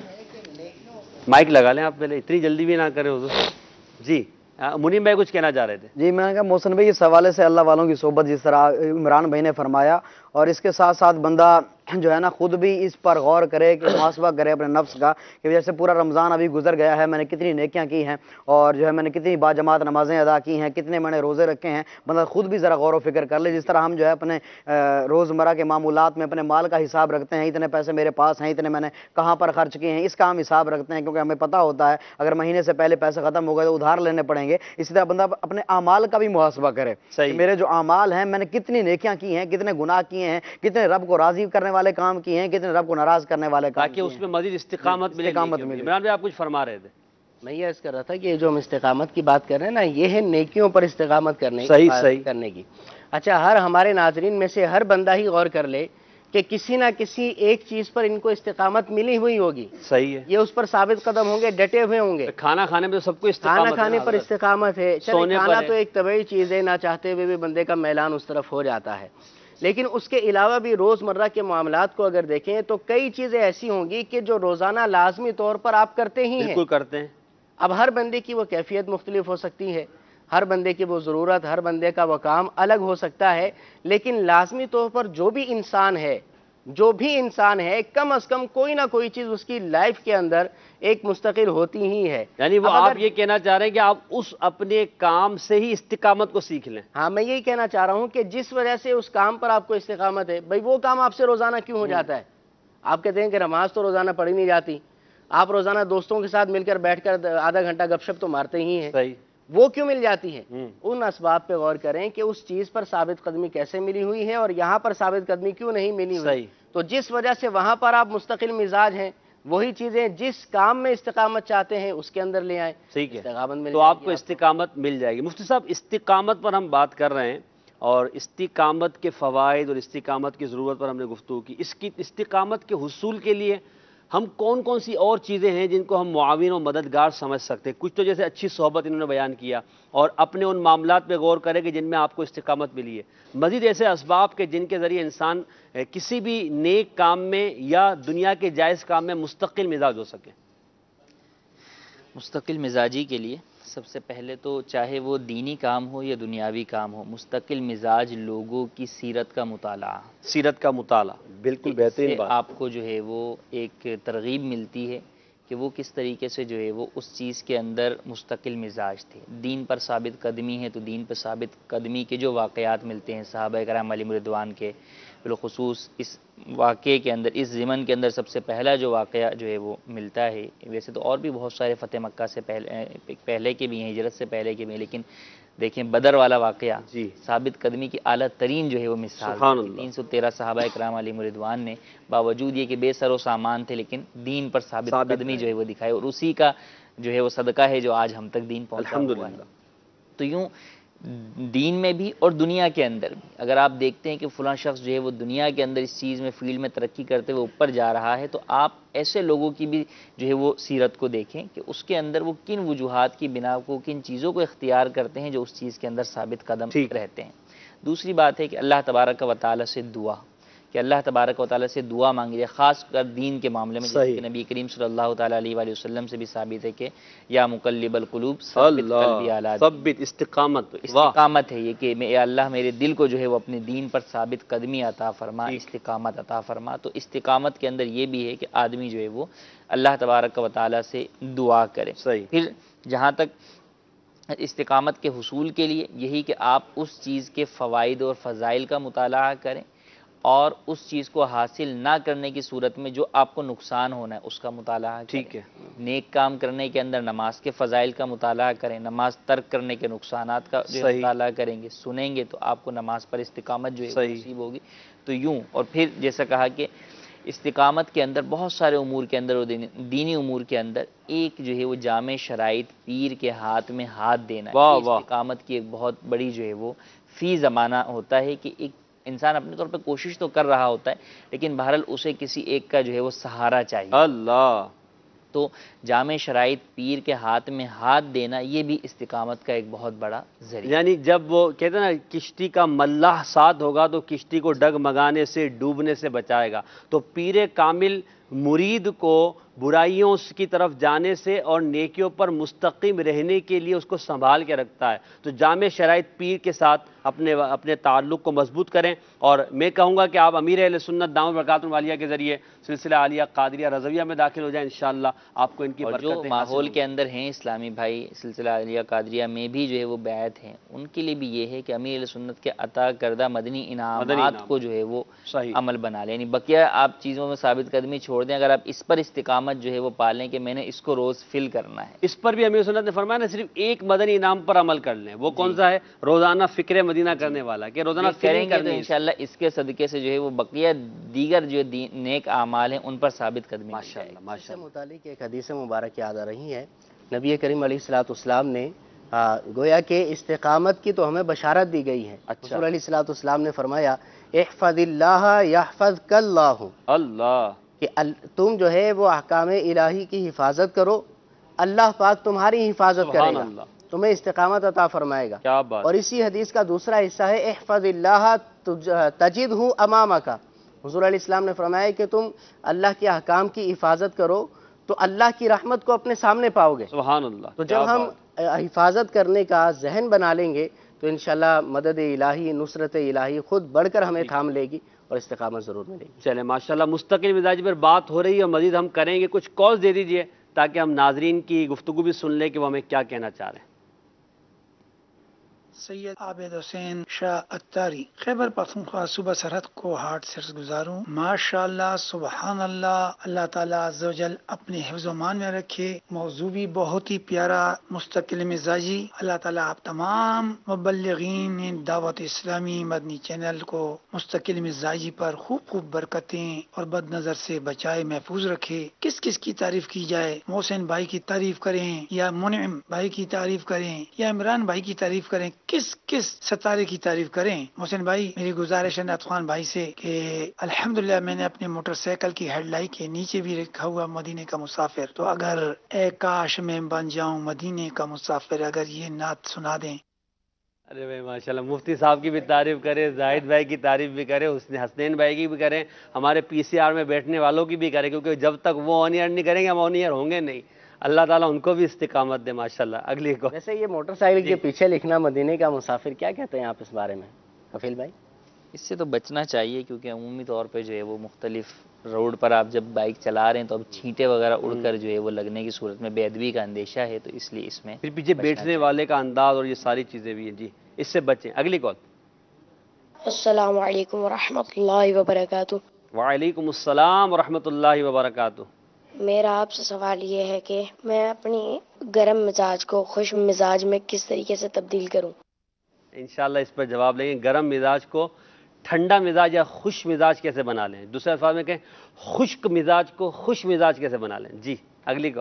Speaker 2: हैं? माइक लगा लें आप पहले, इतनी जल्दी भी ना करें हुजूर। जी मुनीम भाई कुछ कहना चाह रहे थे।
Speaker 11: जी मैंने कहा मोहसिन भाई इस हवाले से अल्लाह वालों की सोहबत जिस तरह इमरान भाई ने फरमाया, और इसके साथ साथ बंदा जो है ना खुद भी इस पर गौर करे कि मुहासबा करे अपने नफ्स का, कि जैसे पूरा रमज़ान अभी गुजर गया है, मैंने कितनी नेकियां की हैं और जो है मैंने कितनी बाजमात नमाजें अदा की हैं, कितने मैंने रोज़े रखे हैं। बंदा खुद भी ज़रा गौर व फिक्र कर ले। जिस तरह हम जो है अपने रोज़मर्रा के मामूलात में अपने माल का हिसाब रखते हैं, इतने पैसे मेरे पास हैं, इतने मैंने कहाँ पर खर्च किए हैं, इसका हम हिसाब रखते हैं, क्योंकि हमें पता होता है अगर महीने से पहले पैसे ख़त्म हो गए तो उधार लेने पड़ेंगे। इसी तरह बंदा अपने आमाल का भी मुहासबा करे कि मेरे जो आमाल हैं, मैंने कितनी नेकियां की हैं, कितने गुनाह किए हैं, कितने रब को राज़ी करने वाले काम किए हैं, कितने रब को नाराज करने वाले काम, ताकि
Speaker 2: उसमें मज़ीद इस्तिकामत मिले। इमरान भाई आप कुछ फरमा रहे थे।
Speaker 4: मैं ये अर्ज़ कर रहा था कि जो हम इस्तिकामत की बात कर रहे हैं ना, ये है नेकियों पर इस्तिकामत करने करने की। अच्छा, हर हमारे नाज़रीन में से हर बंदा ही गौर कर ले कि किसी ना किसी एक चीज पर इनको इस्तिकामत मिली हुई होगी।
Speaker 2: सही है,
Speaker 4: ये उस पर साबित कदम होंगे, डटे हुए होंगे।
Speaker 2: खाना खाने में तो सबको
Speaker 4: खाना खाने पर इस्तिकामत है। चले, खाना तो एक तबीयी चीज है, ना चाहते हुए भी बंदे का मैलान उस तरफ हो जाता है। लेकिन उसके अलावा भी रोज़मर्रा के मामलात को अगर देखें तो कई चीज़ें ऐसी होंगी कि जो रोज़ाना लाजमी तौर पर आप करते ही हैं।
Speaker 2: बिल्कुल करते हैं।
Speaker 4: अब हर बंदे की वो कैफियत मुख्तलिफ हो सकती है, हर बंदे की वो ज़रूरत, हर बंदे का वो काम अलग हो सकता है, लेकिन लाजमी तौर पर जो भी इंसान है कम अज़ कम कोई ना कोई चीज़ उसकी लाइफ के अंदर एक मुस्तकिल होती ही है।
Speaker 2: यानी वो आप ये कहना चाह रहे हैं कि आप उस अपने काम से ही इस्तिकामत को सीख लें।
Speaker 4: हाँ, मैं यही कहना चाह रहा हूँ कि जिस वजह से उस काम पर आपको इस्तिकामत है, भाई वो काम आपसे रोज़ाना क्यों हो जाता है? आप कहते हैं कि नमाज तो रोज़ाना पढ़ी नहीं जाती, आप रोज़ाना दोस्तों के साथ मिलकर बैठकर आधा घंटा गपशप तो मारते ही हैं,
Speaker 2: सही,
Speaker 4: वो क्यों मिल जाती है? उन असबाब पे गौर करें कि उस चीज़ पर साबित कदमी कैसे मिली हुई है और यहाँ पर साबित कदमी क्यों नहीं मिली हुई। तो जिस वजह से वहाँ पर आप मुस्तकिल मिजाज हैं, वही चीज़ें जिस काम में इस्तिकामत चाहते हैं उसके अंदर ले आए,
Speaker 2: ठीक है, तो आपको इस्तिकामत मिल जाएगी। मुफ्ती साहब, इस्तिकामत पर हम बात कर रहे हैं और इस्तिकामत के फ़वाइद और इस्तिकामत की ज़रूरत पर हमने गुफ्तगू की। इसकी इस्तिकामत के हुसूल के लिए हम कौन कौन सी और चीज़ें हैं जिनको हम मुआविन और मददगार समझ सकते हैं? कुछ तो जैसे अच्छी सोहबत इन्होंने बयान किया और अपने उन मामलात पे गौर करें कि जिनमें आपको इस्तिकामत मिली है। मज़ीद ऐसे असबाब के जिनके ज़रिए इंसान किसी भी नेक काम में या दुनिया के जायज़ काम में मुस्तकिल मिजाज हो सके।
Speaker 19: मुस्तकिल मिजाजी के लिए सबसे पहले तो चाहे वो दीनी काम हो या दुनियावी काम हो, मुस्तकिल मिजाज लोगों की सीरत का मुताला, बिल्कुल बेहतरीन बात। आपको जो है वो एक तरगीब मिलती है कि वो किस तरीके से जो है वो उस चीज़ के अंदर मुस्तकिल मिजाज थे। दीन पर साबित कदमी है तो दीन पर साबित कदमी के जो वाक़यात मिलते हैं सहाबा कराम अलैहिम रिदवान के, बिलखुसूस इस वाक़े के अंदर, इस ज़िमन के अंदर सबसे पहला जो वाक़या जो है वो मिलता है। वैसे तो और भी बहुत सारे फ़तेह मक्का से पहले के भी हैं, हिजरत से पहले के भी, लेकिन देखें बदर वाला वाक़या साबित कदमी की आला तरीन जो है वो मिसाल। 313 सहाबा कराम अलैहिम रिदवान ने बावजूद ये कि बेसरो सामान थे लेकिन दीन पर साबित कदमी जो है वो दिखाई, और उसी का जो है वो सदका है जो आज हम तक दीन पहुँचा हुआ है। तो यूँ دین میں بھی اور دنیا کے اندر بھی۔ اگر آپ دیکھتے ہیں کہ فلاں شخص جو ہے وہ دنیا کے اندر اس چیز میں فیلڈ میں ترقی کرتے ہوئے اوپر جا رہا ہے، تو آپ ایسے لوگوں کی بھی جو ہے وہ سیرت کو دیکھیں کہ اس کے اندر وہ کن وجوہات کی بنا کو، کن چیزوں کو اختیار کرتے ہیں جو اس چیز کے اندر ثابت قدم رہتے ہیں۔ دوسری بات ہے کہ اللہ تبارک و تعالیٰ سے دعا، کہ اللہ تبارک و تعالیٰ سے دعا مانگی جائے، خاص کر دین کے معاملے میں، جیسے کہ نبی کریم صلی اللہ تعالیٰ علیہ وآلہ وسلم سے بھی ثابت ہے کہ یا مقلب القلوب ثبت قلبی علی دینک۔
Speaker 2: ثبت، استقامت،
Speaker 19: استقامت ہے یہ کہ اے اللہ میرے دل کو جو ہے وہ اپنے دین پر ثابت قدمی عطا فرما، استقامت عطا فرما۔ تو استقامت کے اندر یہ بھی ہے کہ آدمی جو ہے وہ اللہ تبارک و تعالیٰ سے دعا کرے۔ پھر جہاں تک استقامت کے حصول کے لیے یہی کہ آپ اس چیز کے فوائد اور فضائل کا مطالعہ کریں، اور اس چیز کو حاصل نہ کرنے کی صورت میں جو آپ کو نقصان ہونا ہے اس کا مطالعہ کریں۔ نیک کام کرنے کے اندر نماز کے فضائل کا مطالعہ کریں، نماز ترک کرنے کے نقصانات کا جو مطالعہ کریں گے، سنیں گے تو آپ کو نماز پر استقامت جو ہے نصیب ہوگی۔ تو یوں، اور پھر جیسا کہا کہ استقامت کے اندر بہت سارے امور کے اندر، دینی امور کے اندر ایک جو ہے وہ جامع شرائط پیر کے ہاتھ میں ہاتھ دینا ہے۔ استقامت کی ایک بہت بڑی جو ہے وہ فی زمانہ ہوتا ہے کہ ایک انسان اپنے طور پہ کوشش تو کر رہا ہوتا ہے، لیکن بہرحال اسے کسی ایک کا جو ہے وہ سہارا چاہیے۔
Speaker 2: اللہ،
Speaker 19: تو جامع شرائط پیر کے ہاتھ میں ہاتھ دینا یہ بھی استقامت کا ایک بہت بڑا ذریعہ۔
Speaker 2: یعنی جب وہ کہتے ہیں نا کشتی کا ملاح ساتھ ہوگا تو کشتی کو ڈگمگانے سے، ڈوبنے سے بچائے گا، تو پیر کامل مرید کو برائیوں کی طرف جانے سے اور نیکیوں پر مستقیم رہنے کے لیے اس کو سنبھال کے رکھتا ہے۔ تو جامع شرائط پیر کے ساتھ اپنے تعلق کو مضبوط کریں، اور میں کہوں گا کہ آپ امیر اہل سنت دامت برکاتہم العالیہ کے ذریعے سلسلہ عالیہ قادریہ رضویہ میں داخل ہو جائیں، انشاءاللہ آپ کو ان کی برکتیں
Speaker 19: جو ماحول کے اندر ہیں اسلامی بھائی سلسلہ عالیہ قادریہ میں بھی جو ہے وہ بیعت ہیں، ان کے لیے بھی یہ ہے کہ امیر اہل سنت کے عطا کردہ مدنی انعامات کو جو ہے وہ عمل بنا لیں، یعنی بقیہ آپ چیزوں میں ثابت قدمی چھوڑ دیں، اگر آپ اس پر استقامت جو ہے وہ پالیں کہ میں نے اس کو روز فل کرنا ہے۔
Speaker 2: اس پر بھی امیر سنت نے فرمایا نا، صرف ایک مدنی انعام پر عمل کر لیں، وہ کون سا ہے؟ روزانہ فکر مدینہ کرنے والا، کہ روزانہ
Speaker 19: کریں گے تو انشاءاللہ اس کے صدقے سے جو ہے وہ بقیہ دیگر جو نیک اعمال ہیں ان پر ثابت قدمی۔
Speaker 4: ماشاءاللہ۔ اس سے متعلق ایک حدیث مبارک یاد آ رہی ہے، نبی کریم علیہ الصلوۃ نے گویا کہ استقامت کی تو ہمیں بشارت دی گئی ہے۔ رسول علیہ الصلوۃ نے فرمایا احفظ اللہ یحفظک اللہ، اللہ کہ تم جو ہے وہ احکام الہی کی حفاظت کرو، اللہ پاک تمہاری حفاظت کرے گا، تمہیں استقامت عطا فرمائے گا۔ کیا بات۔ اور اسی حدیث کا دوسرا حصہ ہے احفظ اللہ تجدہ امامک، حضور علیہ السلام نے فرمایا کہ تم اللہ کے احکام کی حفاظت کرو تو اللہ کی رحمت کو اپنے سامنے پاؤ گے۔
Speaker 2: سبحان اللہ۔
Speaker 4: تو جب ہم حفاظت کرنے کا ذہن بنا لیں گے تو انشاءاللہ مدد الہی، نصرت الہی خود بڑھ کر ہمیں تھام لے گی اور استقامت ضرور ملے گی۔
Speaker 2: چلے ماشاءاللہ، مستقل مزاج پر بات ہو رہی ہے اور مزید ہم کریں گے، کچھ کالز دے دیجئے تاکہ ہم ناظرین کی گفتگو بھی سن لیں کہ وہ ہمیں کیا کہنا چاہ رہے ہیں۔
Speaker 5: سید عابد حسین شاہ اتاری، خیبر پختونخوا صوبہ سرحد کو ہارٹ سے گزاروں۔ ماشاءاللہ، سبحان اللہ، اللہ تعالیٰ عز و جل اپنے حفظ و مان میں رکھے۔ موضوع بھی بہت ہی پیارا، مستقل مزاجی۔ اللہ تعالیٰ آپ تمام مبلغین دعوت اسلامی مدنی چینل کو مستقل مزاجی پر خوب خوب برکتیں اور بد نظر سے بچائے، محفوظ رکھے۔ کس کس کی تعریف کی جائے؟ محسن بھائی کی تعریف کریں یا منعم بھائی کی تعریف کریں یا عمران بھائی کی تعریف کریں، کس ستارے کی تعریف کریں؟ محسن بھائی، میری گزارش ہے نعت خوان بھائی سے کہ الحمدللہ میں نے اپنے موٹر سائیکل کی ہیڈ لائٹ کے نیچے بھی لکھا ہوا مدینے کا مسافر، تو اگر اے کاش میں بن جاؤں مدینے کا مسافر، اگر یہ نعت سنا دیں۔
Speaker 2: ارے بھائی ماشاءاللہ، مفتی صاحب کی بھی تعریف کریں، زاہد بھائی کی تعریف بھی کریں، حسنین بھائی کی بھی کریں، ہمارے پی سی آر میں بیٹھنے والوں کی بھی کریں، کیونکہ جب تک وہ آن ایئر نہیں کریں گے ہم آن ایئر ہوں گے نہیں۔ اللہ تعالیٰ ان کو بھی استقامت دے ماشاءاللہ۔ اگلی کو
Speaker 4: ویسے یہ موٹر سائیکل کے پیچھے لکھنا مدینے کا مسافر، کیا کہتے ہیں آپ اس بارے میں کفیل بھائی؟
Speaker 19: اس سے تو بچنا چاہیے، کیونکہ عمومی طور پہ جو ہے وہ مختلف روڈ پر آپ جب بائک چلا رہے ہیں تو اب چھینٹے وغیرہ اڑ کر جو ہے وہ لگنے کی صورت میں بے ادبی کا اندیشہ ہے، تو اس لیے اس میں
Speaker 2: پھر پیچھے بیٹھنے والے کا انداز اور یہ ساری چیزیں بھی ہیں، جی اس سے بچیں۔ اگلی کال۔
Speaker 6: السلام علیکم ورحمۃ اللہ وبرکاتہ۔
Speaker 2: وعلیکم السلام ورحمۃ اللہ وبرکاتہ۔
Speaker 6: میرا آپ سے سوال یہ ہے کہ میں اپنی گرم مزاج کو خوش مزاج میں کس طریقے سے تبدیل کروں؟
Speaker 2: انشاءاللہ اس پر جواب لیں گے۔ گرم مزاج کو ٹھنڈا مزاج یا خوش مزاج کیسے بنا لیں؟ دوسرے الفاظ میں کہیں خشک مزاج کو خوش مزاج کیسے بنا لیں؟ جی اگلی کال۔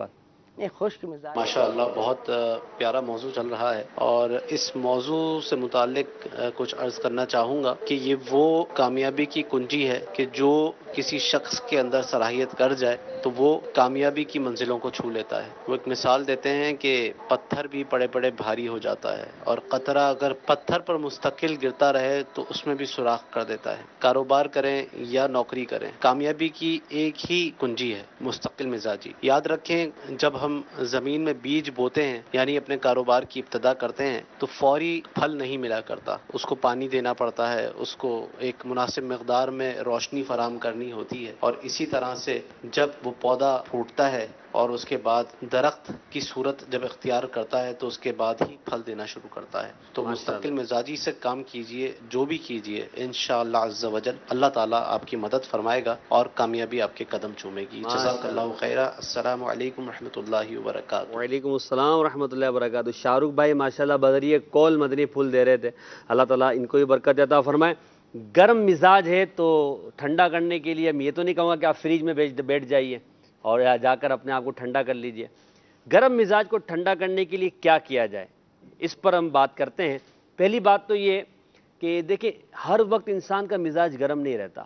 Speaker 4: خشک مزاج
Speaker 7: ماشاءاللہ بہت پیارا موضوع چل رہا ہے، اور اس موضوع سے متعلق کچھ عرض کرنا چاہوں گا کہ یہ وہ کامیابی کی کنجی ہے کہ جو کسی شخص کے اندر صلاحیت کر جائے تو وہ کامیابی کی منزلوں کو چھو لیتا ہے۔ وہ ایک مثال دیتے ہیں کہ پتھر بھی پڑے پڑے بھاری ہو جاتا ہے، اور قطرہ اگر پتھر پر مستقل گرتا رہے تو اس میں بھی سوراخ کر دیتا ہے۔ کاروبار کریں یا نوکری کریں، کامیابی کی ایک ہی کنجی ہے، مستقل مزاجی۔ یاد رکھیں، جب ہم زمین میں بیج بوتے ہیں یعنی اپنے کاروبار کی ابتدا کرتے ہیں تو فوری پھل نہیں ملا کرتا، اس کو پانی دینا پڑتا ہے، اس کو ایک مناسب مقدار میں روشنی فراہم کرنی ہوتی ہے، اور اسی طرح سے جب وہ پودا پھوٹتا ہے اور اس کے بعد درخت کی صورت جب اختیار کرتا ہے تو اس کے بعد ہی پھل دینا شروع کرتا ہے۔ تو مستقل مزاجی سے کام کیجئے، جو بھی کیجئے، انشاءاللہ عز و جل اللہ تعالیٰ آپ کی مدد فرمائے گا اور کامیابی آپ کے قدم چومے گی۔ جزاک اللہ خیرہ۔ السلام علیکم ورحمۃ اللہ وبرکاتہ۔
Speaker 2: وعلیکم السلام ورحمۃ اللہ وبرکاتہ۔ شاہ رخ بھائی ماشاءاللہ بذریعہ کال مدنی پھول دے رہے تھے، اللہ تعالیٰ ان کو بھی برکت عطا فرمائے۔ گرم مزاج ہے تو ٹھنڈا کرنے کے لیے میں یہ تو نہیں کہوں گا کہ آپ فریج میں بیٹھ جائیے اور جا کر اپنے آپ کو ٹھنڈا کر لیجئے۔ گرم مزاج کو ٹھنڈا کرنے کے لیے کیا کیا جائے، اس پر ہم بات کرتے ہیں۔ پہلی بات تو یہ کہ دیکھیں، ہر وقت انسان کا مزاج گرم نہیں رہتا،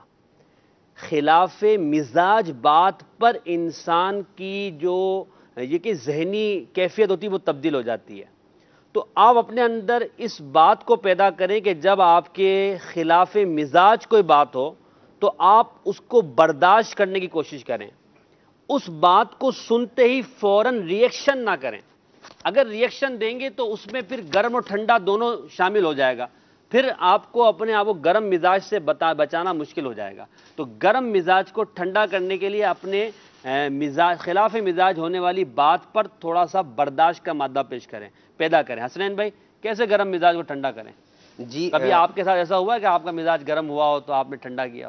Speaker 2: خلاف مزاج بات پر انسان کی جو یہ کہ ذہنی کیفیت ہوتی ہے وہ تبدیل ہو جاتی ہے۔ تو آپ اپنے اندر اس بات کو پیدا کریں کہ جب آپ کے خلاف مزاج کوئی بات ہو تو آپ اس کو برداشت کرنے کی کوشش کریں، اس بات کو سنتے ہی فوراً ریئیکشن نہ کریں۔ اگر ریئیکشن دیں گے تو اس میں پھر گرم اور ٹھنڈا دونوں شامل ہو جائے گا، پھر آپ کو اپنے آپ کو گرم مزاج سے بچانا مشکل ہو جائے گا۔ تو گرم مزاج کو ٹھنڈا کرنے کے لیے اپنے خلاف مزاج ہونے والی بات پر تھوڑا سا برداشت کا مادہ پیدا کریں۔ حسنین بھائی، کیسے گرم مزاج کو ٹھنڈا کریں؟
Speaker 3: جی،
Speaker 2: کبھی آپ کے ساتھ ایسا ہوا ہے کہ آپ کا مزاج گرم ہوا ہو تو آپ نے ٹھنڈا کیا ہو؟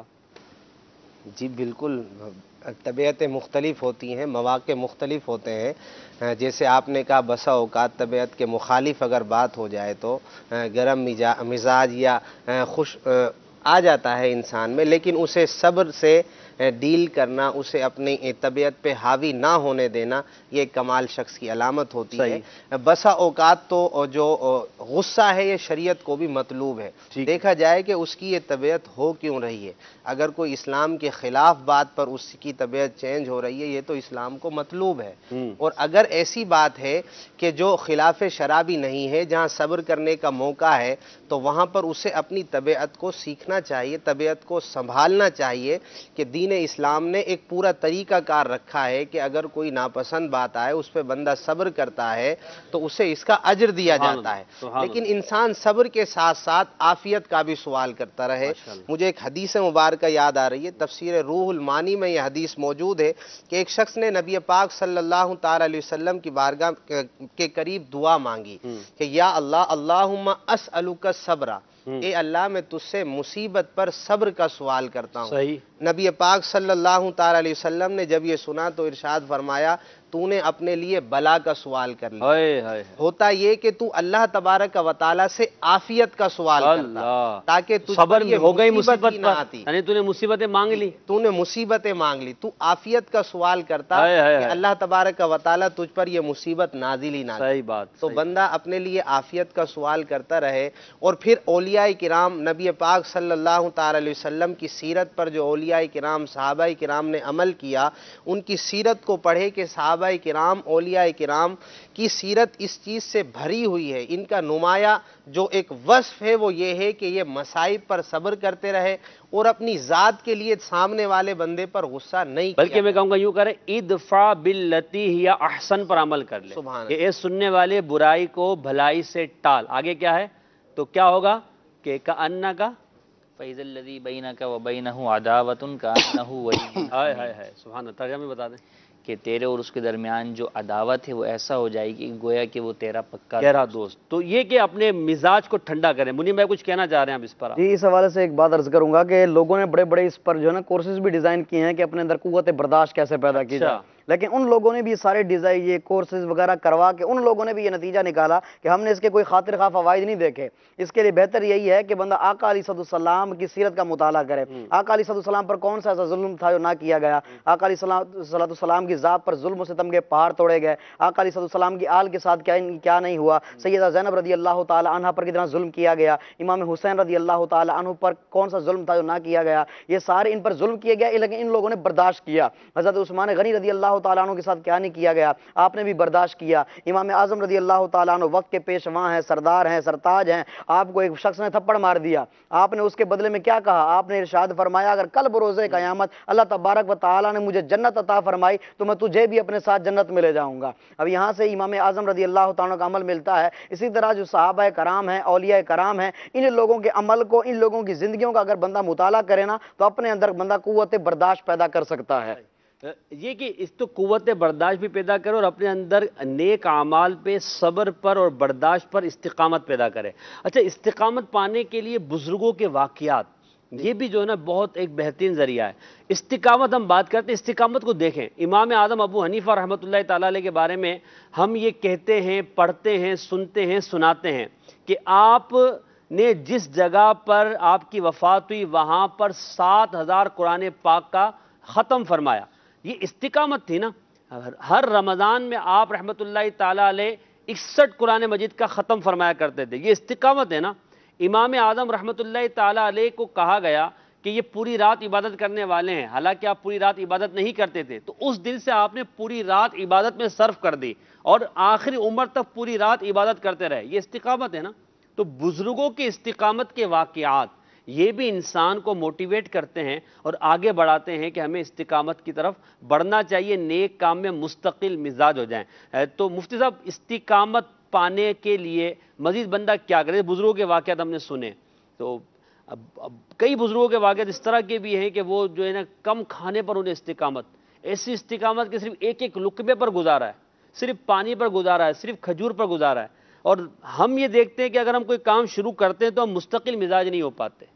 Speaker 3: جی بالکل، طبیعتیں مختلف ہوتی ہیں، مواقع مختلف ہوتے ہیں۔ جیسے آپ نے کہا بسا اوقات طبیعت کے مخالف اگر بات ہو جائے تو گرم مزاج یا خوش آ جاتا ہے انسان میں، لیکن اسے صبر سے ڈیل کرنا، اسے اپنی طبیعت پہ حاوی نہ ہونے دینا، یہ ایک کمال شخص کی علامت ہوتی ہے۔ بسا اوقات تو جو غصہ ہے یہ شریعت کو بھی مطلوب ہے، دیکھا جائے کہ اس کی یہ طبیعت ہو کیوں رہی ہے۔ اگر کوئی اسلام کے خلاف بات پر اس کی طبیعت چینج ہو رہی ہے، یہ تو اسلام کو مطلوب ہے۔ اور اگر ایسی بات ہے کہ جو خلاف شرع بھی نہیں ہے، جہاں صبر کرنے کا موقع ہے، تو وہاں پر اسے اپنی طبیعت کو سیکھنا چاہیے، طبیعت کو سنبھالنا چاہیے کہ دین اسلام نے ایک پورا طریقہ کار رکھا ہے کہ اگر کوئی ناپسند بات آئے اس پہ بندہ صبر کرتا ہے تو اسے اس کا اجر دیا جاتا ہے، لیکن انسان صبر کے ساتھ ساتھ عافیت کا بھی سوال کرتا رہے۔ مجھے ایک حدیث مبارکہ یاد آ رہی ہے، تفسیر روح المانی میں یہ حدیث موجود ہے کہ ایک شخص نے نبی پاک صلی اللہ تعالی علیہ وسلم کی بارگاہ کے قریب دعا مانگی کہ یا اللہ، اللہم اسألک الصبر، اے اللہ میں تجھ سے مصیبت پر صبر کا سوال کرتا ہوں۔ نبی پاک صلی اللہ تعالی علیہ وسلم نے جب یہ سنا تو ارشاد فرمایا، تو نے اپنے لیے بلا کا سوال کر لیا۔ ہوتا یہ کہ تو اللہ تبارک و تعالی سے عافیت کا سوال کرتا تاکہ
Speaker 2: صبر ہو گئی مصیبت نہ آتی، یعنی تو نے مصیبتیں مانگ لی،
Speaker 3: تو نے مصیبتیں مانگ لی، تو عافیت کا سوال کرتا کہ اللہ تبارک و تعالی تجھ پر یہ مصیبت نازل ہی نہ کرے۔
Speaker 2: صحیح بات۔
Speaker 3: تو بندہ اپنے لیے عافیت کا سوال کرتا رہے۔ اور پھر اولیاء کرام، نبی پاک صلی اللہ تعالی علیہ وسلم کی سیرت پر جو اولیاء کرام، صحابہ کرام نے عمل کیا، ان کی سیرت کو پڑھے کہ صحابہ کرام، اولیاء کرام کی سیرت اس چیز سے بھری ہوئی ہے، ان کا نمایاں جو ایک وصف ہے وہ یہ ہے کہ یہ مصائب پر صبر کرتے رہے اور اپنی ذات کے لیے سامنے والے بندے پر غصہ نہیں کیا،
Speaker 2: بلکہ میں کہوں گا یوں کرے، ادفع باللتی ہی احسن پر عمل کر لے کہ اے سننے والے برائی کو بھلائی سے ٹال۔ آگے کیا ہے؟ تو کیا ہوگا کہ کأنک
Speaker 19: فَإِذَا الَّذِي بَيْنَكَ وَبَيْنَهُ عَدَاوَةٌ كَأَنَّهُ وَلِيٌّ
Speaker 2: ہائے سبحان اللہ، ترجمہ بتا دیں
Speaker 19: کہ تیرے اور اس کے درمیان جو عداوت ہے وہ ایسا ہو جائے گی گویا کہ وہ تیرا پکا
Speaker 2: گہرا دوست۔ تو یہ کہ اپنے مزاج کو ٹھنڈا کریں۔ منیم بھائی کچھ کہنا چاہ رہے ہیں اب اس پر؟
Speaker 11: جی، اس حوالے سے ایک بات عرض کروں گا کہ لوگوں نے بڑے بڑے اس پر جو ہے نا کورسز بھی ڈیزائن کیے ہیں کہ اپنے اندر قوت برداشت کیسے پیدا کی جائے۔ لیکن ان لوگوں نے بھی یہ سارے ڈیزائن یہ کورسز وغیرہ کروا کے ان لوگوں نے بھی یہ نتیجہ نکالا کہ ہم نے اس کے کوئی خاطر خواہ فوائد نہیں دیکھے. اس کے لیے بہتر یہی ہے کہ بندہ آقا علیہ السلام کی سیرت کا مطالعہ کرے. آقا علیہ السلام پر کون سا ایسا ظلم تھا جو نہ کیا گیا؟ آقا علیہ السلام کی ذات پر ظلم و ستم کے پہاڑ توڑے گئے. آقا علیہ السلام کی آل کے ساتھ کیا نہیں ہوا؟ سیدہ زینب رضی اللہ تعالی عنہ پر کتنا ظلم کیا گیا. امام حسین رضی اللہ تعالی عنہ پر کون سا ظلم تھا جو نہ کیا گیا؟ یہ سارے ان پر ظلم کیے گئے لیکن ان لوگوں نے برداشت کیا. حضرت عثمان غنی رضی اللہ تعالیٰ عنہ کے ساتھ کیا نہیں کیا گیا؟ آپ نے بھی برداشت کیا. امام اعظم رضی اللہ تعالیٰ عنہ وقت کے پیشواں ہیں، سردار ہیں، سرتاج ہیں. آپ کو ایک شخص نے تھپڑ مار دیا، آپ نے اس کے بدلے میں کیا کہا؟ آپ نے ارشاد فرمایا اگر کل بروز قیامت اللہ تبارک و تعالیٰ نے مجھے جنت عطا فرمائی تو میں تجھے بھی اپنے ساتھ جنت میں لے جاؤں گا. اب یہاں سے امام اعظم رضی اللہ تعالیٰ عنہ کا عمل ملتا ہے. اسی طرح جو صحابہ کرام ہیں، اولیاء کرام ہیں، ان لوگوں کے عمل کو، ان لوگوں کی زندگیوں کا اگر بندہ مطالعہ کرے نا تو اپنے اندر بندہ قوت برداشت پیدا کر سکتا ہے.
Speaker 2: یہ کہ اس تو قوت برداشت بھی پیدا کرے اور اپنے اندر نیک اعمال پہ صبر پر اور برداشت پر استقامت پیدا کرے. اچھا، استقامت پانے کے لیے بزرگوں کے واقعات یہ بھی جو ہے نا بہت ایک بہترین ذریعہ ہے. استقامت ہم بات کرتے ہیں، استقامت کو دیکھیں. امام اعظم ابو حنیفہ رحمۃ اللہ تعالیٰ علیہ کے بارے میں ہم یہ کہتے ہیں، پڑھتے ہیں، سنتے ہیں، سناتے ہیں کہ آپ نے جس جگہ پر آپ کی وفات ہوئی وہاں پر 7,000 قرآن پاک کا ختم فرمایا. یہ استقامت تھی نا. ہر رمضان میں آپ رحمۃ اللہ تعالیٰ علیہ 61 قرآن مجید کا ختم فرمایا کرتے تھے. یہ استقامت ہے نا. امام اعظم رحمۃ اللہ تعالیٰ علیہ کو کہا گیا کہ یہ پوری رات عبادت کرنے والے ہیں، حالانکہ آپ پوری رات عبادت نہیں کرتے تھے، تو اس دل سے آپ نے پوری رات عبادت میں صرف کر دی اور آخری عمر تک پوری رات عبادت کرتے رہے. یہ استقامت ہے نا. تو بزرگوں کی استقامت کے واقعات یہ بھی انسان کو موٹیویٹ کرتے ہیں اور آگے بڑھاتے ہیں کہ ہمیں استقامت کی طرف بڑھنا چاہیے، نیک کام میں مستقل مزاج ہو جائیں. تو مفتی صاحب، استقامت پانے کے لیے مزید بندہ کیا کرے؟ بزرگوں کے واقعات ہم نے سنے، تو اب کئی بزرگوں کے واقعات اس طرح کے بھی ہیں کہ وہ جو ہے نا کم کھانے پر انہیں استقامت، ایسی استقامت کہ صرف ایک ایک لقمے پر گزارا ہے، صرف پانی پر گزارا ہے، صرف کھجور پر گزارا ہے. اور ہم یہ دیکھتے ہیں کہ اگر ہم کوئی کام شروع کرتے ہیں تو ہم مستقل مزاج نہیں ہو پاتے.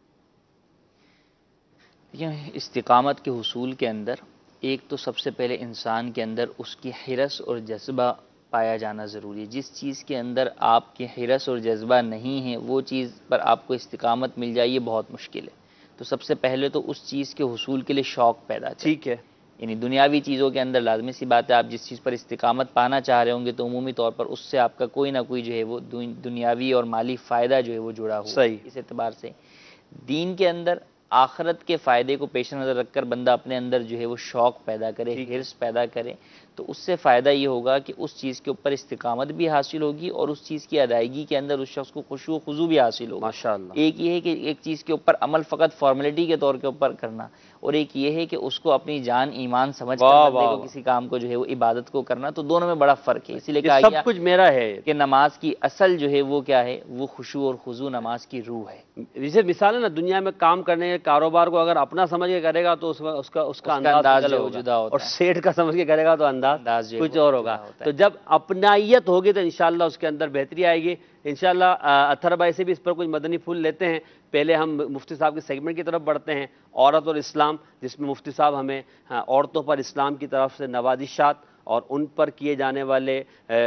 Speaker 19: استقامت کے حصول کے اندر ایک تو سب سے پہلے انسان کے اندر اس کی حرص اور جذبہ پایا جانا ضروری ہے. جس چیز کے اندر آپ کی حرص اور جذبہ نہیں ہے وہ چیز پر آپ کو استقامت مل جائے یہ بہت مشکل ہے. تو سب سے پہلے تو اس چیز کے حصول کے لیے شوق پیدا کریں.
Speaker 2: ٹھیک ہے.
Speaker 19: یعنی دنیاوی چیزوں کے اندر لازمی سی بات ہے، آپ جس چیز پر استقامت پانا چاہ رہے ہوں گے تو عمومی طور پر اس سے آپ کا کوئی نہ کوئی جو ہے وہ دنیاوی اور مالی فائدہ جو ہے وہ جڑا ہوا.
Speaker 2: صحیح.
Speaker 19: اس اعتبار سے دین کے اندر آخرت کے فائدے کو پیش نظر رکھ کر بندہ اپنے اندر جو ہے وہ شوق پیدا کرے، حرص پیدا کرے، تو اس سے فائدہ یہ ہوگا کہ اس چیز کے اوپر استقامت بھی حاصل ہوگی اور اس چیز کی ادائیگی کے اندر اس شخص کو خشوع و خضوع بھی حاصل ہوگا.
Speaker 2: ماشاءاللہ.
Speaker 19: ایک یہ ہے کہ ایک چیز کے اوپر عمل فقط فارمیلٹی کے طور کے اوپر کرنا، اور ایک یہ ہے کہ اس کو اپنی جان ایمان سمجھ کر بندے کو کسی کام کو جو ہے وہ عبادت کو کرنا. تو دونوں میں بڑا فرق ہے. اسی لیے کہا گیا
Speaker 2: سب کچھ میرا ہے
Speaker 19: کہ نماز کی اصل جو ہے وہ کیا ہے؟ وہ خشوع اور خضوع نماز کی روح ہے.
Speaker 2: جیسے مثال ہے نا، دنیا میں کام کرنے کے کاروبار کو اگر اپنا سمجھ کے کرے گا تو اس کا انداز جدا ہوگا، اور سیٹ کا سمجھ کے کرے گا تو انداز کچھ اور ہوگا. تو جب اپنائیت ہوگی تو انشاءاللہ اس کے اندر بہتری آئے گی. انشاءاللہ اطہر بھائی سے بھی اس پر کچھ مدنی پھول لیتے ہیں. پہلے ہم مفتی صاحب کے سیگمنٹ کی طرف بڑھتے ہیں، عورت اور اسلام، جس میں مفتی صاحب ہمیں عورتوں پر اسلام کی طرف سے نوازشات اور ان پر کیے جانے والے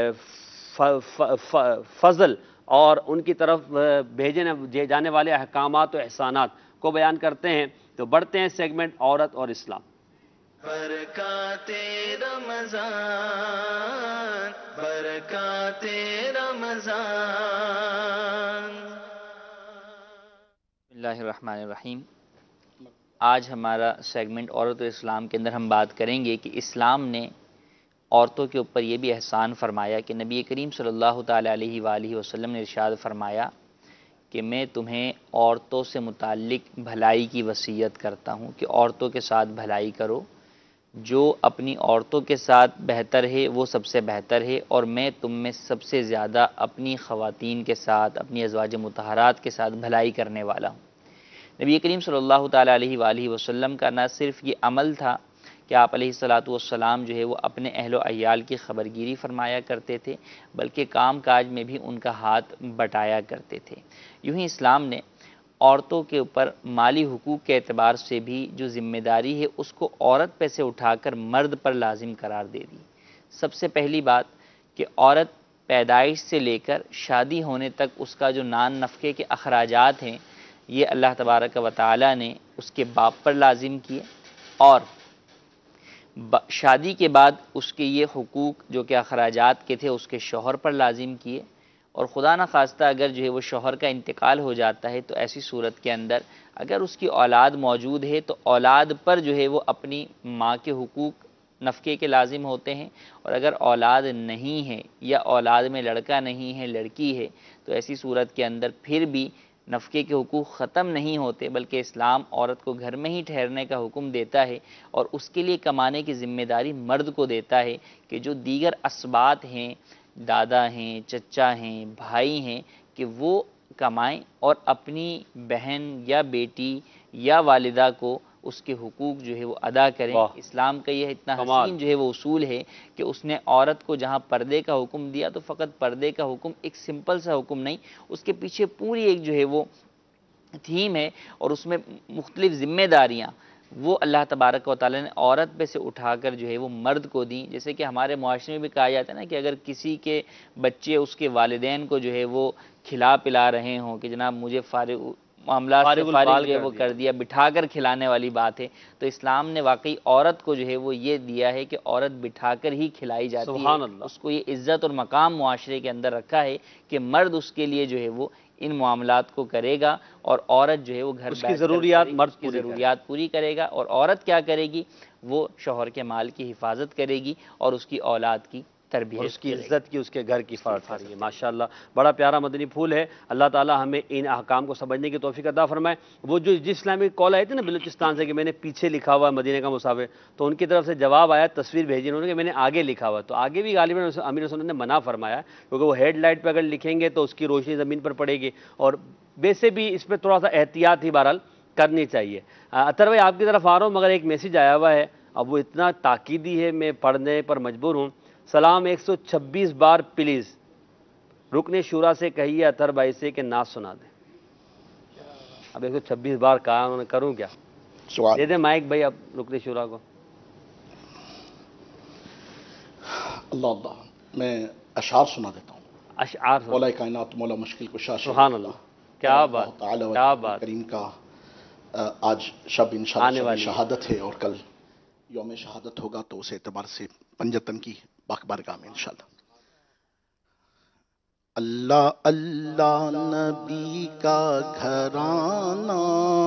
Speaker 2: فضل اور ان کی طرف بھیجے جانے والے احکامات و احسانات کو بیان کرتے ہیں. تو بڑھتے ہیں سیگمنٹ عورت اور اسلام.
Speaker 22: برکات رمضان، برکات رمضان.
Speaker 19: بسم اللہ الرحمن الرحیم. آج ہمارا سیگمنٹ عورت و اسلام کے اندر ہم بات کریں گے کہ اسلام نے عورتوں کے اوپر یہ بھی احسان فرمایا کہ نبی کریم صلی اللہ تعالیٰ علیہ وآلہ وسلم نے ارشاد فرمایا کہ میں تمہیں عورتوں سے متعلق بھلائی کی وصیت کرتا ہوں کہ عورتوں کے ساتھ بھلائی کرو. جو اپنی عورتوں کے ساتھ بہتر ہے وہ سب سے بہتر ہے، اور میں تم میں سب سے زیادہ اپنی خواتین کے ساتھ، اپنی ازواج مطہرات کے ساتھ بھلائی کرنے والا ہوں. نبی کریم صلی اللہ تعالیٰ علیہ وآلہ وسلم کا نہ صرف یہ عمل تھا کہ آپ علیہ الصلاۃ والسلام جو ہے وہ اپنے اہل و عیال کی خبرگیری فرمایا کرتے تھے، بلکہ کام کاج میں بھی ان کا ہاتھ بٹایا کرتے تھے. یوں ہی اسلام نے عورتوں کے اوپر مالی حقوق کے اعتبار سے بھی جو ذمہ داری ہے اس کو عورت پہ سے اٹھا کر مرد پر لازم قرار دے دی۔ سب سے پہلی بات کہ عورت پیدائش سے لے کر شادی ہونے تک اس کا جو نان نفقے کے اخراجات ہیں یہ اللہ تبارک و تعالی نے اس کے باپ پر لازم کیے، اور شادی کے بعد اس کے یہ حقوق جو کہ اخراجات کے تھے اس کے شوہر پر لازم کیے، اور خدا نخواستہ اگر جو ہے وہ شوہر کا انتقال ہو جاتا ہے تو ایسی صورت کے اندر اگر اس کی اولاد موجود ہے تو اولاد پر جو ہے وہ اپنی ماں کے حقوق نفقے کے لازم ہوتے ہیں، اور اگر اولاد نہیں ہے یا اولاد میں لڑکا نہیں ہے لڑکی ہے تو ایسی صورت کے اندر پھر بھی نفقے کے حقوق ختم نہیں ہوتے، بلکہ اسلام عورت کو گھر میں ہی ٹھہرنے کا حکم دیتا ہے اور اس کے لیے کمانے کی ذمہ داری مرد کو دیتا ہے کہ جو دیگر اسبات ہیں، دادا ہیں، چچا ہیں، بھائی ہیں، کہ وہ کمائیں اور اپنی بہن یا بیٹی یا والدہ کو اس کے حقوق جو ہے وہ ادا کریں۔ اسلام کا یہ اتنا حسین جو ہے وہ اصول ہے کہ اس نے عورت کو جہاں پردے کا حکم دیا تو فقط پردے کا حکم ایک سمپل سا حکم نہیں، اس کے پیچھے پوری ایک جو ہے وہ تھیم ہے، اور اس میں مختلف ذمہ داریاں وہ اللہ تبارک و تعالیٰ نے عورت پہ سے اٹھا کر جو ہے وہ مرد کو دیں۔ جیسے کہ ہمارے معاشرے میں بھی کہا جاتا ہے نا کہ اگر کسی کے بچے اس کے والدین کو جو ہے وہ کھلا پلا رہے ہوں کہ جناب مجھے فارغ معاملات سے فارغ جو ہے وہ کر دیا، بٹھا کر کھلانے والی بات ہے، تو اسلام نے واقعی عورت کو جو ہے وہ یہ دیا ہے کہ عورت بٹھا کر ہی کھلائی جاتی ہے، اس کو یہ عزت اور مقام معاشرے کے اندر رکھا ہے کہ مرد اس کے لیے جو ہے وہ ان معاملات کو کرے گا، اور عورت جو ہے وہ گھر بیٹھ کر مرد کی ضروریات پوری کرے گا، اور عورت کیا کرے گی؟ وہ شوہر کے مال کی حفاظت کرے گی اور اس کی اولاد کی تربیت،
Speaker 2: اس کی عزت کی، اس کے گھر کی فرمائے۔ ماشاءاللہ بڑا پیارا مدنی پھول ہے۔ اللہ تعالی ہمیں ان احکام کو سمجھنے کی توفیق عطا فرمائے۔ وہ جو جس اسلامی کال آئی تھی نا بلوچستان سے کہ میں نے پیچھے لکھا ہوا ہے مدینے کا مسافر، تو ان کی طرف سے جواب آیا، تصویر بھیجی انہوں نے کہ میں نے آگے لکھا ہوا، تو آگے بھی غالباً امیر رسول نے منع فرمایا کیونکہ وہ ہیڈ لائٹ پہ اگر لکھیں گے تو اس کی روشنی زمین پر پڑے گی، اور ویسے بھی اس پہ تھوڑا سا احتیاط ہی بہرحال کرنی چاہیے۔ اطہر بھائی آپ کی طرف آ رہا ہوں، مگر ایک میسیج آیا ہوا ہے، اب وہ اتنا تاکیدی ہے میں پڑھنے پر مجبور ہوں۔ سلام 126 بار پلیز رکن شورا سے کہیے اطہر بھائی سے کہ نعت سنا دیں۔ اب 126 بار کہا انہوں نے، کروں کیا؟ دے دیں مائک بھائی اب رکن شورا کو۔
Speaker 1: اللہ اللہ، میں اشعار سنا دیتا ہوں۔
Speaker 2: اشعار
Speaker 1: مولا کائنات، مولا مشکل کشا،
Speaker 2: سبحان اللہ، کیا بات، کیا بات۔
Speaker 1: کریم کا آج شب انشاءاللہ شہادت ہے، اور کل یوم شہادت ہوگا، تو اس اعتبار سے پنجتن کی بارگاہ میں انشاءاللہ۔ اللہ اللہ نبی کا گھرانہ،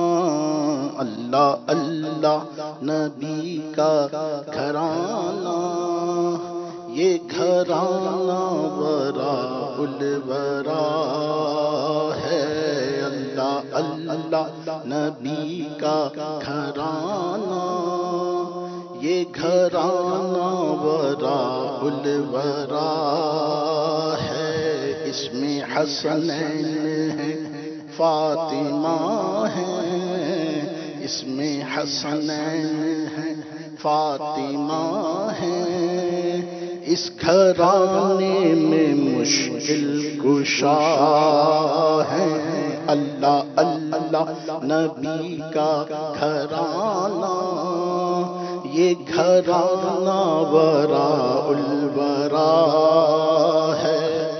Speaker 1: اللہ اللہ نبی کا گھرانہ، یہ گھرانہ وراء الورا ہے، اللہ اللہ نبی کا گھرانہ، یہ گھرانہ وراء الورا ہے، اس میں حسنین ہے، فاطمہ ہے، اس میں حسنین ہے، فاطمہ ہے، اس گھرانے میں مشکل کشا ہے، اللہ اللہ نبی کا گھرانہ، یہ گھرانہ وراء الورا ہے،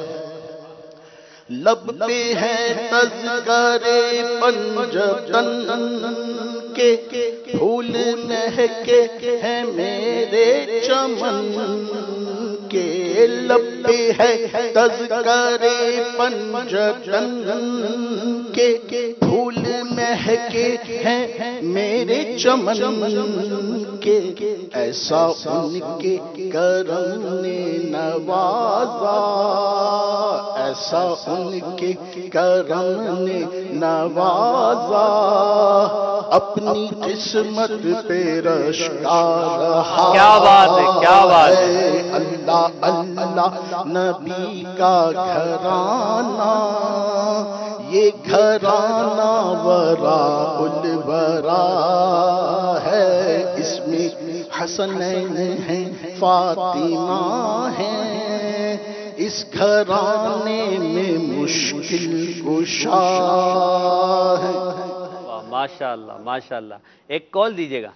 Speaker 1: لب پہ ہے تذکر پنجتن کے، پھول مہکے ہیں میرے چمن کے، لب پہ ہے تذکر پنجتن کے، پھول مہکے ہیں میرے چمن کے، ایسا ان کے کرم نے نوازا، ایسا ان کے کرم نے نوازا، اپنی قسمت پہ رشکا رہا،
Speaker 2: کیا بات ہے، کیا بات ہے۔
Speaker 1: اللہ اللہ نبی کا گھرانہ، یہ گھرانہ وراء الورا ہے، اس میں حسنین ہیں، فاطمہ ہیں، इस घराने में मुश्किल कुशा है।
Speaker 2: माशाअल्लाह माशाअल्लाह। एक कॉल दीजिएगा।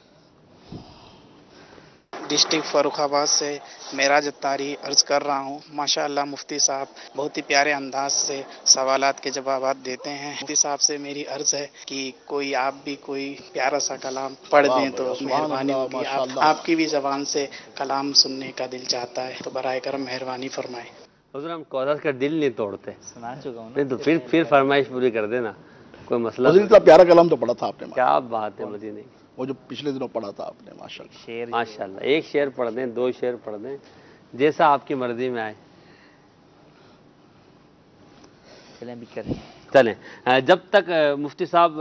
Speaker 9: डिस्ट्रिक्ट फर्रुखाबाद से मेराज अत्तारी अर्ज कर रहा हूँ। माशाअल्लाह मुफ्ती साहब बहुत ही प्यारे अंदाज से सवालात के जवाबात देते हैं। मुफ्ती साहब से मेरी अर्ज है कि कोई आप भी कोई प्यारा सा कलाम पढ़ दें तो मेहरबानी होगी। आपकी भी जबान से कलाम सुनने का दिल चाहता है, तो बराए करम मेहरबानी फरमाएं।
Speaker 2: हुजूर हम कौसर का दिल नहीं तोड़ते।
Speaker 19: सुना चुका हूँ
Speaker 2: नहीं तो फिर फरमाइश पूरी कर देना, कोई मसला।
Speaker 1: इतना प्यारा कलाम तो पढ़ा था आपने।
Speaker 2: क्या बात है मदीने की,
Speaker 1: वो जो पिछले दिनों पढ़ा था आपने। माशाअल्लाह
Speaker 2: माशाअल्लाह। एक शेर पढ़ दें, दो शेर पढ़ दें, जैसा आपकी मर्जी में आए।
Speaker 19: चलें भी करें।
Speaker 2: चलें, जब तक मुफ्ती साहब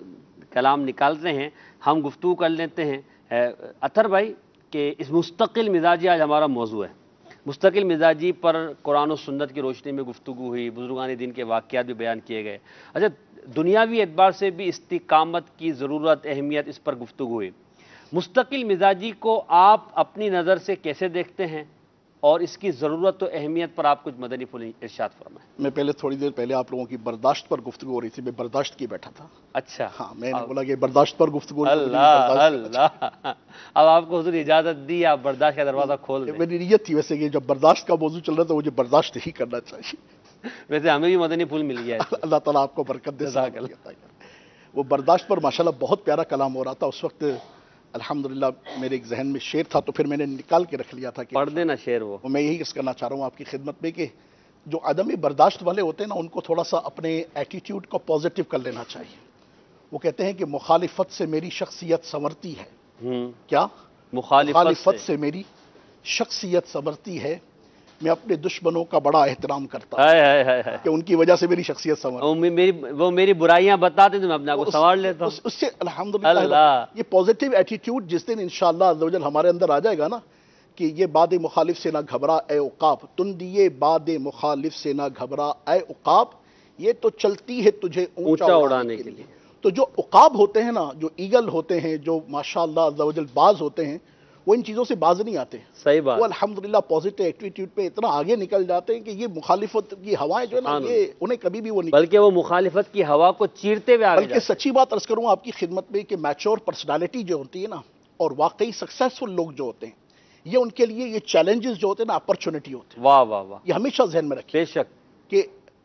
Speaker 2: कलाम निकालते हैं हम गुफ्तगू कर लेते हैं। अतर भाई कि इस मुस्तकिल मिजाजी आज हमारा मौजू है। मुस्तकिल मिजाजी पर कुरान और सुन्नत की रोशनी में गुफ्तगू हुई, बुजुर्गान दीन के वाक़यात भी बयान किए गए। अच्छा, दुनियावी एतबार से भी इस्तिकामत की ज़रूरत, अहमियत, इस पर गुफ्तगू हुई। मुस्तकिल मिजाजी को आप अपनी नज़र से कैसे देखते हैं और इसकी ज़रूरत और अहमियत पर आप कुछ मदनी फूल इरशाद फरमाएं।
Speaker 1: मैं पहले थोड़ी देर पहले आप लोगों की बर्दाश्त पर गुफ्तगू हो रही थी, मैं बर्दाश्त की बैठा था।
Speaker 2: अच्छा
Speaker 1: हाँ, मैंने बोला कि बर्दाश्त पर गुफ्तगू।
Speaker 2: अल्लाह अल्लाह, अब आपको हुजूर इजाज़त दी, आप बर्दाश्त का दरवाज़ा खोल दें।
Speaker 1: मेरी नीयत थी वैसे कि जब बर्दाश्त का मौजू चल रहा था मुझे बर्दाश्त ही करना चाहिए।
Speaker 2: वैसे हमें भी मदनी फूल मिल गया है।
Speaker 1: अल्लाह ताला आपको बरकत दे। वो बर्दाश्त पर माशाल्लाह बहुत प्यारा कलाम हो रहा था उस वक्त। अल्हम्दुलिल्लाह मेरे एक जहन में शेर था तो फिर मैंने निकाल के रख लिया था कि
Speaker 2: पढ़ देना शेर। वो
Speaker 1: मैं यही करना चाह रहा हूँ आपकी खिदमत में कि जो आदमी बर्दाश्त वाले होते हैं ना, उनको थोड़ा सा अपने एटीट्यूड को पॉजिटिव कर लेना चाहिए। वो कहते हैं कि मुखालिफत से मेरी शख्सियत संवरती है। क्या? मुखालिफत से मेरी शख्सियत संवरती है। मैं अपने दुश्मनों का बड़ा एहतराम करता हूं कि उनकी वजह से मेरी शख्सियत संवर।
Speaker 2: वो मेरी बुराइयां बताते तो मैं अपने आप को संवार लेता हूं।
Speaker 1: उससे अल्हम्दुलिल्लाह ये पॉजिटिव एटीट्यूड जिस दिन इंशाअल्लाह अज़्ज़ व जल हमारे अंदर आ जाएगा ना, कि ये बाद मुखालिफ से ना घबरा ए उकाब, तुम दिए बाद मुखालिफ से ना घबरा ए उकाब, ये तो चलती है तुझे ऊंचा उड़ाने के लिए। तो जो उकाब होते हैं ना, जो ईगल होते हैं, जो माशाअल्लाह अज़्ज़ व जल बाज होते हैं, वो इन चीज़ों से बाज नहीं आते।
Speaker 2: सही बात।
Speaker 1: वो अल्हम्दुलिल्लाह पॉजिटिव एटीट्यूड पे इतना आगे निकल जाते हैं कि ये मुखालिफत की हवाएं जो है ना, ये उन्हें कभी भी वो नहीं,
Speaker 2: बल्कि वो मुखालिफत की हवा को चीरते हुए आगे।
Speaker 1: बल्कि सच्ची बात अर्ज करूँ आपकी खिदमत में कि मैच्योर पर्सनालिटी जो होती है ना, और वाकई सक्सेसफुल लोग जो होते हैं, ये उनके लिए ये चैलेंजेस जो होते हैं ना, अपॉर्चुनिटी होते हैं।
Speaker 2: वाह वाह वाह,
Speaker 1: ये हमेशा जहन में रखिए।
Speaker 2: बेशक
Speaker 1: कि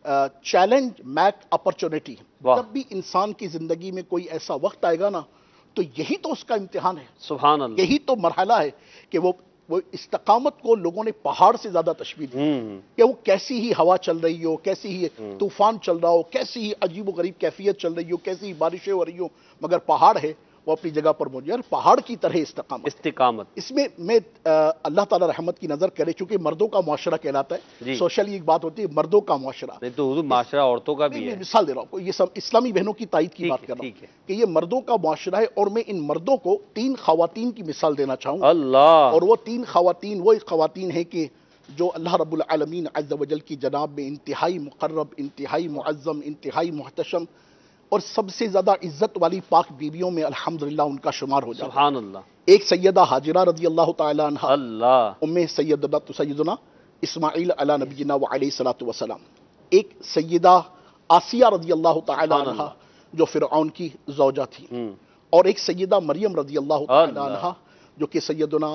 Speaker 1: चैलेंज मैक अपॉर्चुनिटी। जब भी इंसान की जिंदगी में कोई ऐसा वक्त आएगा ना, तो यही तो उसका इम्तिहान है।
Speaker 2: सुभान अल्लाह।
Speaker 1: यही तो मरहला है कि वो इस्तिकामत को लोगों ने पहाड़ से ज्यादा तशबीह दी कि वो कैसी ही हवा चल रही हो, कैसी ही तूफान चल रहा हो, कैसी ही अजीब व गरीब कैफियत चल रही हो, कैसी ही बारिशें हो रही हो, मगर पहाड़ है वो अपनी जगह पर मौजूद है। पहाड़ की तरह इस्तिकामत। इसमें मैं अल्लाह ताला रहमत की नजर करे, चूंकि मर्दों का मुआशरा कहलाता है, सोशली एक बात होती है मर्दों का मुआशरा,
Speaker 2: नहीं तो मुआशरा औरतों का भी है।
Speaker 1: मिसाल दे रहा हूँ, ये सब इस्लामी बहनों की तायद की बात कर रहा हूँ कि ये मर्दों का मुआशरा है। और मैं इन मर्दों को 3 खवातीन की मिसाल देना चाहूँगा।
Speaker 2: अल्लाह।
Speaker 1: और वो 3 खवातीन वो खवातीन है कि जो अल्लाह रब्बुल आलमीन अज़्ज़ व जल की जनाब में इंतहाई मुक़र्रब, इंतहाई मुअज़्ज़म, इंतहाई मुहतशम और सबसे ज्यादा इज्जत वाली पाक बीवियों में अल्हम्दुलिल्लाह उनका शुमार हो जाता है।
Speaker 2: सुभान अल्लाह।
Speaker 1: एक सैयदा हाजिरा रज़ी अल्लाह तआला अन्हा,
Speaker 2: अल्लाह,
Speaker 1: उम्मे सैयदना इस्माइल अला नबीना व अलैहि सलातु व सलाम। एक सैयदा आसिया रज़ी अल्लाह तआला अन्हा जो फिरऔन की ज़ौजा थी, और एक सैयदा मरियम रज़ी अल्लाह तआला अन्हा जो कि सैयदना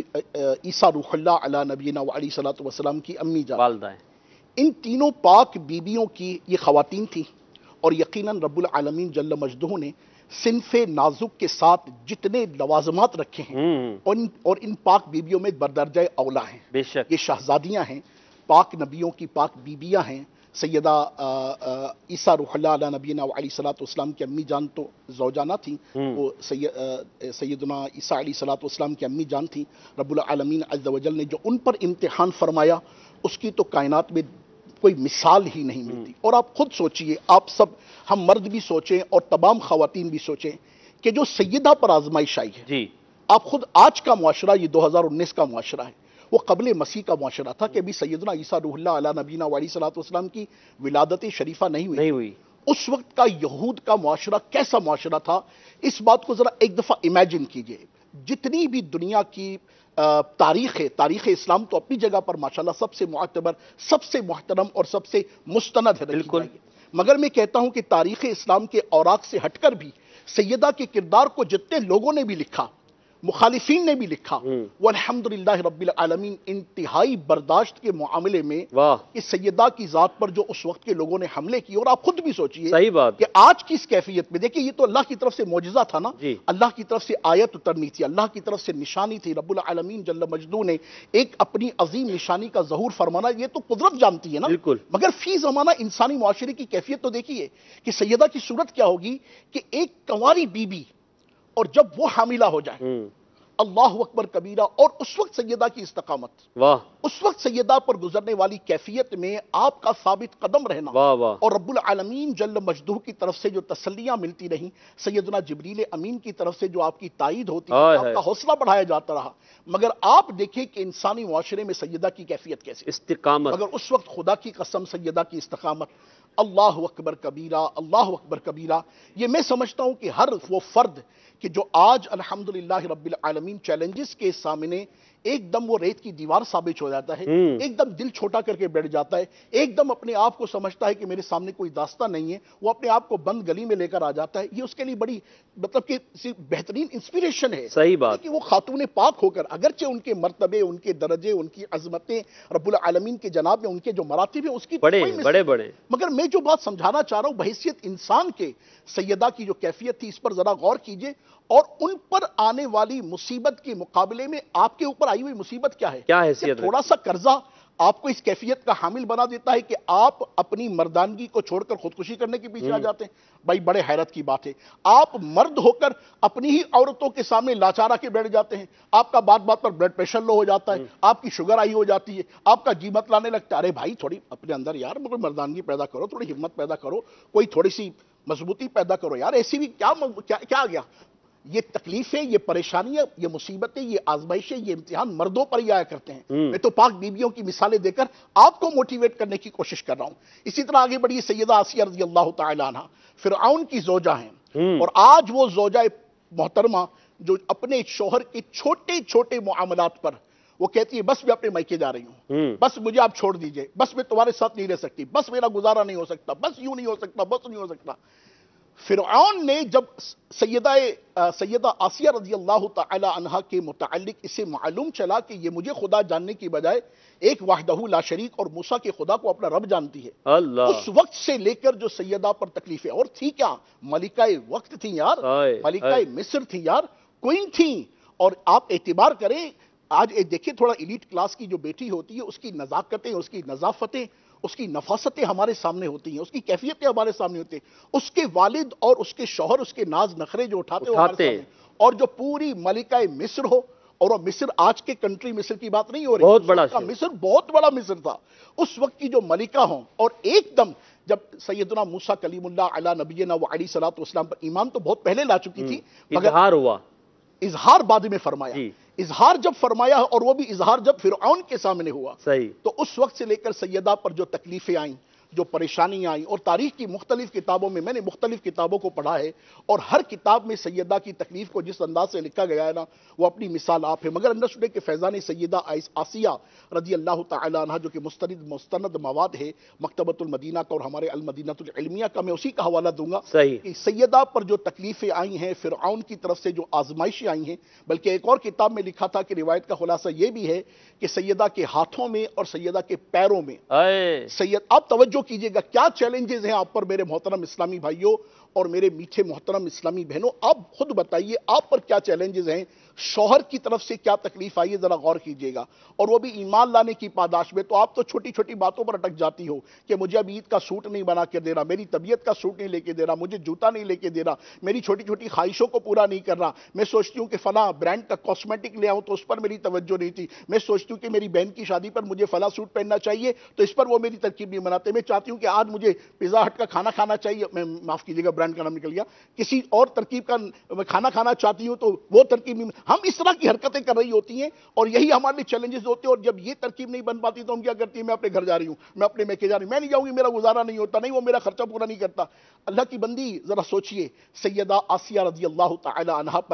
Speaker 1: ईसा रूहुल्लाह अला नबीना व अलैहि सलातु व सलाम की अम्मी जान। इन तीनों पाक बीबियों की ये खवातीन थी, और यकीनन रब्बुल आलमीन जल्ल मजदूह ने सिनफे नाजुक के साथ जितने लवाजमात रखे हैं और इन पाक बीबियों में बरदर्जा औला हैं।
Speaker 2: बेशक
Speaker 1: ये शहजादियां हैं, पाक नबियों की पाक बीबियां हैं। सैयदा ईसा रूहुल्लाह अला नबीना व अलैहि सलातु वस्सलाम की अम्मी जान तो ज़ौजाना थी, वो सैयदना ईसा अलैहि सलातु वस्सलाम की अम्मी जान थी। रब्बुल आलमीन अज़्ज़ व जल ने जो उन पर इम्तिहान फरमाया, उसकी तो कायनात में कोई मिसाल ही नहीं मिलती। और आप खुद सोचिए, आप सब, हम मर्द भी सोचें और तमाम खवातीन भी सोचें कि जो सैयदा पर आजमाइश आई है जी, आप खुद आज का मुआशरा, ये 2019 का मुआशरा है, वो कबल मसीह का मुआशरा था कि अभी सैयदना ईसा रूहुल्लाह अला नबीना व अलैहि सलातु वस्सलाम की विलादत शरीफा नहीं हुई। उस वक्त का यहूद का मुआशरा कैसा मुआशरा था, इस बात को जरा एक दफा इमेजिन कीजिए। जितनी भी दुनिया की तारीख है, तारीख इस्लाम तो अपनी जगह पर माशाल्लाह सबसे मुअतबर, सबसे मुहतरम और सबसे मुस्तनद है, बिल्कुल। मगर मैं कहता हूं कि तारीख इस्लाम के औराक से हटकर भी सैयदा के किरदार को जितने लोगों ने भी लिखा, मुखालिफीन ने भी लिखा, वो अल्हम्दुलिल्लाह रब्बिल आलमीन इंतहाई बर्दाश्त के मामले में इस सैयदा की जात पर जो उस वक्त के लोगों ने हमले किए, और आप खुद भी सोचिए
Speaker 2: सही बात
Speaker 1: कि आज की इस कैफियत में देखिए, ये तो अल्लाह की तरफ से मौजिज़ा था ना, अल्लाह की तरफ से आयत उतरनी थी, अल्लाह की तरफ से निशानी थी, रब्बुल आलमीन जल्ल मजदू ने एक अपनी अजीम निशानी का ज़हूर फरमाना, ये तो कुदरत जानती है ना। मगर फी ज़माना इंसानी मुआशरे की कैफियत तो देखिए कि सैयदा की सूरत क्या होगी कि एक कंवारी बीबी, और जब वो हामिला हो जाए, अल्लाह अकबर कबीरा, और उस वक्त सैयदा की इस्तकामत, वाह, उस वक्त सैयदा पर गुजरने वाली कैफियत में आपका साबित कदम रहना, वाह वाह, और रब्बुल आलमीन जल्ल मजदूह की तरफ से जो तसल्लियां मिलती रहीं, सैयदना जिब्रील अमीन की तरफ से जो आपकी तायीद होती है, आपका हौसला बढ़ाया जाता रहा। मगर आप देखें कि इंसानी मुआशरे में सैयदा की कैफियत कैसे, इस्तिकामत, मगर उस वक्त खुदा की कसम सैयदा की इस्तकामत, अल्लाह अकबर कबीरा, अल्लाह अकबर कबीरा। ये मैं समझता हूं कि हर वो फर्द कि जो आज अल्हम्दुलिल्लाह रब्बिल आलमीन चैलेंजेस के सामने एकदम वो रेत की दीवार साबित हो जाता है, एकदम दिल छोटा करके बैठ जाता है, एकदम अपने आप को समझता है कि मेरे सामने कोई दास्ता नहीं है, वो अपने आप को बंद गली में लेकर आ जाता है। ये उसके लिए बड़ी मतलब कि बेहतरीन इंस्पिरेशन है।
Speaker 2: सही बात
Speaker 1: कि वो खातून पाक होकर, अगरचे उनके मर्तबे, उनके दर्जे, उनकी अजमतें रब्बुल आलमीन के जनाब में उनके जो मरातिब है उसकी
Speaker 2: बड़े,
Speaker 1: मगर मैं जो बात समझाना चाह रहा हूं बहैसियत इंसान के, सैयदा की जो कैफियत थी इस पर जरा गौर कीजिए, और उन पर आने वाली मुसीबत के मुकाबले में आपके ऊपर आई हुई मुसीबत क्या है, क्या हैसियत, थोड़ा सा कर्जा आपको इस कैफियत का हामिल बना देता है कि आप अपनी मर्दानगी को छोड़कर खुदकुशी करने के पीछे आ जाते हैं। भाई बड़े हैरत की बात है, आप मर्द होकर अपनी ही औरतों के सामने लाचार आके बैठ जाते हैं, आपका बात बात पर ब्लड प्रेशर लो हो जाता है, आपकी शुगर हाई हो जाती है, आपका जी मत लाने लगता है। अरे भाई थोड़ी अपने अंदर यार कोई मर्दानगी पैदा करो, थोड़ी हिम्मत पैदा करो, कोई थोड़ी सी मजबूती पैदा करो यार, ऐसी भी क्या आ गया। ये तकलीफें, ये परेशानियां, ये मुसीबतें, ये आजमाइशें, ये इम्तिहान मर्दों पर ही आया करते हैं। मैं तो पाक बीबियों की मिसालें देकर आपको मोटिवेट करने की कोशिश कर रहा हूं। इसी तरह आगे बढ़िए, सैयदा आसिया रज़ी अल्लाह तआला अन्हा फिरऔन की जोजा हैं, और आज वो जोजा मोहतरमा जो अपने शोहर के छोटे छोटे मामलात पर वो कहती है बस मैं अपने मायके जा रही हूं, बस मुझे आप छोड़ दीजिए, बस मैं तुम्हारे साथ नहीं रह सकती, बस मेरा गुजारा नहीं हो सकता, बस यूं नहीं हो सकता, बस नहीं हो सकता। फिरऔन ने जब सैयदा आसिया रज़ी अल्लाह तआला अन्हा के मुताल्लिक इसे मालूम चला कि ये मुझे खुदा जानने की बजाय एक वाहदहू ला शरीक और मूसा के खुदा को अपना रब जानती है, उस वक्त से लेकर जो सैयदा पर तकलीफें, और थी क्या, मलिकाए वक्त थी यार, मलिकाए मिस्र थी यार, क्वीन थी। और आप एतबार करें, आज देखिए थोड़ा एलीट क्लास की जो बेटी होती है उसकी नजाकतें, उसकी नजाफतें, उसकी नफासतें हमारे सामने होती हैं, उसकी कैफियतें हमारे सामने होती हैं, उसके वालिद और उसके शौहर उसके नाज नखरे जो उठाते हैं, और जो पूरी मलिकाए मिस्र हो, और वो मिस्र आज के कंट्री मिस्र की बात नहीं हो रही, बहुत बड़ा मिस्र, बहुत बड़ा मिस्र था उस वक्त की जो मलिका हो, और एकदम जब सैयदना मूसा कलीमुल्लाह अला नबीना व अलैहि सलातो वस्सलाम पर ईमान तो बहुत पहले ला चुकी थी,
Speaker 2: इजहार हुआ,
Speaker 1: इजहार बाद में फरमाया, इजहार जब फरमाया और वो भी इजहार जब फिरऔन के सामने हुआ, सही, तो उस वक्त से लेकर सैयदा पर जो तकलीफें आई, जो परेशानियां आई, और तारीख की मुख्तलिफ किताबों में मैंने मुख्तलिफ किताबों को पढ़ा है, और हर किताब में सैयदा की तकलीफ को जिस अंदाज से लिखा गया है ना, वो अपनी मिसाल आप है। मगर अंडरस्टूड के फैज़ान सैयदा आसिया रज़ी अल्लाह तआला अन्हा जो कि मुस्तनद मवाद है मकतबतुल मदीना का और हमारे अल मदीनतुल इल्मिया का, मैं उसी का हवाला दूंगा कि सैयदा पर जो तकलीफें आई हैं, फिरऔन की तरफ से जो आजमाइशें आई हैं, बल्कि एक और किताब में लिखा था कि रिवायत का खुलासा ये भी है कि सैयदा के हाथों में और सैयदा के पैरों में, सैयद आप तवज्जो कीजिएगा क्या चैलेंजेस हैं आप पर मेरे मोहतरम इस्लामी भाइयों और मेरे मीठे मोहतरम इस्लामी बहनों, आप खुद बताइए आप पर क्या चैलेंजेस हैं, शौहर की तरफ से क्या तकलीफ आई है, जरा गौर कीजिएगा, और वो भी ईमान लाने की पादाश में। तो आप तो छोटी छोटी बातों पर अटक जाती हो कि मुझे अब ईद का सूट नहीं बना के दे रहा, मेरी तबीयत का सूट नहीं लेके दे रहा, मुझे जूता नहीं लेके दे रहा, मेरी छोटी छोटी ख्वाहिशों को पूरा नहीं कर रहा, मैं सोचती हूँ कि फला ब्रांड का कॉस्मेटिक ले आऊँ तो उस पर मेरी तवज्जो नहीं थी, मैं सोचती हूँ कि मेरी बहन की शादी पर मुझे फला सूट पहनना चाहिए तो इस पर वो मेरी तरकीब नहीं बनाते, मैं चाहती हूँ कि आज मुझे पिज़्ज़ा हट का खाना खाना चाहिए, मैं माफ कीजिएगा ब्रांड का नाम निकल गया, किसी और तरकीब का खाना खाना चाहती हूँ तो वो तरकीब नहीं, हम इस तरह की हरकतें कर रही होती हैं, और यही हमारे लिए चैलेंजेस होते हैं। और जब ये तरकीब नहीं बन पाती तो हम क्या करती हैं, मैं अपने घर जा रही हूँ, मैं अपने मैके जा रही हूँ, मैं नहीं जाऊंगी, मेरा गुजारा नहीं होता, नहीं वो मेरा खर्चा पूरा नहीं करता। अल्लाह की बंदी जरा सोचिए, सैयदा आसिया रज़ी अल्लाह तआला अन्हा पर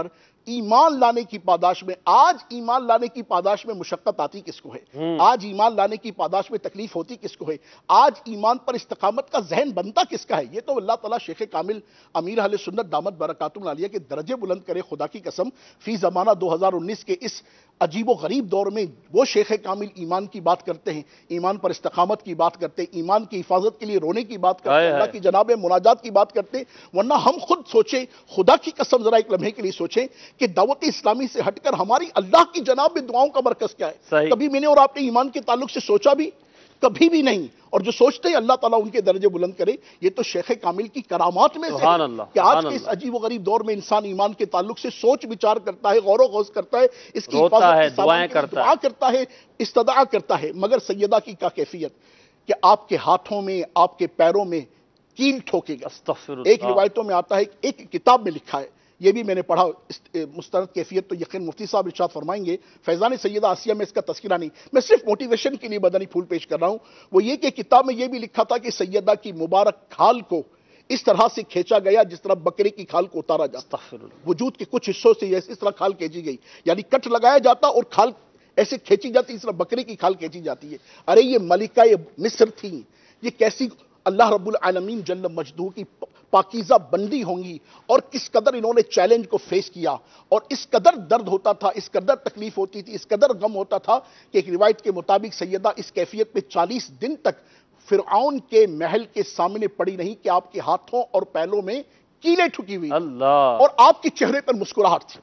Speaker 1: ایمان لانے کی پاداش میں، آج ایمان لانے کی پاداش میں مشقت آتی کس کو ہے؟ آج ایمان لانے کی پاداش میں تکلیف ہوتی کس کو ہے؟ آج ایمان پر استقامت کا ذہن بنتا کس کا ہے؟ یہ تو اللہ تعالیٰ شیخ کامل امیر اہل سنت دامت برکاتہم العالیہ کے درجے بلند کرے، خدا کی قسم فی زمانہ 2019 کے اس عجیب و غریب دور میں وہ شیخ کامل ایمان کی بات کرتے ہیں، ایمان پر استقامت کی بات کرتے ہیں، ایمان کی حفاظت کے لیے رونے کی بات کرتے ہیں، اللہ کی جناب مناجات کی بات کرتے ہیں۔ ورنہ ہم خود سوچیں، خدا کی قسم ذرا ایک لمحے کے لیے سوچیں کہ دعوت اسلامی سے ہٹ کر ہماری اللہ کی جناب میں دعاؤں کا مرکز کیا ہے؟ کبھی میں نے اور آپ نے ایمان کے تعلق سے سوچا بھی؟ کبھی بھی نہیں۔ اور جو سوچتے ہیں اللہ تعالیٰ ان کے درجے بلند کرے۔ یہ تو شیخ کامل کی کرامات میں سے کہ آج کے اس عجیب و غریب دور میں انسان ایمان کے تعلق سے سوچ بچار کرتا ہے، غور و خوض کرتا ہے، اس کی حفاظت دعا کرتا ہے، استدعا کرتا ہے۔ مگر سیدہ کی کیا کیفیت کہ آپ کے ہاتھوں میں، آپ کے پیروں میں کیل ٹھوکے گا۔ ایک روایتوں میں آتا ہے، ایک کتاب میں لکھا ہے، یہ بھی میں نے پڑھا، مستند کیفیت تو یقین مفتی صاحب ارشاد فرمائیں گے، فیضان سیدہ آسیہ میں اس کا تذکرہ نہیں، میں صرف موٹیویشن کے لیے مدنی پھول پیش کر رہا ہوں۔ وہ یہ کہ کتاب میں یہ بھی لکھا تھا کہ سیدہ کی مبارک کھال کو اس طرح سے کھینچا گیا جس طرح بکرے کی کھال کو اتارا جاتا، وجود کے کچھ حصوں سے اس طرح کھال کھینچی گئی، یعنی کٹ لگایا جاتا اور کھال ایسے کھینچی جاتی، اس طرح بکرے کی کھال کھینچی جاتی ہے۔ ارے یہ ملکہ مصر تھی، یہ کیسی اللہ رب العالمین جل مجدہ کی پاکیزہ بندی ہوں گی، اور کس قدر انہوں نے چیلنج کو فیس کیا، اور اس قدر درد ہوتا تھا، اس قدر تکلیف ہوتی تھی، اس قدر غم ہوتا تھا کہ ایک روایت کے مطابق سیدہ اس کیفیت میں 40 دن تک فرعون کے محل کے سامنے پڑی نہیں کہ آپ کے ہاتھوں اور پیروں میں کیلیں ٹھکی ہوئی اور آپ کے چہرے پر مسکراہٹ تھی،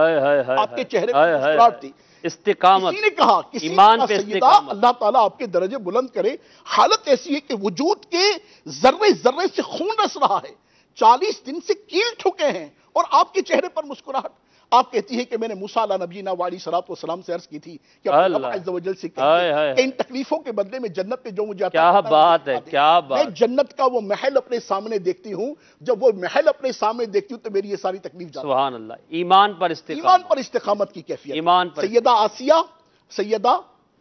Speaker 1: آپ کے چہرے پر مسکراہٹ تھی۔
Speaker 2: استقامت،
Speaker 1: کسی نے کہا، کسی
Speaker 2: ایمان
Speaker 1: نے
Speaker 2: پہ
Speaker 1: کہا سیدہ
Speaker 2: استقامت، اللہ
Speaker 1: اللہ تعالیٰ آپ کے درجے بلند کرے، حالت ایسی ہے کہ وجود کے ذرے ذرے سے خون رس رہا ہے، 40 دن سے کیل ٹھکے ہیں اور آپ کے چہرے پر مسکراہٹ۔ آپ کہتی ہے کہ میں نے موسیٰ علیہ نبینا وعلیہ الصلوۃ والسلام سے عرض کی تھی کہ اپنے رب عز و جل سے کہ ان تکلیفوں کے بدلے میں جنت میں جو مجھے عطا
Speaker 2: کیا بات ہے، کیا بات،
Speaker 1: میں جنت کا وہ محل اپنے سامنے دیکھتی ہوں، جب وہ محل اپنے سامنے دیکھتی ہوں تو میری یہ ساری تکلیف جاتی ہے۔
Speaker 2: سبحان اللہ، ایمان پر استقامت،
Speaker 1: ایمان پر استقامت کی کیفیت،
Speaker 2: ایمان پر
Speaker 1: سیدہ آسیہ، سیدہ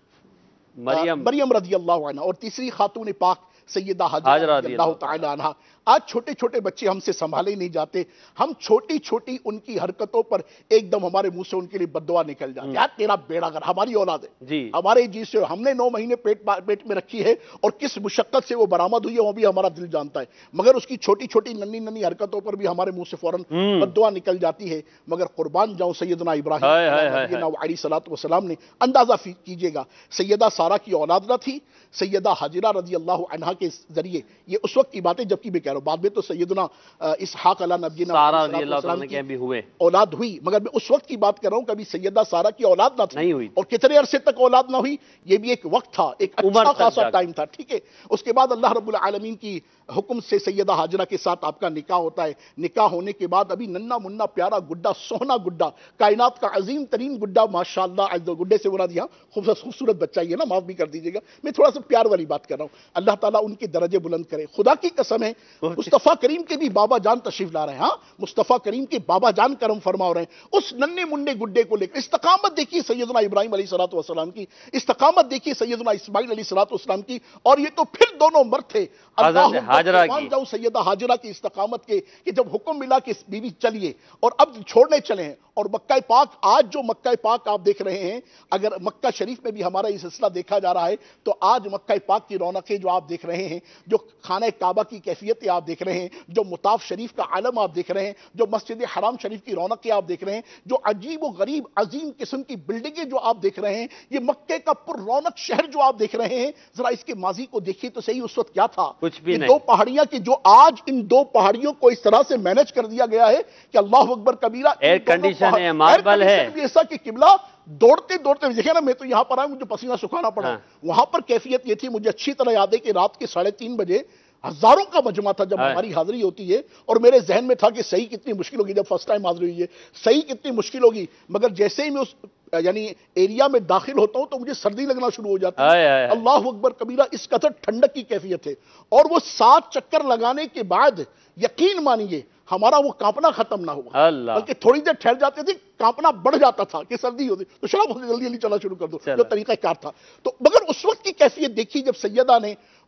Speaker 2: مریم
Speaker 1: رضی اللہ عنہ، اور تیسری خاتون پاک سیدہ حاجرہ رضی اللہ تعالی عنہ۔ آج چھوٹے چھوٹے بچے ہم سے سنبھالے ہی نہیں جاتے، ہم چھوٹی چھوٹی ان کی حرکتوں پر ایک دم ہمارے منہ سے ان کے لیے بد دعا نکل جاتی ہے، یار تیرا بیڑا گر، ہماری اولاد ہے، ہمارے جی سے ہم نے 9 مہینے پیٹ میں رکھی ہے اور کس مشقت سے وہ برآمد ہوئی ہے وہ بھی ہمارا دل جانتا ہے، مگر اس کی چھوٹی چھوٹی ننھی ننھی حرکتوں پر بھی ہمارے منہ سے فوراً بد دعا نکل جاتی ہے۔ مگر قربان جاؤں سیدنا ابراہیم علیہ الصلوۃ والسلام نے، اندازہ کیجئے گا سیدہ سارہ کی اولاد نہ تھی، سیدہ حاجرہ رضی اللہ عنہا کے ذریعے، یہ اس وقت کی باتیں جبکہ میں کہہ رہا ہوں، بعد میں تو سیدنا اسحاق علیہ نبینا
Speaker 2: سارہ رضی اللہ عنہ کے بھی ہوئے
Speaker 1: اولاد ہوئی، مگر میں اس وقت کی بات کر رہا ہوں کبھی سیدہ سارہ کی اولاد نہ تھی اور کتنے عرصے تک اولاد نہ ہوئی، یہ بھی ایک وقت تھا، ایک اچھا خاصا ٹائم تھا، ٹھیک ہے۔ اس کے بعد اللہ رب العالمین کی حکم سے سیدہ حاجرہ کے ساتھ آپ کا نکاح ہوتا ہے، نکاح ہونے کے بعد ابھی ننھا منا پیارا گڈا، سوہنا گڈا، کائنات کا عظیم ترین گڈا، ماشاءاللہ، گڈے سے مراد یہاں خوبصورت بچہ ہی ہے نا، معاف بھی کر دیجیے گا، میں تھوڑا سا پیار والی بات کر رہا ہوں، اللہ تعالیٰ ان کے درجے بلند کرے۔ خدا کی قسم ہے مصطفیٰ کریم کے بھی بابا جان تشریف لا رہے ہیں، ہاں مصطفیٰ کریم کے بابا جان کرم فرما رہے ہیں، اس ننھے منڈے گڈے کو لے کر استقامت دیکھیے سیدنا ابراہیم علیہ الصلوۃ والسلام کی، استقامت دیکھیے سیدنا اسماعیل علیہ الصلوۃ والسلام کی، اور یہ تو پھر دونوں مرد تھے، اللہ
Speaker 2: حاجرہ کی،
Speaker 1: جاؤ سیدہ حاجرہ کی استقامت کے کہ جب حکم ملا کہ بیوی چلیے اور اب چھوڑنے چلے ہیں، اور مکہ پاک، آج جو مکہ پاک آپ دیکھ رہے ہیں، اگر مکہ شریف میں بھی ہمارا یہ سلسلہ دیکھا جا رہا ہے تو آج مکہ پاک کی رونقیں جو آپ دیکھ رہے ہیں، جو خانہ کعبہ کی کیفیتیں آپ دیکھ رہے ہیں، جو مطاف شریف کا عالم آپ دیکھ رہے ہیں، جو مسجد حرام شریف کی رونقیں آپ دیکھ رہے ہیں، جو عجیب و غریب عظیم قسم کی بلڈنگیں جو آپ دیکھ رہے ہیں، یہ مکہ کا پر رونق شہر جو آپ دیکھ رہے ہیں، ذرا اس کے ماضی کو دیکھیے تو صحیح، اس وقت کیا تھا؟
Speaker 2: کچھ بھی نہیں،
Speaker 1: 2 پہاڑیاں کہ جو آج ان 2 پہاڑیوں کو اس طرح سے مینج کر دیا گیا ہے کہ اللہ اکبر کبیرہ،
Speaker 2: ایئر کنڈیشن ہے، ماربل ہے،
Speaker 1: ایسا کہ قبلہ دوڑتے دوڑتے دیکھیں نا، میں تو یہاں پر آیا مجھے پسینہ سکھانا پڑا، وہاں پر کیفیت یہ تھی، مجھے اچھی طرح یاد ہے کہ رات کے 3:30 بجے ہزاروں کا مجمع تھا جب ہماری حاضری ہوتی ہے، اور میرے ذہن میں تھا کہ صحیح کتنی مشکل ہوگی، جب فرسٹ ٹائم حاضری ہوئی ہے صحیح کتنی مشکل ہوگی، مگر جیسے ہی میں اس یعنی ایریا میں داخل ہوتا ہوں تو مجھے سردی لگنا شروع ہو جاتی ہے، اللہ اکبر کبیرہ، اس قدر ٹھنڈک کی کیفیت ہے، اور وہ 7 چکر لگانے کے بعد یقین مانیے ہمارا وہ کانپنا ختم نہ ہوا، بلکہ تھوڑی دیر ٹھہر جاتے تھے، کانپنا بڑھ جاتا تھا کہ سردی ہوتی تو شراب جلدی جلدی چلا شروع کر دو، جو طریقہ کار تھا۔ تو مگر اس وقت کی کیفیت دیکھی جب سیدہ نے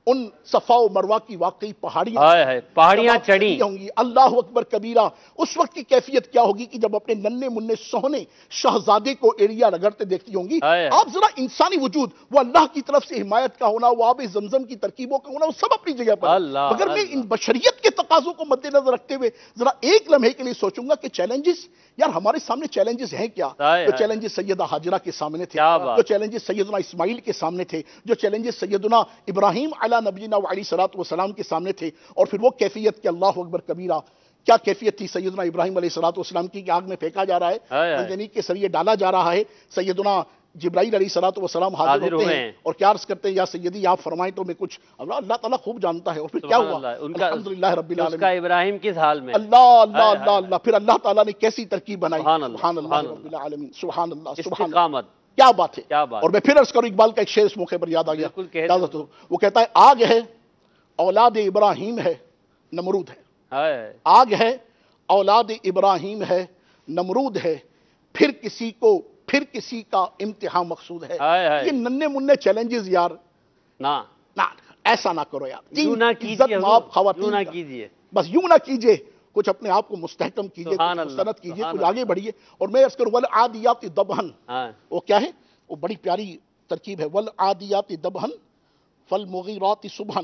Speaker 1: उन सफा और मरवा की वाकई पहाड़ियां
Speaker 2: चढ़ी
Speaker 1: होंगी। अल्लाह अकबर कबीरा। उस वक्त की कैफियत क्या होगी कि जब अपने नन्हे मुन्ने सोहने शहजादे को एड़िया रगड़ते देखती होंगी। आप जरा इंसानी वजूद, वो अल्लाह की तरफ से हिमायत का होना, वो आब जमजम की तरकीबों का होना, वो सब अपनी जगह पर। मगर मैं इन बशरियत के तकाजों को मद्देनजर रखते हुए जरा एक लम्हे के लिए सोचूंगा कि चैलेंजेस, यार हमारे सामने चैलेंजेस हैं क्या? जो चैलेंजेस सैयदा हाजिरा के सामने थे, जो चैलेंजेस सैयदना इस्माइल के सामने थे, जो चैलेंजेस सैयदना इब्राहिम अला नबीना व अलैहिस्सलातु वस्सलाम के सामने थे, और फिर वो कैफियत कि अल्लाह अकबर कबीरा, क्या कैफियत थी सैयदना इब्राहिम अलैहिस्सलातु वस्सलाम की, आग में फेंका जा रहा है, मंजनीक के सरिये डाला जा रहा है, सैयदना जिब्राइल अलैहिस्सलातु वस्सलाम हाजिर होते हैं और क्या अर्ज करते हैं, या सैयदी आप फरमाएं तो मैं कुछ, अल्लाह ताला खूब जानता है। और फिर क्या हुआ? अल्हम्दुलिल्लाह रब्बिल आलमीन।
Speaker 2: उसका इब्राहिम किस हाल में?
Speaker 1: अल्लाह अल्लाह अल्लाह अल्लाह। फिर अल्लाह ताला ने कैसी तरकीब बनाई? सुभान अल्लाह रब्बिल आलमीन, सुभान अल्लाह, सुभान अल्लाह। क्या बात है, क्या बात। और मैं फिर अर्ज करूं, इकबाल का एक शेर इस मौके पर याद आ गया, वो कहता है आग है औलाद इब्राहिम है नमरूद है, आग है औलाद इब्राहिम है नमरूद है, फिर किसी का इम्तिहान मकसूद है। ये नन्हे मुन्ने चैलेंजेस यार, ना ऐसा ना करो यार, यूं ना कीजिए, यूं ना कीजिए, बस यूं ना कीजिए, कुछ अपने आप को मुस्तहकम कीजिए, मुस्तनद कीजिए, कुछ आगे बढ़िए। और मैं अर्ज करूं वल आदियाति दबहन, वो क्या है? वो बड़ी प्यारी तरकीब है, वल आदियाति दबहन फल मुगीराति सुबहन,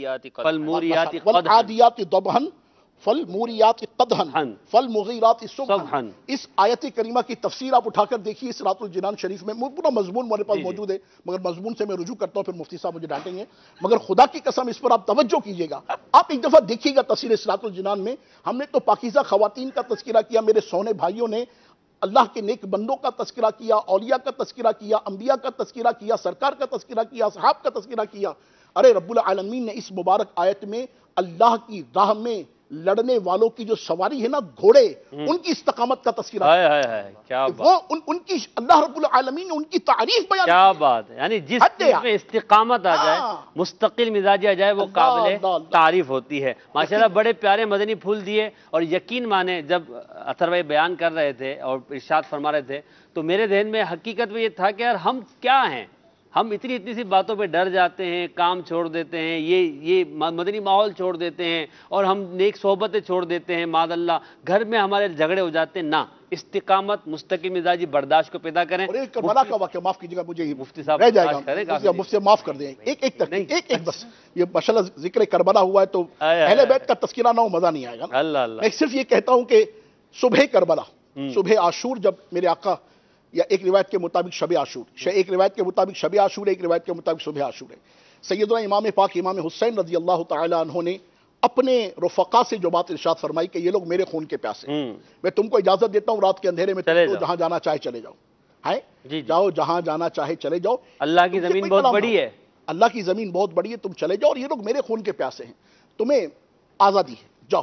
Speaker 1: वल आदियाति दबहन फल मूरियात कदहन फल मुगीरात सुबहन। इस आयत करीमा की तफसीर आप उठाकर देखिए सिरातुल जिनान शरीफ में, पूरा मजमून मेरे पास मौजूद है, मगर मजमून से मैं रुजू करता हूं, फिर मुफ्ती साहब मुझे डांटेंगे, मगर खुदा की कसम इस पर आप तवज्जो कीजिएगा। आप एक दफा देखिएगा तफसीर सिरातुल जिनान में, हमने तो पाकीज़ा खवातीन का तस्करा किया, मेरे सोने भाइयों ने अल्लाह के नेक बंदों का तस्करा किया, औलिया का तस्करा किया, अंबिया का तस्करा किया, सरकार का तस्करा किया, सहाब का तस्करा किया। अरे रब्बुल आलमीन ने इस मुबारक आयत में अल्लाह की राह में लड़ने वालों की जो सवारी है ना, घोड़े, उनकी इस्तकामत का तस्करा
Speaker 2: क्या
Speaker 1: वो उनकी अल्लाह रब्बुल आलमीन ने उनकी तारीफ बयान।
Speaker 2: क्या बात है, यानी जिस में इस्तिकामत आ जाए, मुस्तकिल मिजाजी आ जाए, वो काबिल तारीफ होती है। माशाल्लाह बड़े प्यारे मदनी फूल दिए। और यकीन माने जब अथर भाई बयान कर रहे थे और इरशाद फरमा रहे थे, तो मेरे जहन में हकीकत में ये था कि यार हम क्या हैं, हम इतनी सी बातों पे डर जाते हैं, काम छोड़ देते हैं, ये मदनी माहौल छोड़ देते हैं, और हम नेक सोहबतें छोड़ देते हैं, मादअल्लाह घर में हमारे झगड़े हो जाते हैं। ना, इस्तिकामत मुस्तकिल मिजाजी बर्दाश्त को पैदा करें।
Speaker 1: और एक करबला का वाक़या माफ कीजिएगा, मुझे
Speaker 2: मुफ्ती साहब
Speaker 1: रह जाएगा, मुझसे माफ कर दें, एक बस, ये माशाल्लाह जिक्र करबला हुआ है तो अहले बैत का तस्करा ना हो, मजा नहीं आएगा।
Speaker 2: अल्लाह,
Speaker 1: मैं सिर्फ ये कहता हूं कि सुबह करबला, सुबह आशूर, जब मेरे आका, या एक रिवायत के मुताबिक शब आशूर, एक रिवायत के मुताबिक शब आशूर, एक रिवायत के मुताबिक सुबह आशूर है, सैयदना इमाम पाक इमाम हुसैन रजी अल्लाह तआला अन्हु ने अपने रफ़क़ा से जो बात इरशाद फरमाई कि ये लोग मेरे खून के प्यासे, मैं तुमको इजाजत देता हूँ रात के अंधेरे में जहां जाना चाहे चले जाओ, है जाओ, जहां जाना चाहे चले जाओ,
Speaker 2: अल्लाह की जमीन बहुत बड़ी है,
Speaker 1: अल्लाह की जमीन बहुत बड़ी है, तुम चले जाओ, और ये लोग मेरे खून के प्यासे हैं, तुम्हें आजादी है, जाओ।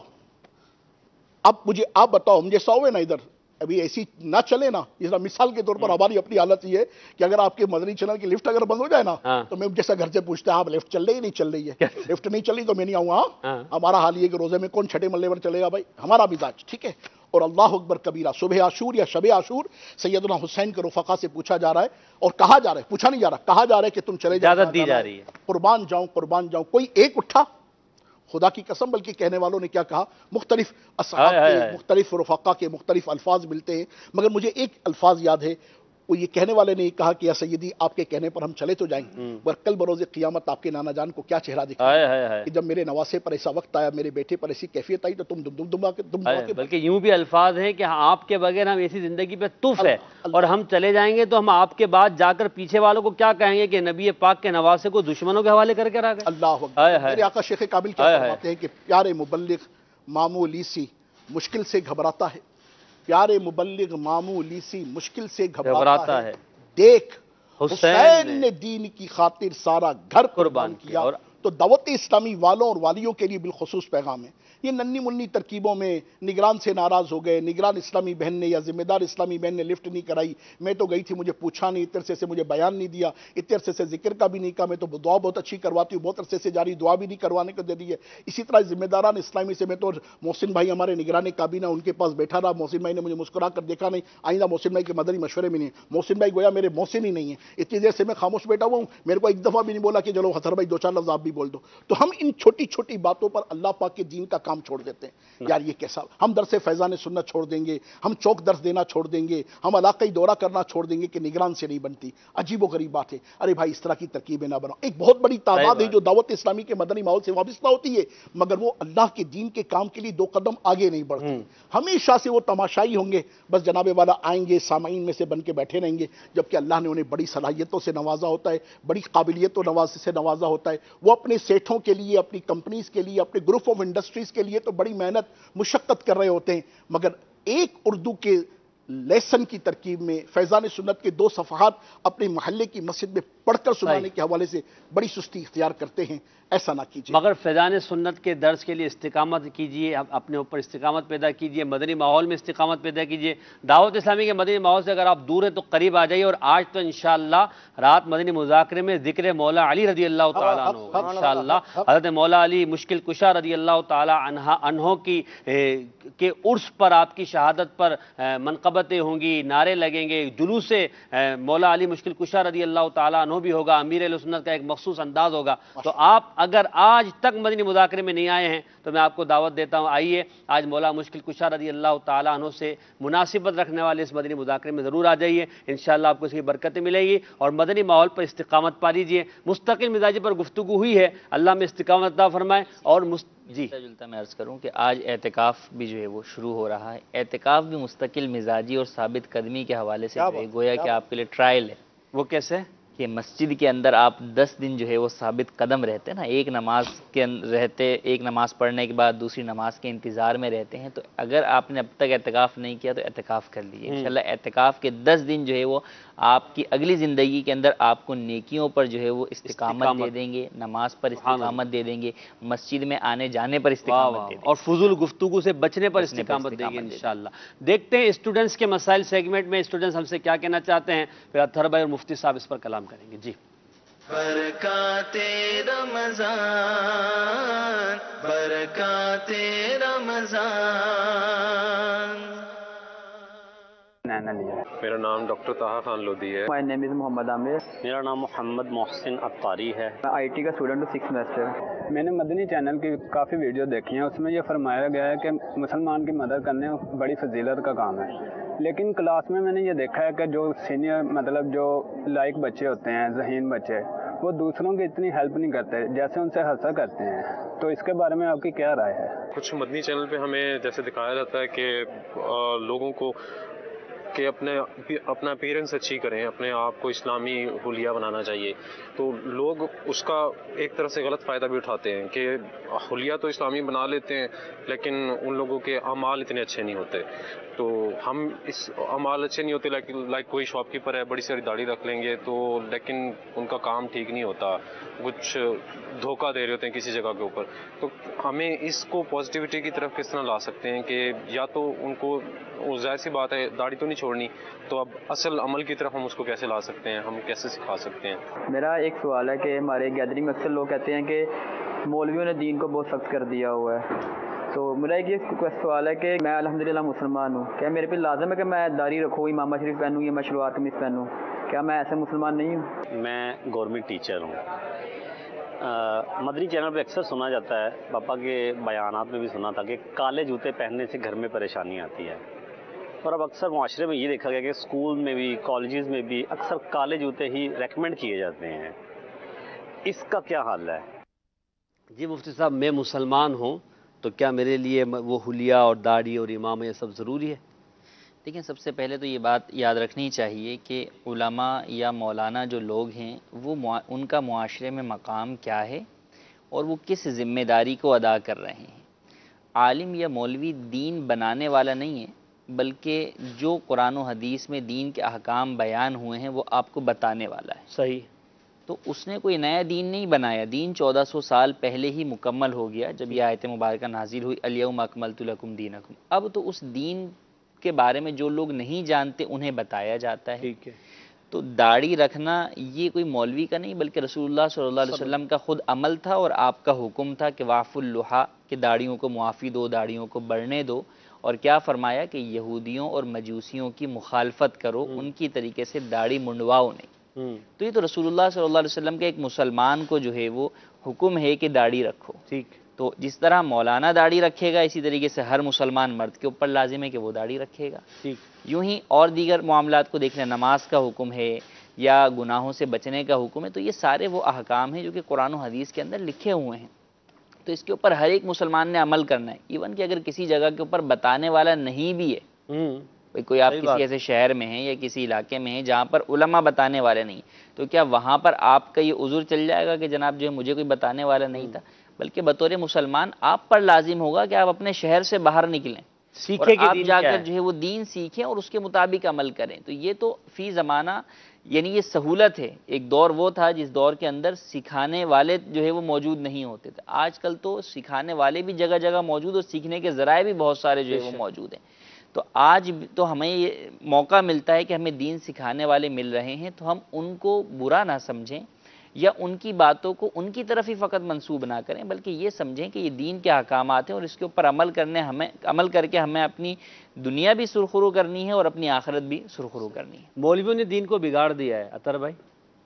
Speaker 1: अब मुझे आप बताओ, हम जैसा हुए ना इधर अभी ऐसी ना चले ना, जैसा मिसाल के तौर पर हमारी अपनी हालत ये है कि अगर आपके मदनी चैनल की लिफ्ट अगर बंद हो जाए ना, तो मैं जैसा घर से पूछता है आप लिफ्ट चल रही है, नहीं चल रही है, लिफ्ट नहीं चल रही तो मैं नहीं आऊंगा। हमारा हाल ये कि रोजे में कौन छठे मल्ले पर चलेगा भाई, हमारा मिजाज ठीक है। और अल्लाह अकबर कबीरा, सुबह आशूर या शब आशूर सैयदना हुसैन के रफ़क़ा से पूछा जा रहा है, और कहा जा रहा है, पूछा नहीं जा रहा, कहा जा रहा है कि तुम चले जाओ,
Speaker 2: इजाज़त दी जा रही है,
Speaker 1: कुर्बान जाऊं कुर्बान जाऊं। कोई एक उठा, खुदा की कसम, बल्कि कहने वालों ने क्या कहा, मुख्तलिफ असहाब के मुख्तलिफ रफ़क़ा के मुख्तलिफ अल्फाज मिलते हैं, मगर मुझे एक अल्फाज याद है, वो ये कहने वाले ने कहा कि या सैयदी आपके कहने पर हम चले तो जाएंगे, पर कल बरोज़े क़ियामत आपके नाना जान को क्या चेहरा दिखा कि जब मेरे नवासे पर ऐसा वक्त आया, मेरे बेटे पर ऐसी कैफियत आई तो तुम दुम के।
Speaker 2: बल्कि यूं भी अल्फाज हैं कि आपके बगैर हम ऐसी जिंदगी पे तुफ है, और हम चले जाएंगे तो हम आपके बाद जाकर पीछे वालों को क्या कहेंगे कि नबी पाक के नवासे को दुश्मनों के हवाले करके रख गए।
Speaker 1: अल्लाह, मेरे आका शेख काबिल क्या फरमाते हैं कि प्यारे मुबल्लिग मामूली सी मुश्किल से घबराता है, प्यारे मुबल्लिग मामूली सी मुश्किल से घबराता है, देख हुसैन ने दीन की खातिर सारा घर कुर्बान किया। तो दावत इस्लामी वालों और वालियों के लिए बिलखुसूस पैगाम है, ये नन्ही मुन्नी तरकीबों में निगरान से नाराज हो गए, निगरान इस्लामी बहन ने या जिम्मेदार इस्लामी बहन ने लिफ्ट नहीं कराई, मैं तो गई थी मुझे पूछा नहीं, इतने अरसे से मुझे बयान नहीं दिया, इतने अरसे से जिक्र का भी नहीं कहा, मैं तो दुआ बहुत अच्छी करवाती हूँ, बहुत अरसे से जारी दुआ भी नहीं करवाने को दे दी है। इसी तरह जिम्मेदारान इस्लामी से मैं तो मोहसिन भाई हमारे निगरान काबीना उनके पास बैठा रहा, मोहसिन भाई ने मुझे मुस्कुरा कर देखा नहीं, आइंदा मोहसिन भाई के मदनी मशवरे में नहीं, मोहसिन भाई गोया मेरे मोहसिन ही नहीं है, इतनी देर से मैं खामोश बैठा हुआ हूँ, मेरे को एक दफ़ा भी नहीं बोला कि चलो हसर भाई दो चार लफ्ज़ आप भी बोल दो। तो हम इन छोटी छोटी बातों पर अल्लाह पाक के दीन का काम छोड़ देते हैं। यार ये कैसा, हम दरसे फैज़ान सुन्नत छोड़ देंगे, हम चौक दर्स देना छोड़ देंगे, हम इलाक़ाई दौरा करना छोड़ देंगे कि निगरान से नहीं बनती। अजीब व गरीब बात है। अरे भाई इस तरह की तरकीबें ना बनाओ। एक बहुत बड़ी तादाद है जो दावत इस्लामी के मदनी माहौल से वाबस्ता होती है, मगर वो अल्लाह के दीन के काम के लिए 2 कदम आगे नहीं बढ़ती। हमेशा से वो तमाशाई होंगे, बस जनाबे वाला आएंगे सामाइन में से बन के बैठे रहेंगे, जबकि अल्लाह ने उन्हें बड़ी सलाहियतों से नवाजा होता है, बड़ी काबिलियतों से नवाजा होता है। वो अपने सेठों के लिए, अपनी कंपनीज के लिए, अपने ग्रुप ऑफ इंडस्ट्रीज के लिए तो बड़ी मेहनत मुशक्कत कर रहे होते हैं, मगर एक उर्दू के लेसन की तरकीब में फैज़ान सुन्नत के 2 सफ़हात अपने महल्ले की मस्जिद में पढ़कर सुनाने के हवाले से बड़ी सुस्ती इख्तियार करते हैं। ऐसा ना कीजिए,
Speaker 2: मगर फैज़ान सुन्नत के दर्स के लिए इस्तिकामत कीजिए, अपने ऊपर इस्तिकामत पैदा कीजिए, मदनी माहौल में इस्तिकामत पैदा कीजिए। दावत इस्लामी के मदनी माहौल से अगर आप दूर हैं तो करीब आ जाइए। और आज तो इंशाअल्लाह रात मदनी मुज़ाकरे में ज़िक्र मौला अली रज़ी अल्लाह तआला अन्हु होगा इंशाअल्लाह। हज़रत मौला अली मुश्किल कुशा रज़ी अल्लाह तआला अन्हु की के उर्स पर आपकी शहादत पर मनक़बतें होंगी, नारे लगेंगे, जुलूस से मौला अली मुश्किल कुशा रज़ी अल्लाह तआला अन्हु भी होगा, अमीर अहले सुन्नत का एक मखसूस अंदाज होगा। तो आप अगर आज तक मदनी मुज़ाकरे में नहीं आए हैं तो मैं आपको दावत देता हूँ, आइए आज मौला मुश्किल कुशा रज़ी अल्लाह तआला अन्हु से मुनासिबत रखने वाले इस मदनी मुज़ाकरे में ज़रूर आ जाइए। इंशाअल्लाह आपको इसकी बरकतें मिलेगी और मदनी माहौल पर इस्तिकामत पा लीजिए। मुस्तकिल मिजाजी पर गुफ्तगू हुई है, अल्लाह में इस्तिकामत अता फरमाए। और जी
Speaker 19: जुलता मैं अर्ज़ करूँ कि आज एतिकाफ़ भी जो है वो शुरू हो रहा है। एतिकाफ़ भी मुस्तकिल मिजाजी और साबित कदमी के हवाले से गोया कि आपके लिए ट्रायल है।
Speaker 2: वो कैसे
Speaker 19: कि मस्जिद के अंदर आप 10 दिन जो है वो साबित कदम रहते हैं ना, एक नमाज के रहते, एक नमाज पढ़ने के बाद दूसरी नमाज के इंतज़ार में रहते हैं। तो अगर आपने अब तक एतिकाफ़ नहीं किया तो एतिकाफ़ कर लीजिए। इंशाल्लाह एतिकाफ़ के 10 दिन जो है वो आपकी अगली ज़िंदगी के अंदर आपको नेकियों पर जो है वो इस्तिकामत दे देंगे, नमाज पर इस्तिकामत दे देंगे, मस्जिद में आने जाने पर इस्तिकामत दे देंगे
Speaker 2: और फुजूल गुफ्तगू से बचने पर इस्तिकामत देंगे इंशाअल्लाह। देखते हैं स्टूडेंट्स के मसाइल सेगमेंट में स्टूडेंट्स हमसे क्या कहना चाहते हैं, फिर अत्हर भाई और मुफ्ती साहब इस पर कलाम करेंगे। जी
Speaker 22: बरकाते रमज़ान, बरकाते रमज़ान।
Speaker 10: मेरा नाम डॉक्टर ताहा खान लोधी है।
Speaker 12: My name is Mohammad Aamir.
Speaker 10: मेरा नाम मोहम्मद मोहसिन अत्तारी है।
Speaker 12: मैं आईटी का स्टूडेंट हूँ 6th सेमेस्टर।
Speaker 13: मैंने मदनी चैनल की काफ़ी वीडियो देखी हैं, उसमें यह फरमाया गया है कि मुसलमान की मदद करने बड़ी फजीलत का काम है। लेकिन क्लास में मैंने ये देखा है कि जो सीनियर मतलब जो लायक बच्चे होते हैं, ज़हीन बच्चे, वो दूसरों की इतनी हेल्प नहीं करते जैसे उनसे हंसा करते हैं। तो इसके बारे में आपकी क्या राय है?
Speaker 10: कुछ मदनी चैनल पे हमें जैसे दिखाया जाता है कि लोगों को कि अपना अपीयरेंस अच्छी करें, अपने आप को इस्लामी हुलिया बनाना चाहिए, तो लोग उसका एक तरह से गलत फ़ायदा भी उठाते हैं कि हुलिया तो इस्लामी बना लेते हैं लेकिन उन लोगों के अमाल इतने अच्छे नहीं होते। तो हम इस अमाल अच्छे नहीं होते, लाइक कोई शॉपकीपर है, बड़ी सारी दाढ़ी रख लेंगे तो लेकिन उनका काम ठीक नहीं होता, कुछ धोखा दे रहे होते हैं किसी जगह के ऊपर। तो हमें इसको पॉजिटिविटी की तरफ किस तरह ला सकते हैं कि या तो उनको, जाहिर सी बात है दाढ़ी तो नहीं छोड़नी, तो अब असल अमल की तरफ हम उसको कैसे ला सकते हैं, हम कैसे सिखा सकते हैं?
Speaker 12: मेरा एक सवाल है कि हमारे गैदरिंग में अक्सर लोग कहते हैं कि मौलवियों ने दीन को बहुत सख्त कर दिया हुआ है। तो मेरा एक ये सवाल है कि मैं अल्हम्दुलिल्लाह मुसलमान हूँ, क्या मेरे पे लाजम है कि मैं दाढ़ी रखूँ, इमामा शरीफ पहनूँ या मैं शलवार कमीज पहनूँ? क्या मैं ऐसा मुसलमान नहीं हूँ?
Speaker 10: मैं गवर्नमेंट टीचर हूँ। मदनी चैनल पे अक्सर सुना जाता है, पापा के बयानात में भी सुना था कि काले जूते पहनने से घर में परेशानी आती है। और अब अक्सर माशरे में ये देखा गया कि स्कूल में भी, कॉलेजेस में भी अक्सर काले जूते ही रेकमेंड किए जाते हैं। इसका क्या हाल है?
Speaker 2: जी मुफ्ती साहब, मैं मुसलमान हूँ तो क्या मेरे लिए वो हुलिया और दाढ़ी और इमाम ये सब ज़रूरी है?
Speaker 19: देखिए, सबसे पहले तो ये बात याद रखनी चाहिए कि उलमा या मौलाना जो लोग हैं वो उनका मुआशरे में मकाम क्या है और वो किस ज़िम्मेदारी को अदा कर रहे हैं। आलिम या मौलवी दीन बनाने वाला नहीं है, बल्कि जो कुरान और हदीस में दीन के अहकाम बयान हुए हैं वो आपको बताने वाला है।
Speaker 2: सही।
Speaker 19: तो उसने कोई नया दीन नहीं बनाया, दीन 1400 साल पहले ही मुकम्मल हो गया जब यह आयत मुबारका नाजिल हुई, अल-यौम अकमलतु लकुम दीनकुम। अब तो उस दीन के बारे में जो लोग नहीं जानते उन्हें बताया जाता है।
Speaker 2: ठीक है।
Speaker 19: तो दाढ़ी रखना ये कोई मौलवी का नहीं बल्कि रसूलुल्लाह सल्लल्लाहु अलैहि वसल्लम का खुद अमल था और आपका हुक्म था कि वाफुल लुहा, कि दाढ़ियों को मुआफ़ी दो, दाढ़ियों को बढ़ने दो। और क्या फरमाया कि यहूदियों और मजूसियों की मुखालफत करो, उनकी तरीके से दाढ़ी मुंडवाओ नहीं। तो ये तो रसूलुल्लाह सल्लल्लाहु अलैहि वसल्लम के एक मुसलमान को जो है वो حکم ہے کہ داڑھی رکھو،
Speaker 2: ٹھیک،
Speaker 19: تو جس طرح مولانا داڑھی رکھے گا اسی طریقے سے ہر مسلمان مرد کے اوپر لازم ہے کہ وہ داڑھی رکھے گا۔
Speaker 2: ٹھیک،
Speaker 19: یوں ہی اور دیگر معاملات کو دیکھ لیں، نماز کا حکم ہے یا گناہوں سے بچنے کا حکم ہے، تو یہ سارے وہ احکام ہیں جو کہ قرآن و حدیث کے اندر لکھے ہوئے ہیں، تو اس کے اوپر ہر ایک مسلمان نے عمل کرنا ہے۔ ایون کہ اگر کسی جگہ کے اوپر بتانے والا نہیں بھی ہے، کوئی آپ کسی ایسے شہر میں ہیں یا کسی علاقے میں ہیں جہاں پر علماء بتانے والے نہیں، تو کیا وہاں پر آپ کا یہ عذر چل جائے گا کہ جناب جو ہے مجھے کوئی بتانے والا نہیں تھا؟ بلکہ بطور مسلمان آپ پر لازم ہوگا کہ آپ اپنے شہر سے باہر نکلیں،
Speaker 2: سیکھیں کہ
Speaker 19: آپ
Speaker 2: دین
Speaker 19: جا
Speaker 2: کیا
Speaker 19: کر
Speaker 2: ہے۔
Speaker 19: جو ہے وہ دین سیکھیں اور اس کے مطابق عمل کریں۔ تو یہ تو فی زمانہ یعنی یہ سہولت ہے۔ ایک دور وہ تھا جس دور کے اندر سکھانے والے جو ہے وہ موجود نہیں ہوتے تھے، آج کل تو سکھانے والے بھی جگہ جگہ موجود اور سیکھنے کے ذرائع بھی بہت سارے جو ہے وہ موجود ہیں۔ تو آج تو ہمیں یہ موقع ملتا ہے کہ ہمیں دین سکھانے والے مل رہے ہیں، تو ہم ان کو برا نہ سمجھیں یا ان کی باتوں کو ان کی طرف ہی فقط منسوب نہ کریں، بلکہ یہ سمجھیں کہ یہ دین کے احکامات ہیں اور اس کے اوپر عمل کر کے ہمیں اپنی دنیا بھی سرخرو کرنی ہے اور اپنی آخرت بھی سرخرو کرنی ہے۔
Speaker 2: مولویوں نے دین کو بگاڑ دیا ہے، اطہر بھائی۔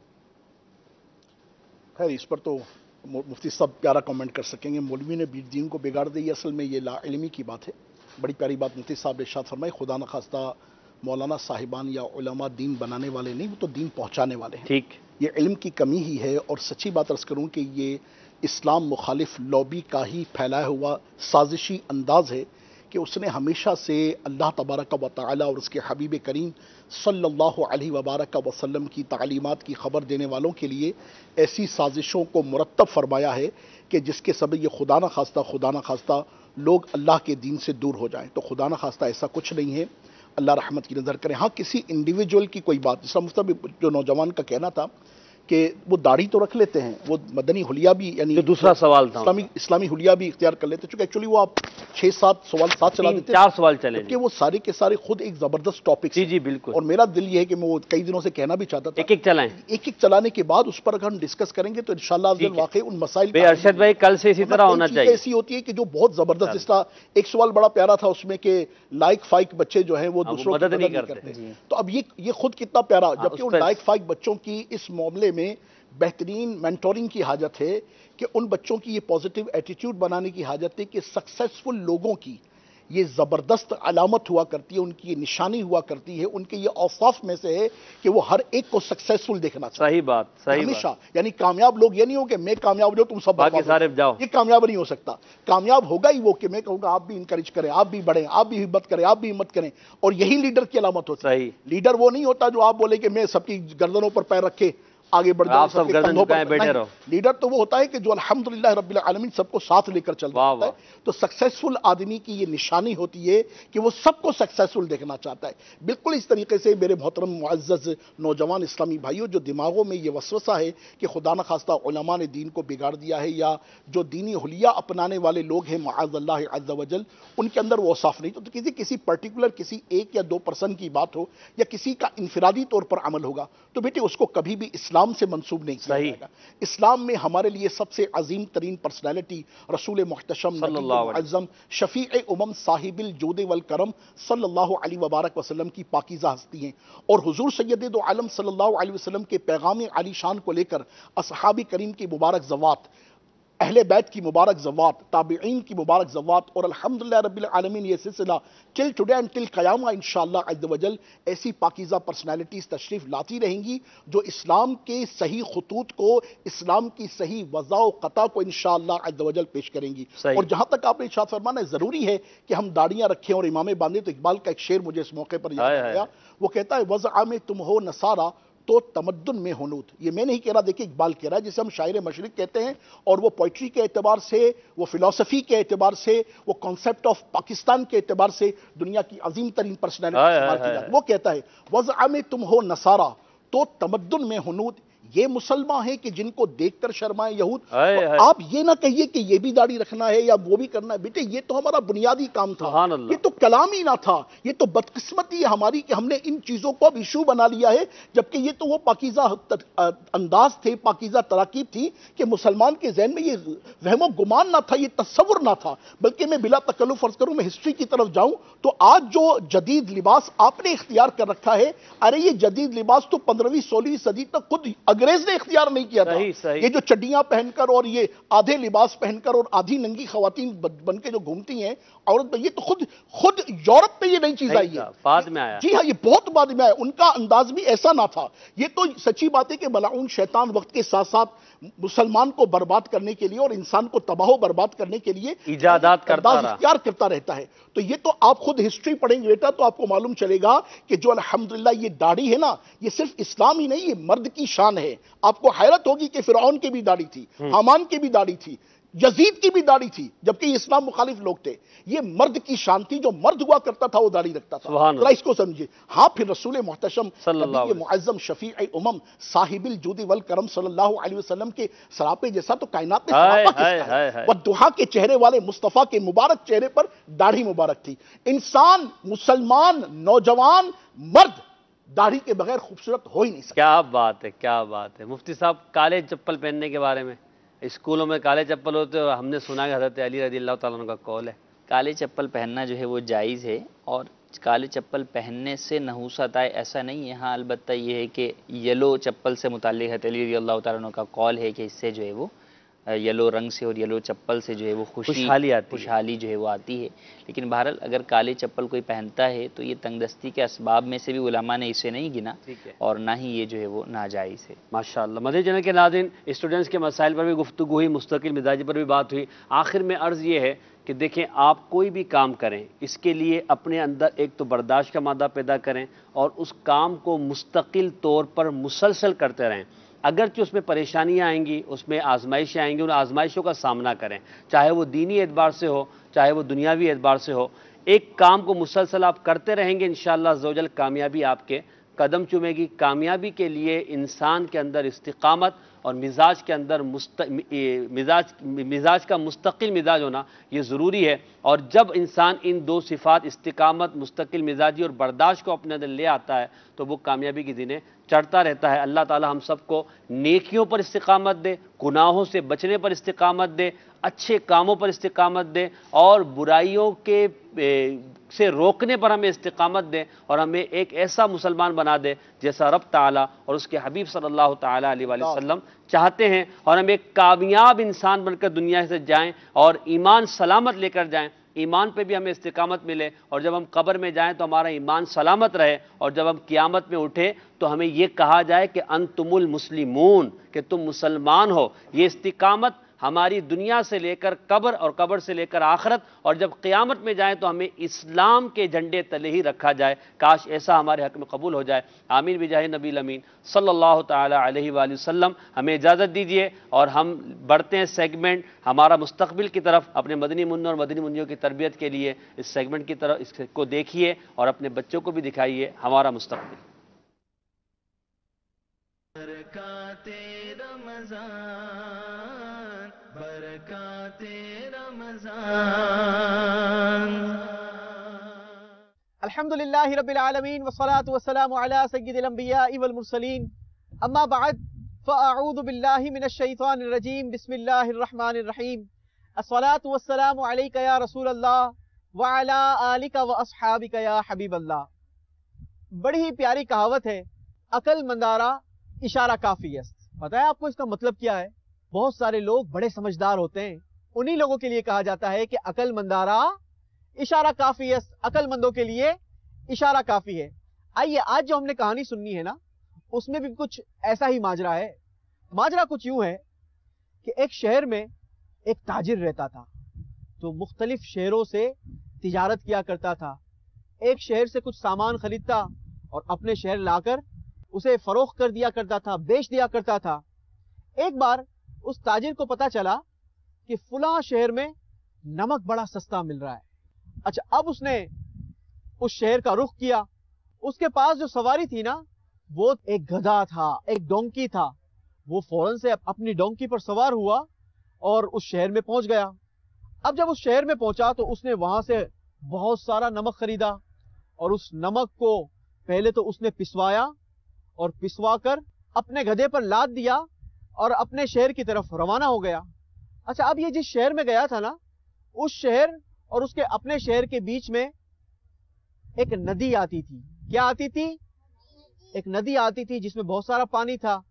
Speaker 1: خیر اس پر تو مفتی صاحب پیارا کمنٹ کر سکیں گے، مولوی نے دین کو بگاڑ دی، اصل میں یہ لا علمی کی بات ہے۔ بڑی پیاری بات مفتی صاحب نے ارشاد فرمائی، خدا نخواستہ مولانا صاحبان یا علماء دین بنانے والے نہیں، وہ تو دین پہنچانے والے ہیں۔
Speaker 2: ٹھیک،
Speaker 1: یہ علم کی کمی ہی ہے، اور سچی بات عرض کروں کہ یہ اسلام مخالف لابی کا ہی پھیلایا ہوا سازشی انداز ہے کہ اس نے ہمیشہ سے اللہ تبارک و تعالی اور اس کے حبیب کریم صلی اللہ علیہ وبارک وسلم کی تعلیمات کی خبر دینے والوں کے لیے ایسی سازشوں کو مرتب فرمایا ہے کہ جس کے سبب یہ خدا نہ خواستہ لوگ اللہ کے دین سے دور ہو جائیں۔ تو خدا نہ خواستہ ایسا کچھ نہیں ہے، اللہ رحمت کی نظر کریں۔ ہاں کسی انڈیویجول کی کوئی بات، جس طرح مفتی جو نوجوان کا کہنا تھا کہ وہ داڑھی تو رکھ لیتے ہیں، وہ مدنی حلیہ بھی یعنی
Speaker 2: دوسرا سوال تھا
Speaker 1: اسلامی حلیہ بھی اختیار کر لیتے، چونکہ ایکچولی وہ آپ 6-7 سوال ساتھ چلا دیتے،
Speaker 2: 4 سوال چلے
Speaker 1: کہ وہ سارے کے سارے خود ایک زبردست ٹاپک۔
Speaker 2: جی بالکل،
Speaker 1: اور میرا دل یہ ہے کہ میں وہ کئی دنوں سے کہنا بھی چاہتا تھا،
Speaker 2: ایک چلائیں،
Speaker 1: ایک چلانے کے بعد اس پر اگر ہم ڈسکس کریں گے تو انشاءاللہ واقعی ان مسائل
Speaker 2: بے ارشد بھائی کل سے اسی طرح ہونا چاہیے۔
Speaker 1: ایسی ہوتی ہے کہ جو بہت زبردست، اس طرح ایک سوال بڑا پیارا تھا اس میں کہ لائک فائک بچے جو ہیں وہ دوسروں کی مدد نہیں کرتے، تو اب یہ خود کتنا پیارا، جبکہ ان لائک فائک بچوں کی اس معاملے میں بہترین مینٹورنگ کی حاجت ہے کہ ان بچوں کی یہ پازیٹیو ایٹیٹیوڈ بنانے کی حاجت ہے کہ سکسیسفل لوگوں کی یہ زبردست علامت ہوا کرتی ہے، ان کی یہ نشانی ہوا کرتی ہے، ان کے یہ اوصاف میں سے ہے کہ وہ ہر ایک کو سکسیسفل دیکھنا چاہتے ہیں۔
Speaker 2: صحیح بات، صحیح
Speaker 1: ہمیشہ یعنی کامیاب لوگ یہ نہیں ہو کہ میں کامیاب ہو جاؤ تم سب
Speaker 2: باقی سارے جاؤ،
Speaker 1: یہ کامیاب نہیں ہو سکتا۔ کامیاب ہوگا ہی وہ کہ میں کہوں گا آپ بھی انکریج کریں، آپ بھی بڑھیں، آپ بھی ہمت کریں، آپ بھی ہمت کریں، اور یہی لیڈر کی علامت ہوتی ہے۔ لیڈر وہ نہیں ہوتا جو آپ بولے کہ میں سب کی گردنوں پر پیر رکھے آگے بڑھ جاؤ، سب گردن جھکائے بیٹھے رہو۔ لیڈر تو وہ ہوتا ہے کہ جو الحمدللہ رب العالمین سب کو ساتھ لے کر چل رہا ہے۔ تو سکسیسفل آدمی کی یہ نشانی ہوتی ہے کہ وہ سب کو سکسیسفل دیکھنا چاہتا ہے۔ بالکل اس طریقے سے میرے محترم معزز نوجوان اسلامی بھائیوں، جو دماغوں میں یہ وسوسہ ہے کہ خدا نخواستہ علماء نے دین کو بگاڑ دیا ہے یا جو دینی حلیہ اپنانے والے لوگ ہیں معاذ اللہ عز وجل ان کے اندر وہ اوصاف نہیں، تو کسی پرٹیکولر کسی ایک یا دو پرسن کی بات ہو یا کسی کا انفرادی طور پر عمل ہوگا تو بیٹے اس کو کبھی بھی اسلام سے منسوب نہیں کیا جائے گا۔ اسلام میں ہمارے لیے سب سے عظیم ترین پرسنالٹی رسول محتشم نبی معظم شفیع امم صاحب الجود والکرم صلی اللہ علیہ وبارک وسلم کی پاکیزہ ہستی ہیں، اور حضور سید دو عالم صلی اللہ علیہ وسلم کے پیغام عالی شان کو لے کر اصحاب کریم کی مبارک زوات، اہل بیت کی مبارک زوات، تابعین کی مبارک زوات، اور الحمدللہ رب العالمین یہ سلسلہ ٹل ٹوڈے اینڈ ٹل قیامہ انشاءاللہ عز وجل ایسی پاکیزہ پرسنالٹیز تشریف لاتی رہیں گی جو اسلام کے صحیح خطوط کو، اسلام کی صحیح وضع و قطع کو انشاءاللہ عز وجل پیش کریں گی۔ اور جہاں تک آپ نے ارشاد فرمانا ہے ضروری ہے کہ ہم داڑیاں رکھیں اور امامے باندھیں، تو اقبال کا ایک شعر مجھے اس موقع پر یاد آیا، وہ کہتا ہے وضع میں تم ہو نصارہ تو تمدن میں ہنود۔ یہ میں نہیں کہہ رہا، دیکھیں اقبال کہہ رہا ہے، جسے ہم شاعر مشرق کہتے ہیں، اور وہ پوئٹری کے اعتبار سے، وہ فلسفی کے اعتبار سے، وہ کانسیپٹ آف پاکستان کے اعتبار سے دنیا کی عظیم ترین پرسنالٹی استعمال کی جاتی ہے۔ وہ کہتا ہے وضع میں تم ہو نصارہ تو تمدن میں ہنود، یہ مسلمان ہیں کہ جن کو دیکھ کر شرمائے یہود۔ آپ یہ نہ کہیے کہ یہ بھی داڑھی رکھنا ہے یا وہ بھی کرنا ہے، بیٹے یہ تو ہمارا بنیادی کام تھا، یہ تو کلام ہی نہ تھا، یہ تو بدقسمتی ہے ہماری کہ ہم نے ان چیزوں کو اب ایشو بنا لیا ہے، جبکہ یہ تو وہ پاکیزہ انداز تھے، پاکیزہ تراکیب تھی کہ مسلمان کے ذہن میں یہ وہم و گمان نہ تھا، یہ تصور نہ تھا۔ بلکہ میں بلا تکلف فرض کروں، میں ہسٹری کی طرف جاؤں تو آج جو جدید لباس آپ نے اختیار کر رکھا ہے، ارے یہ جدید لباس تو 15ویں 16ویں صدی تک خود انگریز نے اختیار نہیں کیا تھا. یہ جو چڈیاں پہن کر اور یہ آدھے لباس پہن کر اور آدھی ننگی خواتین بن کے جو گھومتی ہیں عورت، یہ تو خود یورپ میں یہ نئی چیز آئی ہے،
Speaker 2: بعد میں آیا.
Speaker 1: جی ہاں، یہ بہت بعد میں آیا. ان کا انداز بھی ایسا نہ تھا. یہ تو سچی بات ہے کہ ملعون شیطان وقت کے ساتھ ساتھ مسلمان کو برباد کرنے کے لیے اور انسان کو تباہ و برباد کرنے کے لیے
Speaker 2: ایجادات کرتا رہا،
Speaker 1: اختیار کرتا رہتا ہے. تو یہ تو آپ خود ہسٹری پڑھیں گے بیٹا تو آپ کو معلوم چلے گا کہ جو الحمدللہ یہ داڑھی ہے نا، یہ صرف اسلام ہی نہیں، یہ مرد کی شان ہے. آپ کو حیرت ہوگی کہ فرعون کی بھی داڑھی تھی، حامان کی بھی داڑھی تھی، یزید کی بھی داڑھی تھی، جبکہ یہ اسلام مخالف لوگ تھے. یہ مرد کی شان تھی، جو مرد ہوا کرتا تھا وہ داڑھی رکھتا تھا. ذرا اس کو سمجھے. ہاں پھر رسول محتشم نبی معظم شفیع امم صاحب الجود والکرم صلی اللہ علیہ وسلم کے سراپے جیسا تو کائنات میں سراپا کس کا ہے؟ والضحیٰ کے چہرے والے مصطفیٰ کے مبارک چہرے پر داڑھی مبارک تھی. انسان، مسلمان، نوجوان، مرد داڑھی کے بغیر خوبصورت ہو ہی نہیں سکتا.
Speaker 2: کیا بات ہے، کیا بات ہے. مفتی صاحب، کالے چپل پہننے کے بارے میں، اسکولوں میں کالے چپل ہوتے ہیں، ہم نے سنا کہ حضرت علی رضی اللہ تعالیٰ عنہ کا قول ہے
Speaker 19: کالے چپل پہننا جو ہے وہ جائز ہے، اور کالے چپل پہننے سے نحوست آئے ایسا نہیں ہے. ہاں البتہ یہ ہے کہ یلو چپل سے متعلق حضرت علی رضی اللہ تعالیٰ عنہ کا قول ہے کہ اس سے جو ہے وہ یلو رنگ سے اور یلو چپل سے جو ہے وہ خوشحالی جو ہے وہ آتی ہے. لیکن بہرحال اگر کالے چپل کوئی پہنتا ہے تو یہ تنگ دستی کے اسباب میں سے بھی علماء نے اسے نہیں گنا، اور نہ ہی یہ جو ہے وہ ناجائز ہے.
Speaker 2: ماشاءاللہ. مدنی چینل کے ناظرین، اسٹوڈنٹس کے مسائل پر بھی گفتگو ہوئی، مستقل مزاجی پر بھی بات ہوئی. آخر میں عرض یہ ہے کہ دیکھیں، آپ کوئی بھی کام کریں اس کے لیے اپنے اندر ایک تو برداشت کا مادہ پیدا کریں اور اس کام کو مستقل طور پر مسلسل کرتے رہیں. اگرچہ اس میں پریشانیاں آئیں گی، اس میں آزمائشیں آئیں گی، ان آزمائشوں کا سامنا کریں، چاہے وہ دینی اعتبار سے ہو، چاہے وہ دنیاوی اعتبار سے ہو. ایک کام کو مسلسل آپ کرتے رہیں گے، انشاءاللہ عزوجل کامیابی آپ کے قدم چومے گی. کامیابی کے لیے انسان کے اندر استقامت اور مزاج کے اندر مزاج کا مستقل مزاج ہونا یہ ضروری ہے. اور جب انسان ان دو صفات استقامت، مستقل مزاجی اور برداشت کو اپنے اندر لے آتا ہے تو وہ کامیابی کی زینیں چڑھتا رہتا ہے. اللہ تعالی ہم سب کو نیکیوں پر استقامت دے، گناہوں سے بچنے پر استقامت دے، اچھے کاموں پر استقامت دے، اور برائیوں کے سے روکنے پر ہمیں استقامت دے، اور ہمیں ایک ایسا مسلمان بنا دے جیسا رب تعالیٰ اور اس کے حبیب صلی اللہ تعالیٰ علیہ وسلم چاہتے ہیں، اور ہم ایک کامیاب انسان بن کر دنیا سے جائیں اور ایمان سلامت لے کر جائیں. ایمان پہ بھی ہمیں استقامت ملے، اور جب ہم قبر میں جائیں تو ہمارا ایمان سلامت رہے، اور جب ہم قیامت میں اٹھے تو ہمیں یہ کہا جائے کہ انتم المسلمون، کہ تم مسلمان ہو. یہ استقامت ہماری دنیا سے لے کر قبر اور قبر سے لے کر آخرت، اور جب قیامت میں جائیں تو ہمیں اسلام کے جھنڈے تلے ہی رکھا جائے. کاش ایسا ہمارے حق میں قبول ہو جائے. آمین بجاہ نبی الامین صلی اللہ تعالی علیہ وآلہ وسلم. ہمیں اجازت دیجیے اور ہم بڑھتے ہیں سیگمنٹ ہمارا مستقبل کی طرف. اپنے مدنی منوں اور مدنی منوں کی تربیت کے لیے اس سیگمنٹ کی طرف اس کو دیکھیے اور اپنے بچوں کو بھی دکھائیے ہمارا مستقبل.
Speaker 22: برکات رمضان، برکات رمضان.
Speaker 14: الحمدللہ رب العالمین والصلاة والسلام علی سید الانبیاء والمرسلین. اما بعد فاعوذ باللہ من الشیطان الرجیم. بسم اللہ الرحمن الرحیم. الصلاة والسلام علیک یا رسول اللہ وعلی آلک واصحابک یا حبیب اللہ. بڑی ہی پیاری کہاوت ہے، عقل مندارہ اشارہ کافی است. پتہ ہے آپ کو اس کا مطلب کیا ہے؟ بہت سارے لوگ بڑے سمجھدار ہوتے ہیں، انہی لوگوں کے لیے کہا جاتا ہے کہ عقل مندارہ اشارہ کافی است. عقل مندوں کے لیے اشارہ کافی ہے. آئیے آج جو ہم نے کہانی سننی ہے نا، اس میں بھی کچھ ایسا ہی ماجرا ہے. ماجرا کچھ یوں ہے کہ ایک شہر میں ایک تاجر رہتا تھا، تو مختلف شہروں سے تجارت کیا کرتا تھا. ایک شہر سے کچھ سامان خریدتا اور اپنے شہر لا کر اسے فروخت کر دیا کرتا تھا، بیچ دیا کرتا تھا. ایک بار اس تاجر کو پتا چلا کہ فلاں شہر میں نمک بڑا سستا مل رہا ہے. اچھا، اب اس نے اس شہر کا رخ کیا. اس کے پاس جو سواری تھی نا، وہ ایک گدھا تھا، ایک ڈونکی تھا. وہ فوراً سے اپنی ڈونکی پر سوار ہوا اور اس شہر میں پہنچ گیا. اب جب اس شہر میں پہنچا تو اس نے وہاں سے بہت سارا نمک خریدا، اور اس نمک کو پہلے تو اس نے پسوایا اور پسوا کر اپنے گدھے پر لاد دیا اور اپنے شہر کی طرف روانہ ہو گیا. اچھا، اب یہ جس شہر میں گیا تھا نا، اس شہر اور اس کے اپنے شہر کے بیچ میں ایک ندی آتی تھی. کیا آتی تھی؟ ایک ندی آتی تھی جس میں بہت سارا پانی تھا.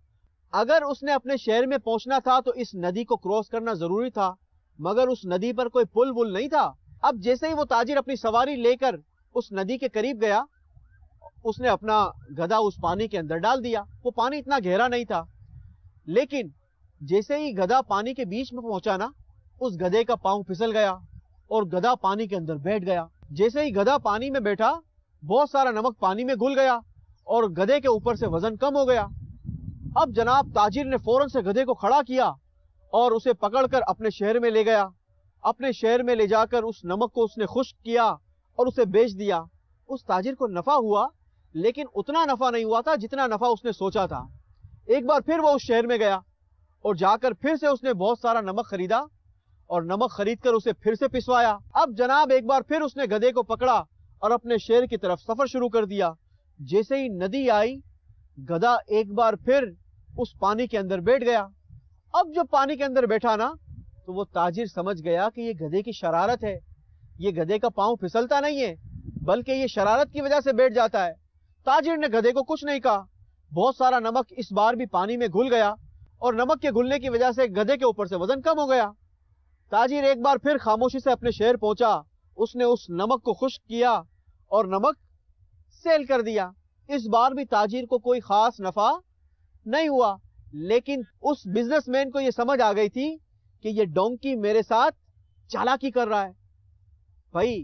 Speaker 14: اگر اس نے اپنے شہر میں پہنچنا تھا تو اس ندی کو کراس کرنا ضروری تھا، مگر اس ندی پر کوئی پل ول نہیں تھا۔ اب جیسے ہی وہ تاجر اپنی سواری لے کر اس ندی کے قریب گیا، اس نے اپنا گدھا اس پانی کے اندر ڈال دیا۔ وہ پانی اتنا گہرا نہیں تھا، لیکن جیسے ہی گدھا پانی کے بیچ میں پہنچا نا، اس گدھے کا پاؤں پھسل گیا اور گدھا پانی کے اندر بیٹھ گیا۔ جیسے ہی گدھا پانی میں بیٹھا، بہت سارا نمک پانی میں گھل گیا اور گدھے کے اوپر سے وزن کم ہو گیا۔ اب جناب تاجر نے فوراً سے گدھے کو کھڑا کیا اور اسے پکڑ کر اپنے شہر میں لے گیا۔ اپنے شہر میں لے جا کر اس نمک کو اس نے خشک کیا اور اسے بیچ دیا۔ اس تاجر کو نفع ہوا، لیکن اتنا نفع نہیں ہوا تھا جتنا نفع اس نے سوچا تھا۔ ایک بار پھر وہ اس شہر میں گیا اور جا کر پھر سے اس نے بہت سارا نمک خریدا اور نمک خرید کر اسے پھر سے پسوایا۔ اب جناب ایک بار پھر اس نے گدھے کو پکڑا اور اپنے شہر کی طرف سفر شروع کر دیا۔ جیسے ہی ندی آئی، گدھا ایک بار پھر اس پانی کے اندر بیٹھ گیا۔ اب جب پانی کے اندر بیٹھا نا، تو وہ تاجر سمجھ گیا کہ یہ گدھے کی شرارت ہے، یہ گدھے کا پاؤں پھسلتا نہیں ہے بلکہ یہ شرارت کی وجہ سے بیٹھ جاتا ہے۔ تاجر نے گدھے کو کچھ نہیں کہا۔ بہت سارا نمک اس بار بھی پانی میں گھل گیا اور نمک کے گھلنے کی وجہ سے گدھے کے اوپر سے وزن کم ہو گیا۔ تاجر ایک بار پھر خاموشی سے اپنے شہر پہنچا۔ اس نے اس نمک کو خشک کیا اور نمک سیل کر دیا۔ اس بار بھی تاجر کو کوئی خاص نفع نہیں ہوا، لیکن اس بزنس مین کو یہ سمجھ آ گئی تھی کہ یہ ڈونکی میرے ساتھ چالاکی کر رہا ہے۔ بھائی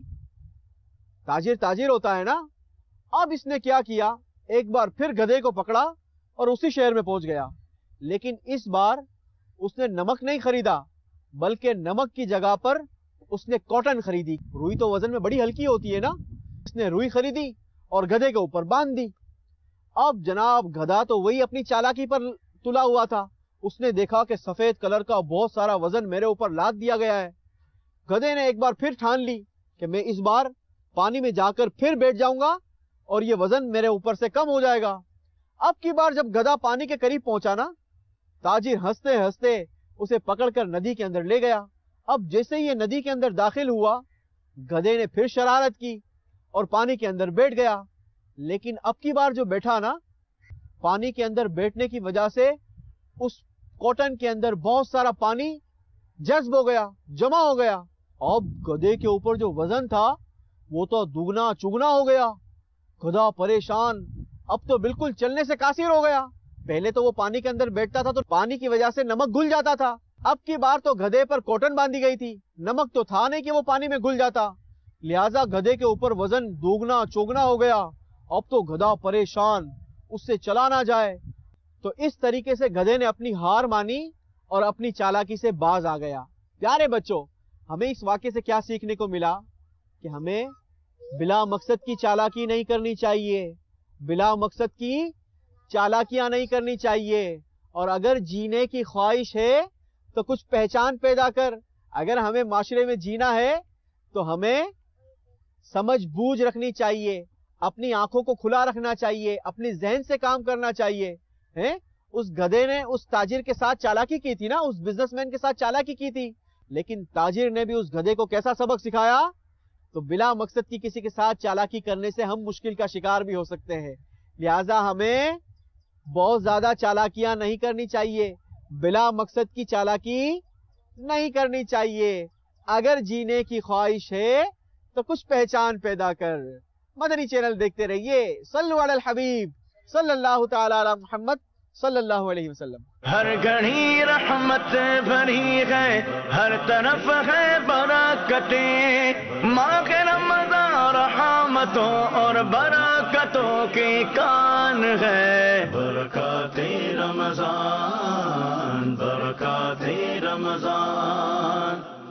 Speaker 14: تاجر ہوتا ہے نا۔ اب اس نے کیا کیا، ایک بار پھر گدھے کو پکڑا اور اسی شہر میں پہنچ گیا، لیکن اس بار اس نے نمک نہیں خریدا بلکہ نمک کی جگہ پر اس نے کاٹن خریدی۔ روئی تو وزن میں بڑی ہلکی ہوتی ہے نا، اس نے روئی خریدی اور گدھے کے اوپر باندھ دی۔ اب جناب گدھا تو وہی اپنی چالاکی پر تلا ہوا تھا۔ اس نے دیکھا کہ سفید کلر کا بہت سارا وزن میرے اوپر لاد دیا گیا ہے۔ گدھے نے ایک بار پھر ٹھان لی کہ میں اس بار پانی میں جا کر پھر بیٹھ جاؤں گا اور یہ وزن میرے اوپر سے کم ہو جائے گا۔ اب کی بار جب گدھا پانی کے قریب پہنچا نا، تاجر ہنستے ہنستے اسے پکڑ کر ندی کے اندر لے گیا۔ اب جیسے ہی یہ ندی کے اندر داخل ہوا، گدھے نے پھر شرارت کی اور پانی کے اندر بیٹھ گیا، لیکن اب کی بار جو بیٹھا نا، پانی کے اندر بیٹھنے کی وجہ سے اس کاٹن کے اندر بہت سارا پانی جذب ہو گیا، جمع ہو گیا۔ اب گدھے کے اوپر جو وزن تھا وہ تو دگنا چگنا ہو گیا۔ گدھا پریشان، اب تو بالکل چلنے سے قاصر ہو گیا۔ پہلے تو وہ پانی کے اندر بیٹھتا تھا تو پانی کی وجہ سے نمک گھل جاتا تھا، اب کی بار تو گدھے پر کاٹن باندھی گئی تھی، نمک تو تھا نہیں کہ وہ پانی میں گھل جاتا، لہٰذا گدھے کے اوپر وزن دوگنا چوگنا ہو گیا۔ اب تو گدھا پریشان، اس سے چلا نہ جائے۔ تو اس طریقے سے گدھے نے اپنی ہار مانی اور اپنی چالاکی سے باز آ گیا۔ پیارے بچوں، ہمیں اس واقعے سے کیا سیکھنے کو ملا کہ ہمیں بلا مقصد کی چالاکی نہیں کرنی چاہیے، بلا مقصد کی چالاکیاں نہیں کرنی چاہیے، اور اگر جینے کی خواہش ہے تو کچھ پہچان پیدا کر۔ اگر ہمیں معاشرے میں جینا ہے تو ہمیں سمجھ بوجھ رکھنی چاہیے، اپنی آنکھوں کو کھلا رکھنا چاہیے، اپنی ذہن سے کام کرنا چاہیے۔ اس گدھے نے اس تاجر کے ساتھ چالاکی کی تھی نا، اس بزنس مین کے ساتھ چالاکی کی تھی، لیکن تاجر نے بھی اس گدھے کو کیسا سبق سکھایا؟ تو بلا مقصد کی کسی کے ساتھ چالاکی کرنے سے ہم مشکل کا شکار بھی ہو سکتے ہیں، لہٰذا ہمیں بہت زیادہ چالاکیاں نہیں کرنی چاہیے، بلا مقصد کی چالاکی نہیں کرنی چاہیے۔ اگر جینے کی خواہش ہے تو کچھ پہچان پیدا کر۔ مدنی چینل دیکھتے رہیے۔ صلو علی الحبیب صلی اللہ تعالی علی محمد صلی اللہ علیہ وسلم۔
Speaker 22: ہر گھڑی رحمت بھری ہے، ہر طرف ہے برکتیں، ماہ رمضان رحمتوں اور برکتوں کی کان ہے۔ برکات رمضان، برکات رمضان۔